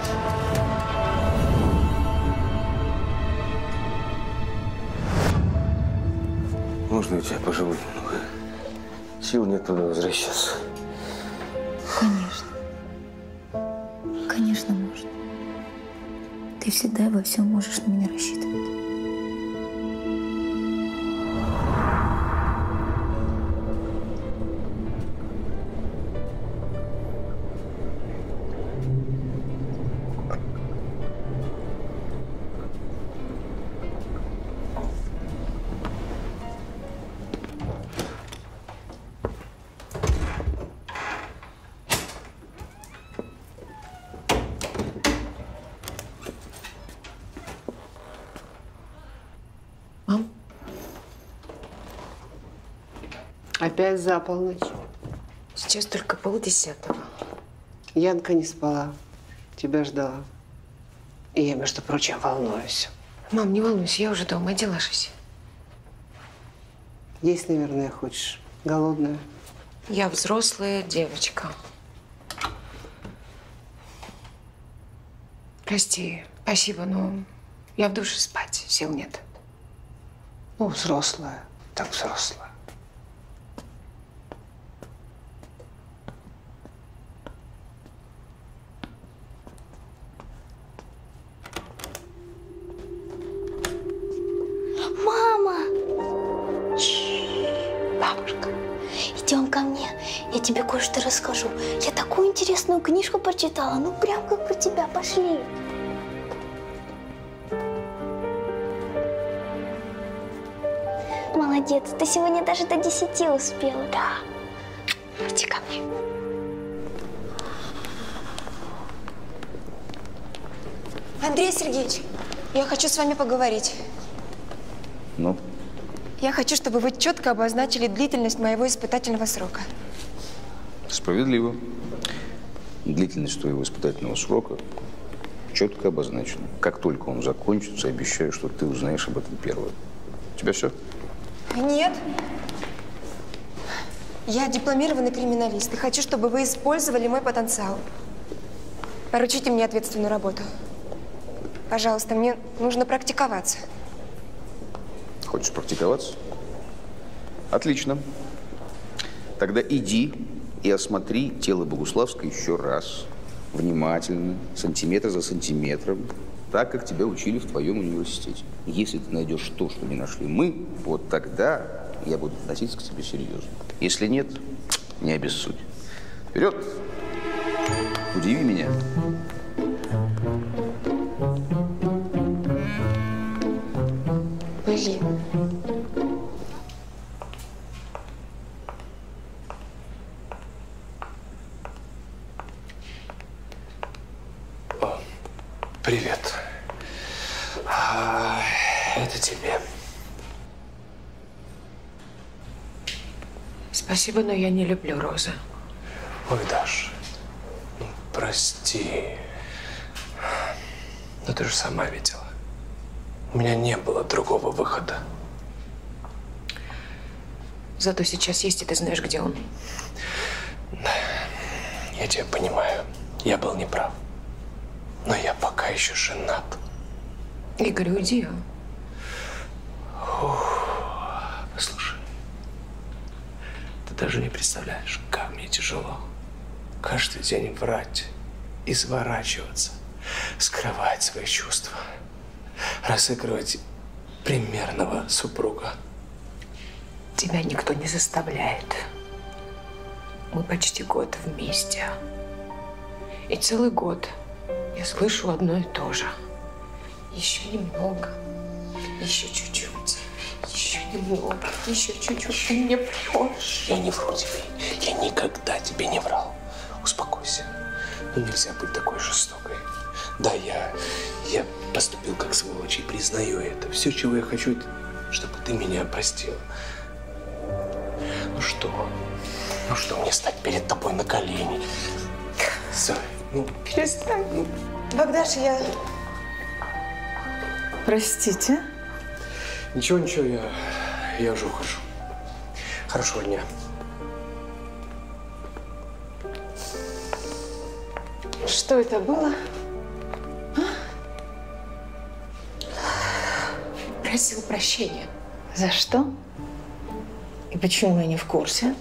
Можно я тебя поживу немного? Сил нет туда возвращаться. Конечно. Конечно, можно. Ты всегда и во всем можешь на меня рассчитывать. Опять за полночь. Сейчас только полдесятого. Янка не спала. Тебя ждала. И я, между прочим, волнуюсь. Мам, не волнуйся, я уже дома, иди ложись. Есть, наверное, хочешь. Голодная. Я взрослая девочка. Прости, спасибо, но я в душе спать, сил нет. Ну, взрослая, так взрослая. Мама! Бабушка, идем ко мне. Я тебе кое-что расскажу. Я такую интересную книжку прочитала. Ну, прям как про тебя. Пошли. Молодец. Ты сегодня даже до десяти успела. Да. Иди ко мне. Андрей Сергеевич, я хочу с вами поговорить. Ну? Я хочу, чтобы вы четко обозначили длительность моего испытательного срока. Справедливо. Длительность твоего испытательного срока четко обозначена. Как только он закончится, обещаю, что ты узнаешь об этом первым. У тебя все? Нет. Я дипломированный криминалист и хочу, чтобы вы использовали мой потенциал. Поручите мне ответственную работу. Пожалуйста, мне нужно практиковаться. Хочешь практиковаться? Отлично. Тогда иди и осмотри тело Богуславской еще раз. Внимательно, сантиметр за сантиметром, так, как тебя учили в твоем университете. Если ты найдешь то, что не нашли мы, вот тогда я буду относиться к тебе серьезно. Если нет, не обессудь. Вперед! Удиви меня. Блин. Привет. А, это тебе. Спасибо, но я не люблю розы. Ой, Даш, ну, прости. Но ты же сама видела. У меня не было другого выхода. Зато сейчас есть, и ты знаешь, где он. Я тебя понимаю. Я был неправ. Но я пока еще женат. Игорь, уйди. Фух. Послушай, ты даже не представляешь, как мне тяжело. Каждый день врать, изворачиваться, скрывать свои чувства, разыгрывать примерного супруга. Тебя никто не заставляет. Мы почти год вместе. И целый год я слышу одно и то же. Еще немного, еще чуть-чуть, еще немного, еще чуть-чуть. Ты мне врешь. Я не вру тебе. Я никогда тебе не врал. Успокойся. Ну нельзя быть такой жестокой. Да, я, я поступил как сволочь и признаю это. Все, чего я хочу, это чтобы ты меня простил. Ну что? Ну что, мне стать перед тобой на колени? Зоя, ну… Перестань. Богдаш, я… Простите. Ничего, ничего, я, я уже ухожу. Хорошего дня. Что это было? А? Просил прощения. За что? И почему я не в курсе?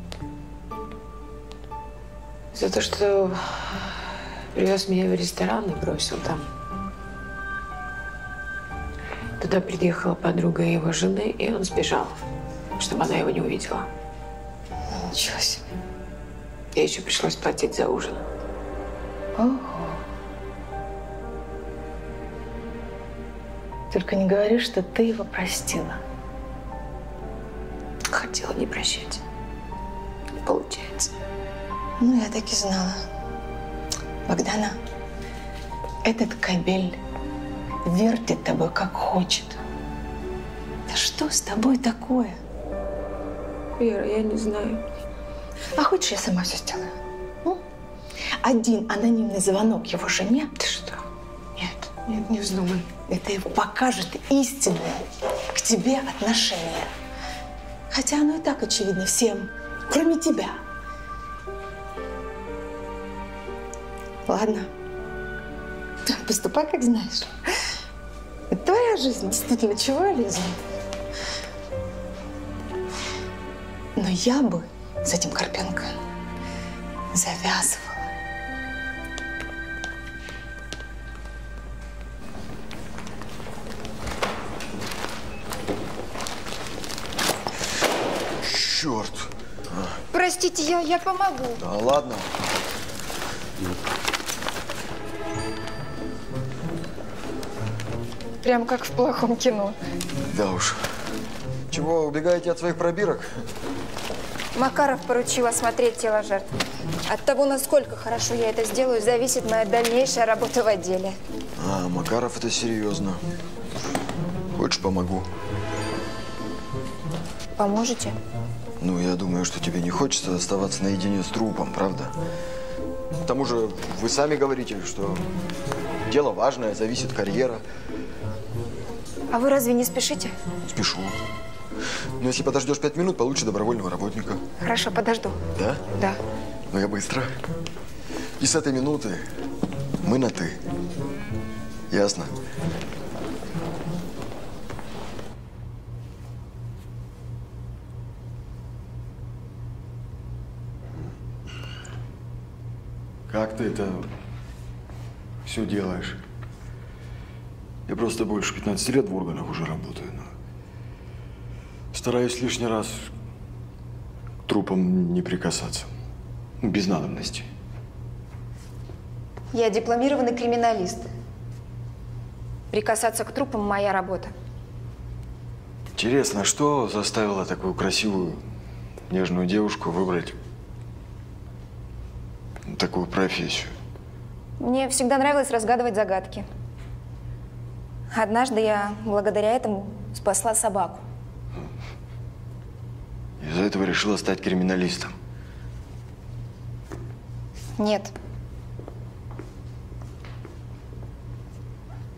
За то, что привез меня в ресторан и бросил там. Туда приехала подруга его жены, и он сбежал, чтобы она его не увидела. Ничего себе. И еще пришлось платить за ужин. Ого. Только не говори, что ты его простила. Хотела не прощать. Не получается. Ну, я так и знала. Богдана, этот кобель вертит тобой как хочет. Да что с тобой такое? Вера, я не знаю. А хочешь, я сама все сделаю? Ну? Один анонимный звонок его жене. Ты что? Нет. Нет, не вздумай. Это его покажет истинное к тебе отношение. Хотя оно и так очевидно всем, кроме тебя. Ладно. Поступай, как знаешь. Это твоя жизнь, действительно, чего я лезу? Но я бы с этим Карпенко завязывала. Черт. Простите, я, я помогу. Да ладно. Прям как в плохом кино. Да уж. Чего, убегаете от своих пробирок? Макаров поручил осмотреть тело жертвы. От того, насколько хорошо я это сделаю, зависит моя дальнейшая работа в отделе. А, Макаров, это серьезно. Хочешь, помогу? Поможете? Ну, я думаю, что тебе не хочется оставаться наедине с трупом, правда? К тому же, вы сами говорите, что дело важное, зависит карьера. А вы разве не спешите? Спешу. Но если подождешь пять минут, получишь добровольного работника. Хорошо, подожду. Да? Да. Ну, я быстро. И с этой минуты мы на «ты». Ясно? Как ты это все делаешь? Я просто больше пятнадцати лет в органах уже работаю. Но стараюсь лишний раз к трупам не прикасаться. Без надобности. Я дипломированный криминалист. Прикасаться к трупам – моя работа. Интересно, что заставило такую красивую, нежную девушку выбрать такую профессию? Мне всегда нравилось разгадывать загадки. Однажды я благодаря этому спасла собаку. Из-за этого решила стать криминалистом? Нет.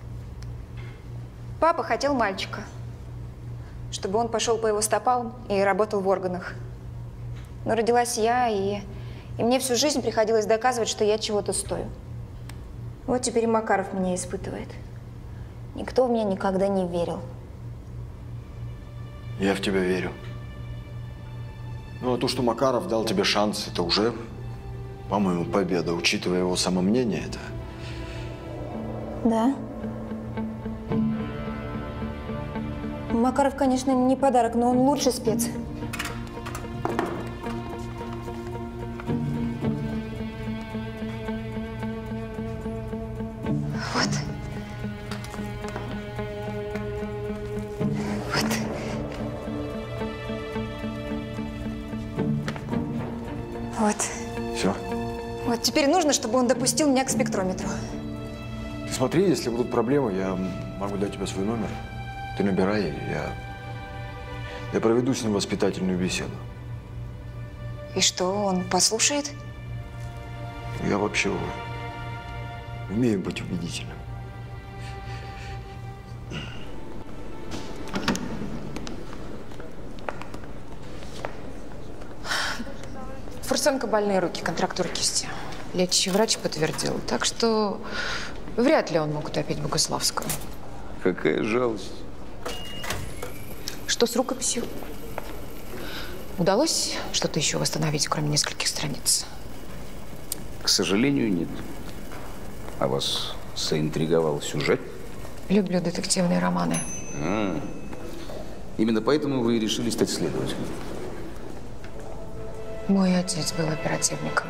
Папа хотел мальчика, чтобы он пошел по его стопам и работал в органах. Но родилась я, и, и мне всю жизнь приходилось доказывать, что я чего-то стою. Вот теперь и Макаров меня испытывает. Никто в меня никогда не верил. Я в тебя верю. Ну, а то, что Макаров дал тебе шанс, это уже, по-моему, победа, учитывая его самомнение, это… Да. Макаров, конечно, не подарок, но он лучший спец. Вот. Вот. Вот. Все. Вот теперь нужно, чтобы он допустил меня к спектрометру. Ты смотри, если будут проблемы, я могу дать тебе свой номер. Ты набирай, я… Я проведу с ним воспитательную беседу. И что, он послушает? Я вообще умею быть убедительным. Форсенко больные руки, контрактура кисти. Лечащий врач подтвердил. Так что вряд ли он мог утопить Богуславского. Какая жалость. Что с рукописью? Удалось что-то еще восстановить, кроме нескольких страниц? К сожалению, нет. А вас заинтриговал сюжет? Люблю детективные романы. А, именно поэтому вы и решили стать следователем? Мой отец был оперативником.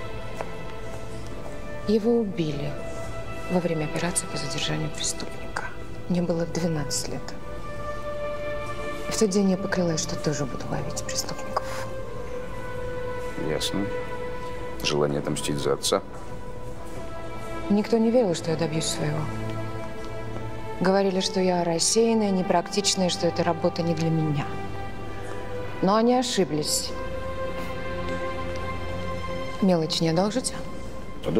Его убили во время операции по задержанию преступника. Мне было двенадцать лет. И в тот день я поклялась, что тоже буду ловить преступников. Ясно. Желание отомстить за отца? Никто не верил, что я добьюсь своего. Говорили, что я рассеянная, непрактичная, что эта работа не для меня. Но они ошиблись. Мелочь не одолжите? Да.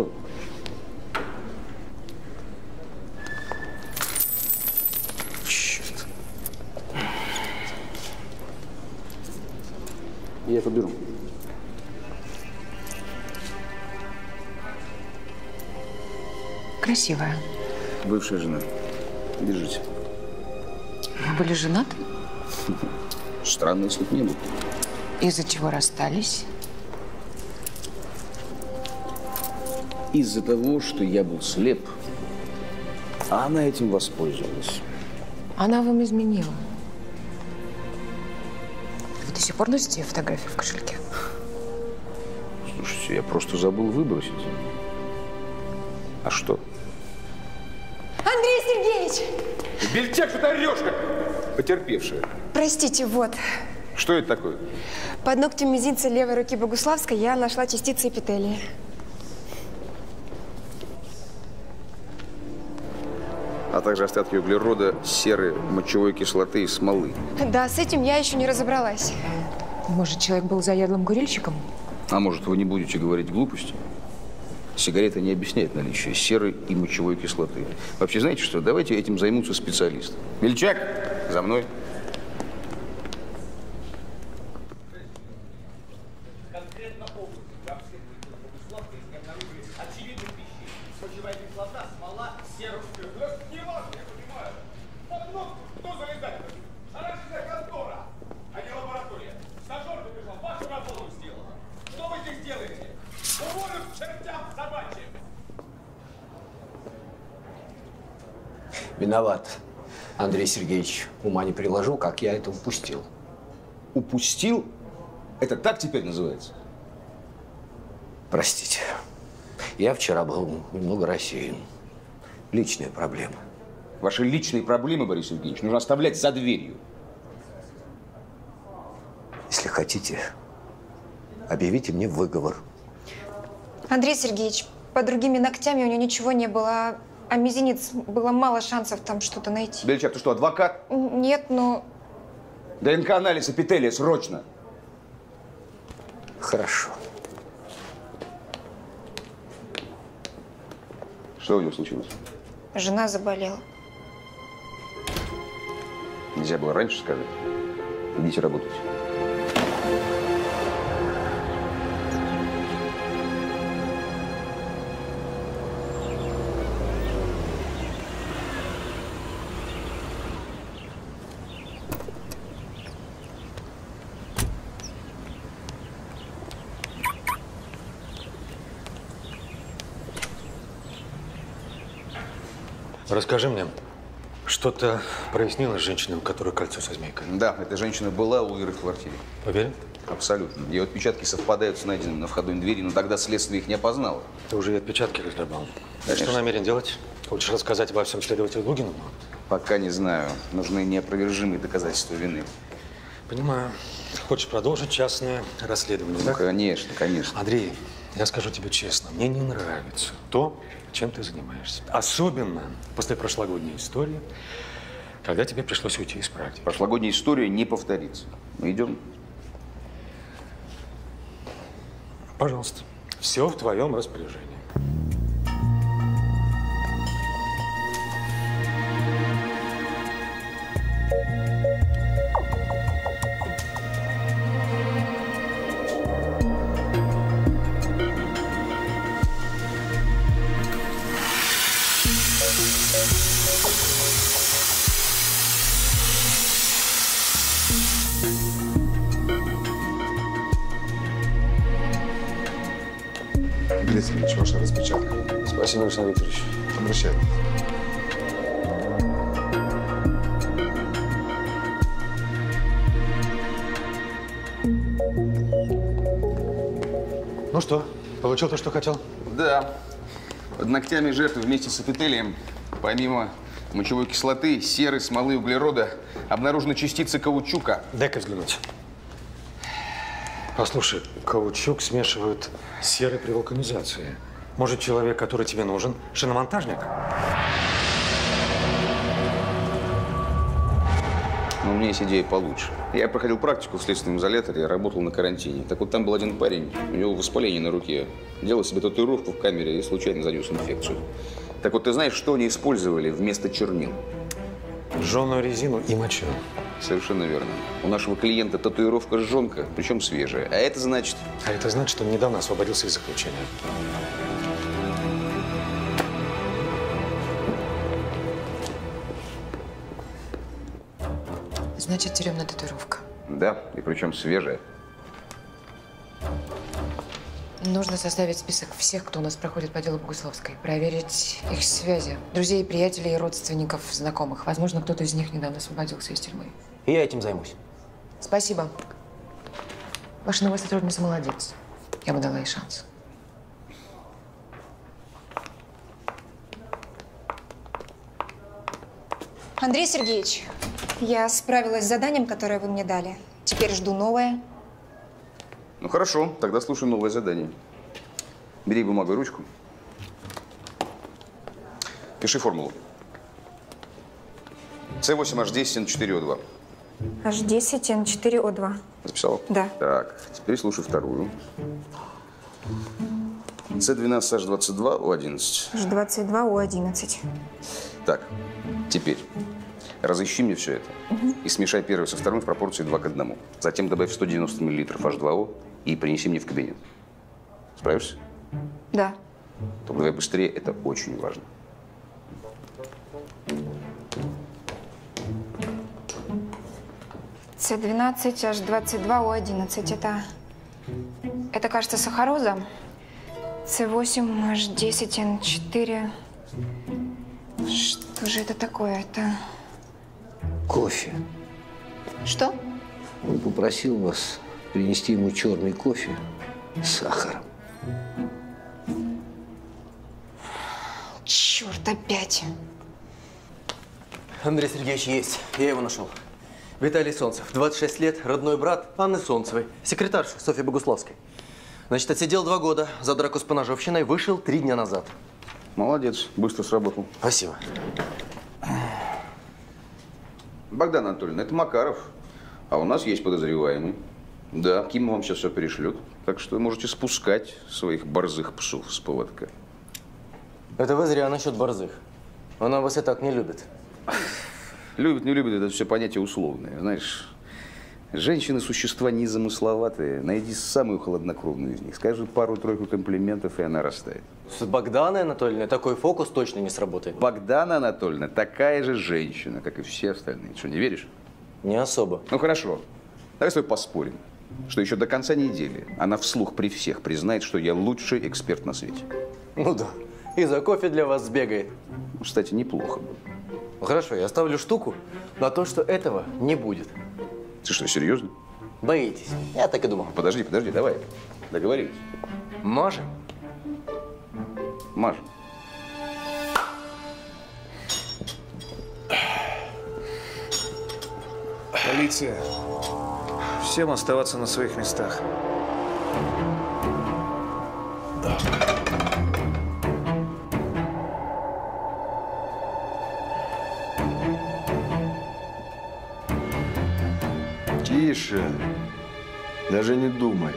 Черт. Я подберу. Красивая. Бывшая жена. Держите. Вы были женаты? Странно, если бы не было. Из-за чего расстались? Из-за того, что я был слеп, а она этим воспользовалась. Она вам изменила. Вы до сих пор носите ее фотографию в кошельке? Слушайте, я просто забыл выбросить. А что? Андрей Сергеевич! Бельчак, что ты орешь, как потерпевшая? Простите, вот. Что это такое? Под ногтем мизинца левой руки Богуславской я нашла частицы эпителия. А также остатки углерода, серы, мочевой кислоты и смолы. Да, с этим я еще не разобралась. Может, человек был заядлым курильщиком? А может, вы не будете говорить глупости? Сигарета не объясняет наличие серы и мочевой кислоты. Вообще, знаете что? Давайте этим займутся специалисты. Бельчак, за мной. Виноват, Андрей Сергеевич. Ума не приложу, как я это упустил. Упустил? Это так теперь называется? Простите. Я вчера был немного рассеян. Личная проблема. Ваши личные проблемы, Борис Евгеньевич, нужно оставлять за дверью. Если хотите, объявите мне выговор. Андрей Сергеевич, под другими ногтями у него ничего не было, а мизинец было мало шансов там что-то найти. Бельчак, ты что, адвокат? Нет, но… ДНК-анализ эпителия, срочно. Хорошо. Что у него случилось? Жена заболела. Нельзя было раньше сказать. Идите работать. Расскажи мне, что-то прояснилось с женщиной, у которой кольцо со змейкой? Да, эта женщина была у Иры в квартире. Уверен? Абсолютно. Ее отпечатки совпадают с найденными на входной двери, но тогда следствие их не опознало. Ты уже и отпечатки разгребал. Конечно. Что намерен делать? Хочешь рассказать обо всем следователю Лугину? Пока не знаю. Нужны неопровержимые доказательства вины. Понимаю. Хочешь продолжить частное расследование, Ну, да? конечно, конечно. Андрей, я скажу тебе честно, мне не нравится то, чем ты занимаешься. Особенно после прошлогодней истории, когда тебе пришлось уйти из практики. Прошлогодняя история не повторится. Мы идем. Пожалуйста. Все в твоем распоряжении. Андрей Сергеевич, ваша распечатка. Спасибо, Александр Викторович. Обращайтесь. Ну что, получил то, что хотел? Да. Под ногтями жертвы вместе с эпителием, помимо мочевой кислоты, серы, смолы, углерода, обнаружены частицы каучука. Дай-ка взглянуть. Послушай, каучук смешивают с серой при вулканизации. Может, человек, который тебе нужен, шиномонтажник? Но у меня есть идея получше. Я проходил практику в следственном изоляторе, я работал на карантине. Так вот, там был один парень, у него воспаление на руке. Делал себе татуировку в камере и случайно занес инфекцию. Так вот, ты знаешь, что они использовали вместо чернил? Жженую резину и мочу. Совершенно верно. У нашего клиента татуировка жженка, причем свежая. А это значит… А это значит, что он недавно освободился из заключения. Значит, тюремная татуировка. Да, и причем свежая. Нужно составить список всех, кто у нас проходит по делу Богуславской. Проверить их связи. Друзей, приятелей, родственников, знакомых. Возможно, кто-то из них недавно освободился из тюрьмы. И я этим займусь. Спасибо. Ваша новая сотрудница молодец. Я бы дала ей шанс. Андрей Сергеевич, я справилась с заданием, которое вы мне дали. Теперь жду новое. Ну хорошо, тогда слушай новое задание. Бери бумагу и ручку. Пиши формулу. С восемь H десять N четыре O два. H десять N четыре O два. Записал? Да. Так, теперь слушай вторую. С двенадцать H двадцать два O одиннадцать. H двадцать два O одиннадцать. Так, теперь разыщи мне все это. Угу. И смешай первое со вторым в пропорции два к одному. Затем добавь сто девяносто миллилитров H два O и принеси мне в кабинет. Справишься? Да. Только давай быстрее, это очень важно. С двенадцать H двадцать два O одиннадцать. Это… Это, кажется, сахароза. С восемь H десять N четыре. Что же это такое? Это… Кофе. Что? Он попросил вас принести ему черный кофе с сахаром. Черт, опять. Андрей Сергеевич есть. Я его нашел. Виталий Солнцев, двадцать шесть лет, родной брат Анны Солнцевой, секретарша Софьи Богуславской. Значит, отсидел два года за драку с поножовщиной, вышел три дня назад. Молодец, быстро сработал. Спасибо. Богдан Анатольевна, это Макаров. А у нас есть подозреваемый. Да, Ким вам сейчас все перешлет. Так что можете спускать своих борзых псов с поводка. Это вы зря насчет борзых. Она вас и так не любит. Любят, не любят, это все понятие условное. Знаешь, женщины – существа незамысловатые. Найди самую хладнокровную из них. Скажи пару-тройку комплиментов, и она растает. С Богданой Анатольевной такой фокус точно не сработает. Богдана Анатольевна такая же женщина, как и все остальные. Ты что, не веришь? Не особо. Ну, хорошо. Давай с тобой поспорим, что еще до конца недели она вслух при всех признает, что я лучший эксперт на свете. Ну да. И за кофе для вас сбегает. Кстати, неплохо бы. Ну, хорошо, я ставлю штуку на то, что этого не будет. Ты что, серьезно? Боитесь. Я так и думал. Подожди, подожди, давай. Договорились. Можем? Мажем. Полиция. Всем оставаться на своих местах. Тише. Даже не думай.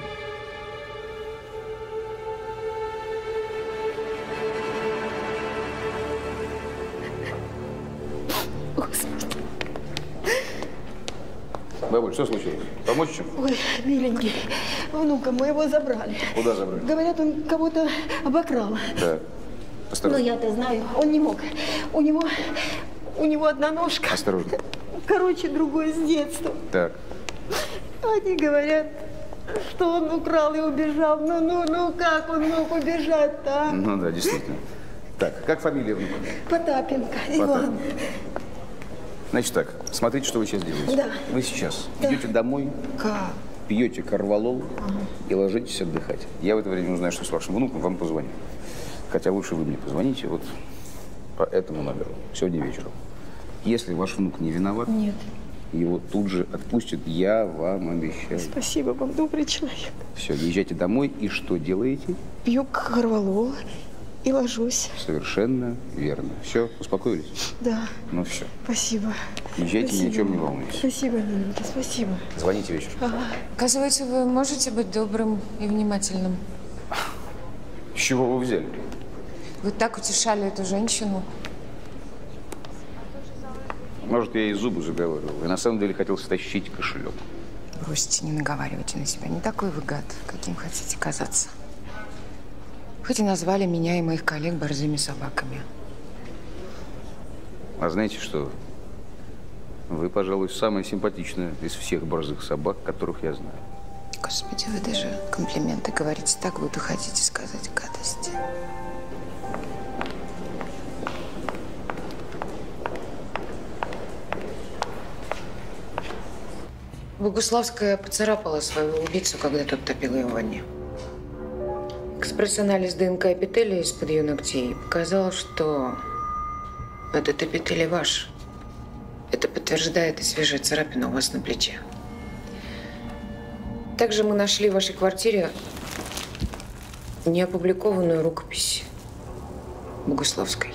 Бабуль, что случилось? Помочь чем? Ой, миленький, внука моего забрали. Куда забрали? Говорят, он кого-то обокрал. Так. Но Осторожно. я-то знаю, он не мог. У него, у него одна ножка. Осторожно. Короче, другой с детства. Так. Они говорят, что он украл и убежал. Ну, ну, ну, как он мог убежать-то, а? Ну да, действительно. Так, как фамилия внука? Потапенко, Иван. Значит так, смотрите, что вы сейчас делаете. Да. Вы сейчас Да. идете домой, Как? пьете корвалол и ложитесь отдыхать. Я в это время узнаю, что с вашим внуком, вам позвоню. Хотя лучше вы мне позвоните вот по этому номеру сегодня вечером. Если ваш внук не виноват, Нет. его тут же отпустят, я вам обещаю. Спасибо вам, добрый человек. Все, езжайте домой и что делаете? Пью корвалол и ложусь. Совершенно верно. Все, успокоились? Да, Ну все, спасибо. езжайте, ни о Спасибо. чем не волнуйтесь. Спасибо, миленький, спасибо. Звоните вечером. Ага. Оказывается, вы можете быть добрым и внимательным. С чего вы взяли? Вы так утешали эту женщину. Может, я и зубы заговаривал. И на самом деле хотел стащить кошелек. Бросьте, не наговаривайте на себя. Не такой вы гад, каким хотите казаться. Хоть и назвали меня и моих коллег борзыми собаками. А знаете что? Вы, пожалуй, самая симпатичная из всех борзых собак, которых я знаю. Господи, вы даже комплименты говорите так, будто хотите сказать гадости. Богуславская поцарапала своего убийцу, когда тот топил ее в ванне. Экспресс-анализ ДНК эпителия из-под ее ногтей показал, что этот эпителий ваш. Это подтверждает и свежая царапина у вас на плече. Также мы нашли в вашей квартире неопубликованную рукопись Богуславской.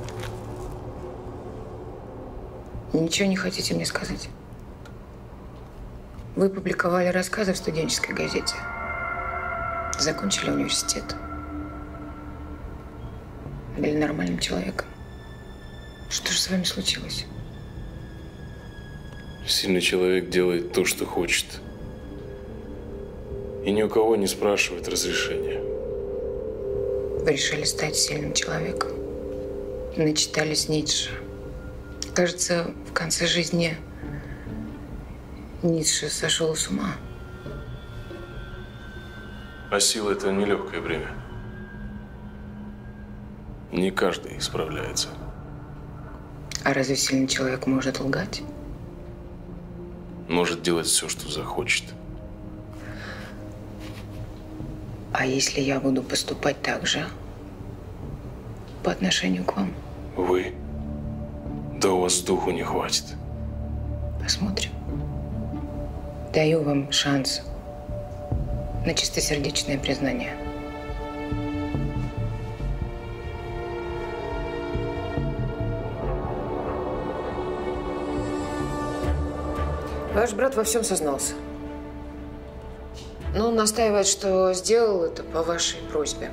Ничего не хотите мне сказать? Вы публиковали рассказы в студенческой газете. Закончили университет. Были нормальным человеком. Что же с вами случилось? Сильный человек делает то, что хочет. И ни у кого не спрашивает разрешения. Вы решили стать сильным человеком. Начитались Ницше. Кажется, в конце жизни Ницше сошел с ума. А сила – это нелегкое бремя. Не каждый справляется. А разве сильный человек может лгать? Может делать все, что захочет. А если я буду поступать так же по отношению к вам? Вы? Да у вас духу не хватит. Посмотрим. Даю вам шанс на чистосердечное признание. Ваш брат во всем сознался. Но он настаивает, что сделал это по вашей просьбе.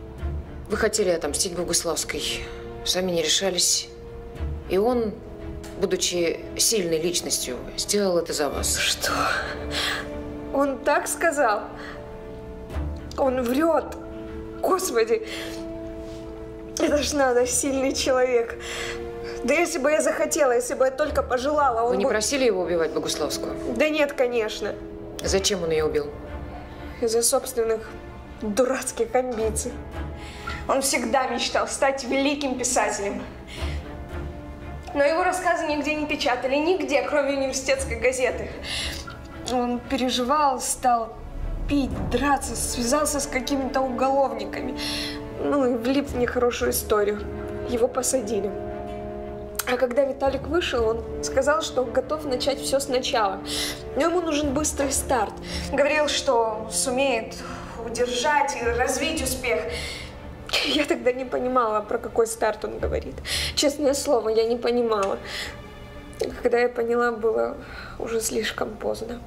Вы хотели отомстить Богуславской, сами не решались. И он будучи сильной личностью, сделал это за вас. Что? Он так сказал? Он врет. Господи, это ж надо, сильный человек. Да если бы я захотела, если бы я только пожелала, он Вы не бы... просили его убивать Богуславскую? Да нет, конечно. Зачем он ее убил? Из-за собственных дурацких амбиций. Он всегда мечтал стать великим писателем. Но его рассказы нигде не печатали, нигде, кроме университетской газеты. Он переживал, стал пить, драться, связался с какими-то уголовниками. Ну и влип в нехорошую историю. Его посадили. А когда Виталик вышел, он сказал, что готов начать все сначала. Но ему нужен быстрый старт. Говорил, что сумеет удержать и развить успех. Я тогда не понимала, про какой старт он говорит. Честное слово, я не понимала. Когда я поняла, было уже слишком поздно.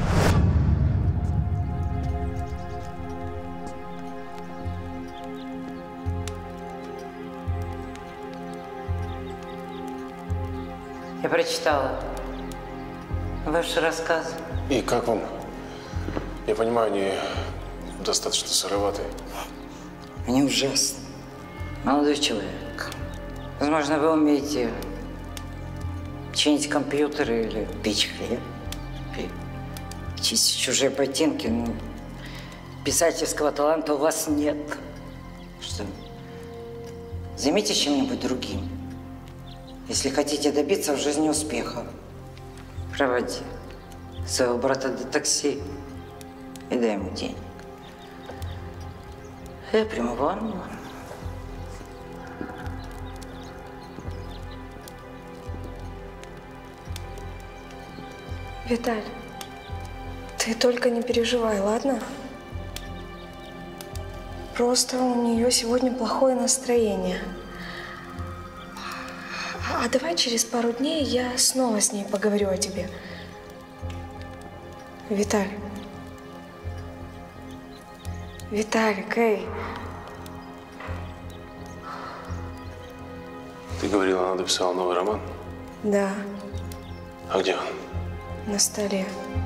Я прочитала ваши рассказы. И как вам? Я понимаю, они достаточно сыроватые. Они ужасны. Молодой человек. Возможно, вы умеете чинить компьютеры или печь хлеб, или чистить чужие ботинки, но писательского таланта у вас нет. Что? Займитесь чем-нибудь другим. Если хотите добиться в жизни успеха, проводи своего брата до такси и дай ему денег. Я приму ванну. Виталь, ты только не переживай, ладно? Просто у нее сегодня плохое настроение. А давай через пару дней я снова с ней поговорю о тебе. Виталь. Виталик, эй. Ты говорила, она написала новый роман? Да, А где он? на столе.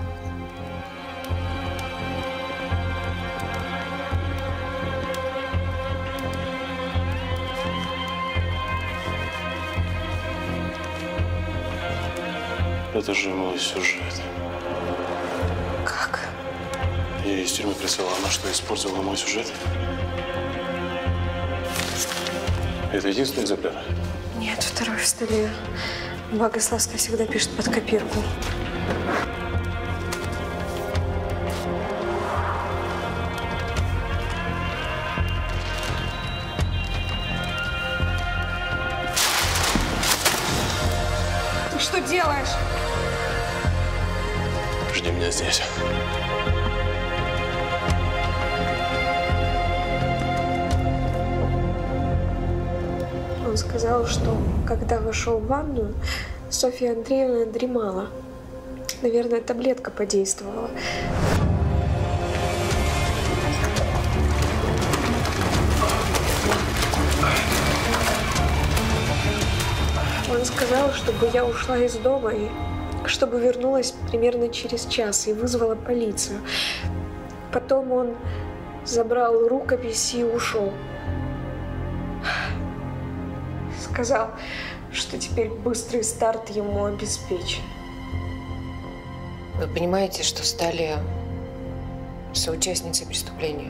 Это же мой сюжет. Как? Я ее из тюрьмы прислала, она что, использовала мой сюжет? Это единственный экземпляр? Нет, второй в столе. Богославская всегда пишет под копирку. Ты что делаешь? Жди меня здесь. Он сказал, что когда вошел в ванную, Софья Андреевна дремала. Наверное, таблетка подействовала. Он сказал, чтобы я ушла из дома и чтобы вернулась примерно через час и вызвала полицию. Потом он забрал рукопись и ушел. Сказал, что теперь быстрый старт ему обеспечен. Вы понимаете, что стали соучастницей преступления?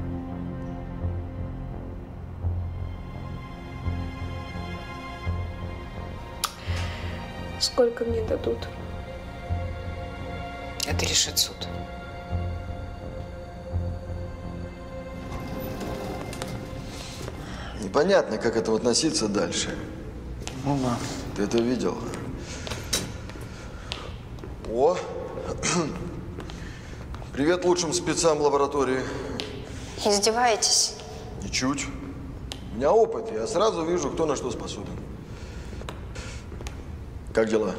Сколько мне дадут? Это решит суд. Непонятно, как к этому относиться дальше. Ну да. Ты это видел? О! Привет лучшим спецам лаборатории. Издеваетесь? Ничуть. У меня опыт, я сразу вижу, кто на что способен. Как дела?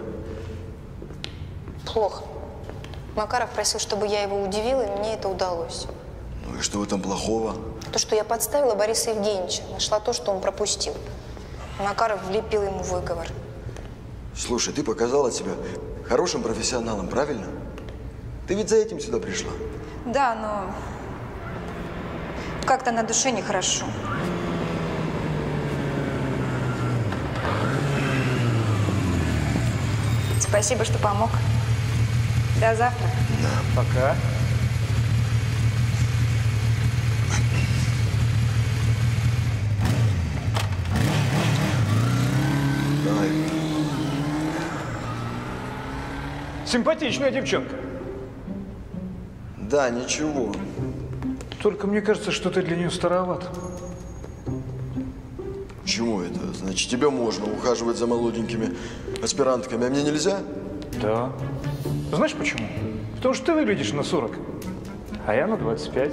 Плохо. Макаров просил, чтобы я его удивила, и мне это удалось. Ну и что в этом плохого? То, что я подставила Бориса Евгеньевича, нашла то, что он пропустил. Макаров влепил ему выговор. Слушай, ты показала себя хорошим профессионалом, правильно? Ты ведь за этим сюда пришла. Да, но как-то на душе нехорошо. Спасибо, что помог. До завтра. Да. Пока. Давай. Симпатичная девчонка. Да, ничего. Только мне кажется, что ты для нее староват. Почему это? Значит, тебе можно ухаживать за молоденькими аспирантками, а мне нельзя? Да. Знаешь почему? Потому что ты выглядишь на сорок, а я на двадцать пять.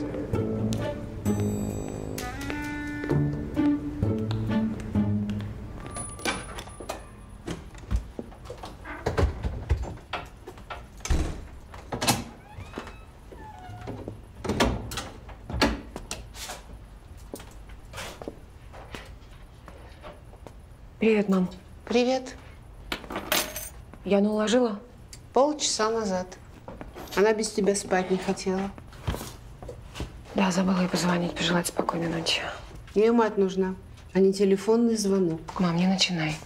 Привет, мам. Привет. Яну уложила? Полчаса назад. Она без тебя спать не хотела. Да, забыла ей позвонить, пожелать спокойной ночи. Ей мать нужна, а не телефонный звонок. Мам, не начинай.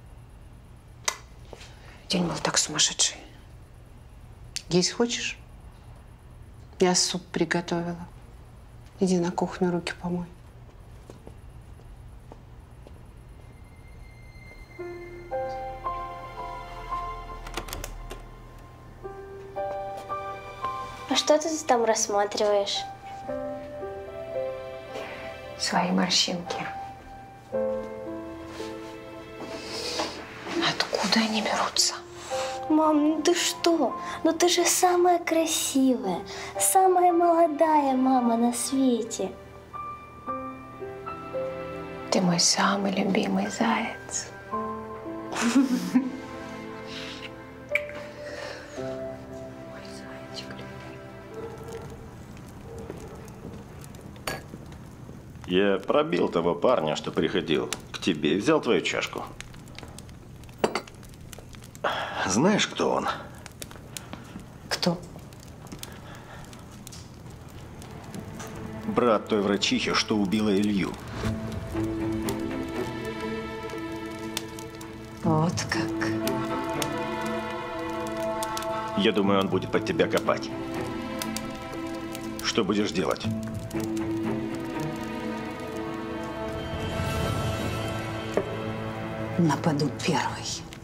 День был так сумасшедший. Есть хочешь? Я суп приготовила. Иди на кухню, руки помой. А что ты там рассматриваешь? Свои морщинки. Откуда они берутся? Мам, ну ты что? Ну ты же самая красивая, самая молодая мама на свете. Ты мой самый любимый заяц. Я пробил того парня, что приходил к тебе, и взял твою чашку. Знаешь, кто он? Кто? Брат той врачихи, что убила Илью. Вот как. Я думаю, он будет под тебя копать. Что будешь делать? Нападу первой.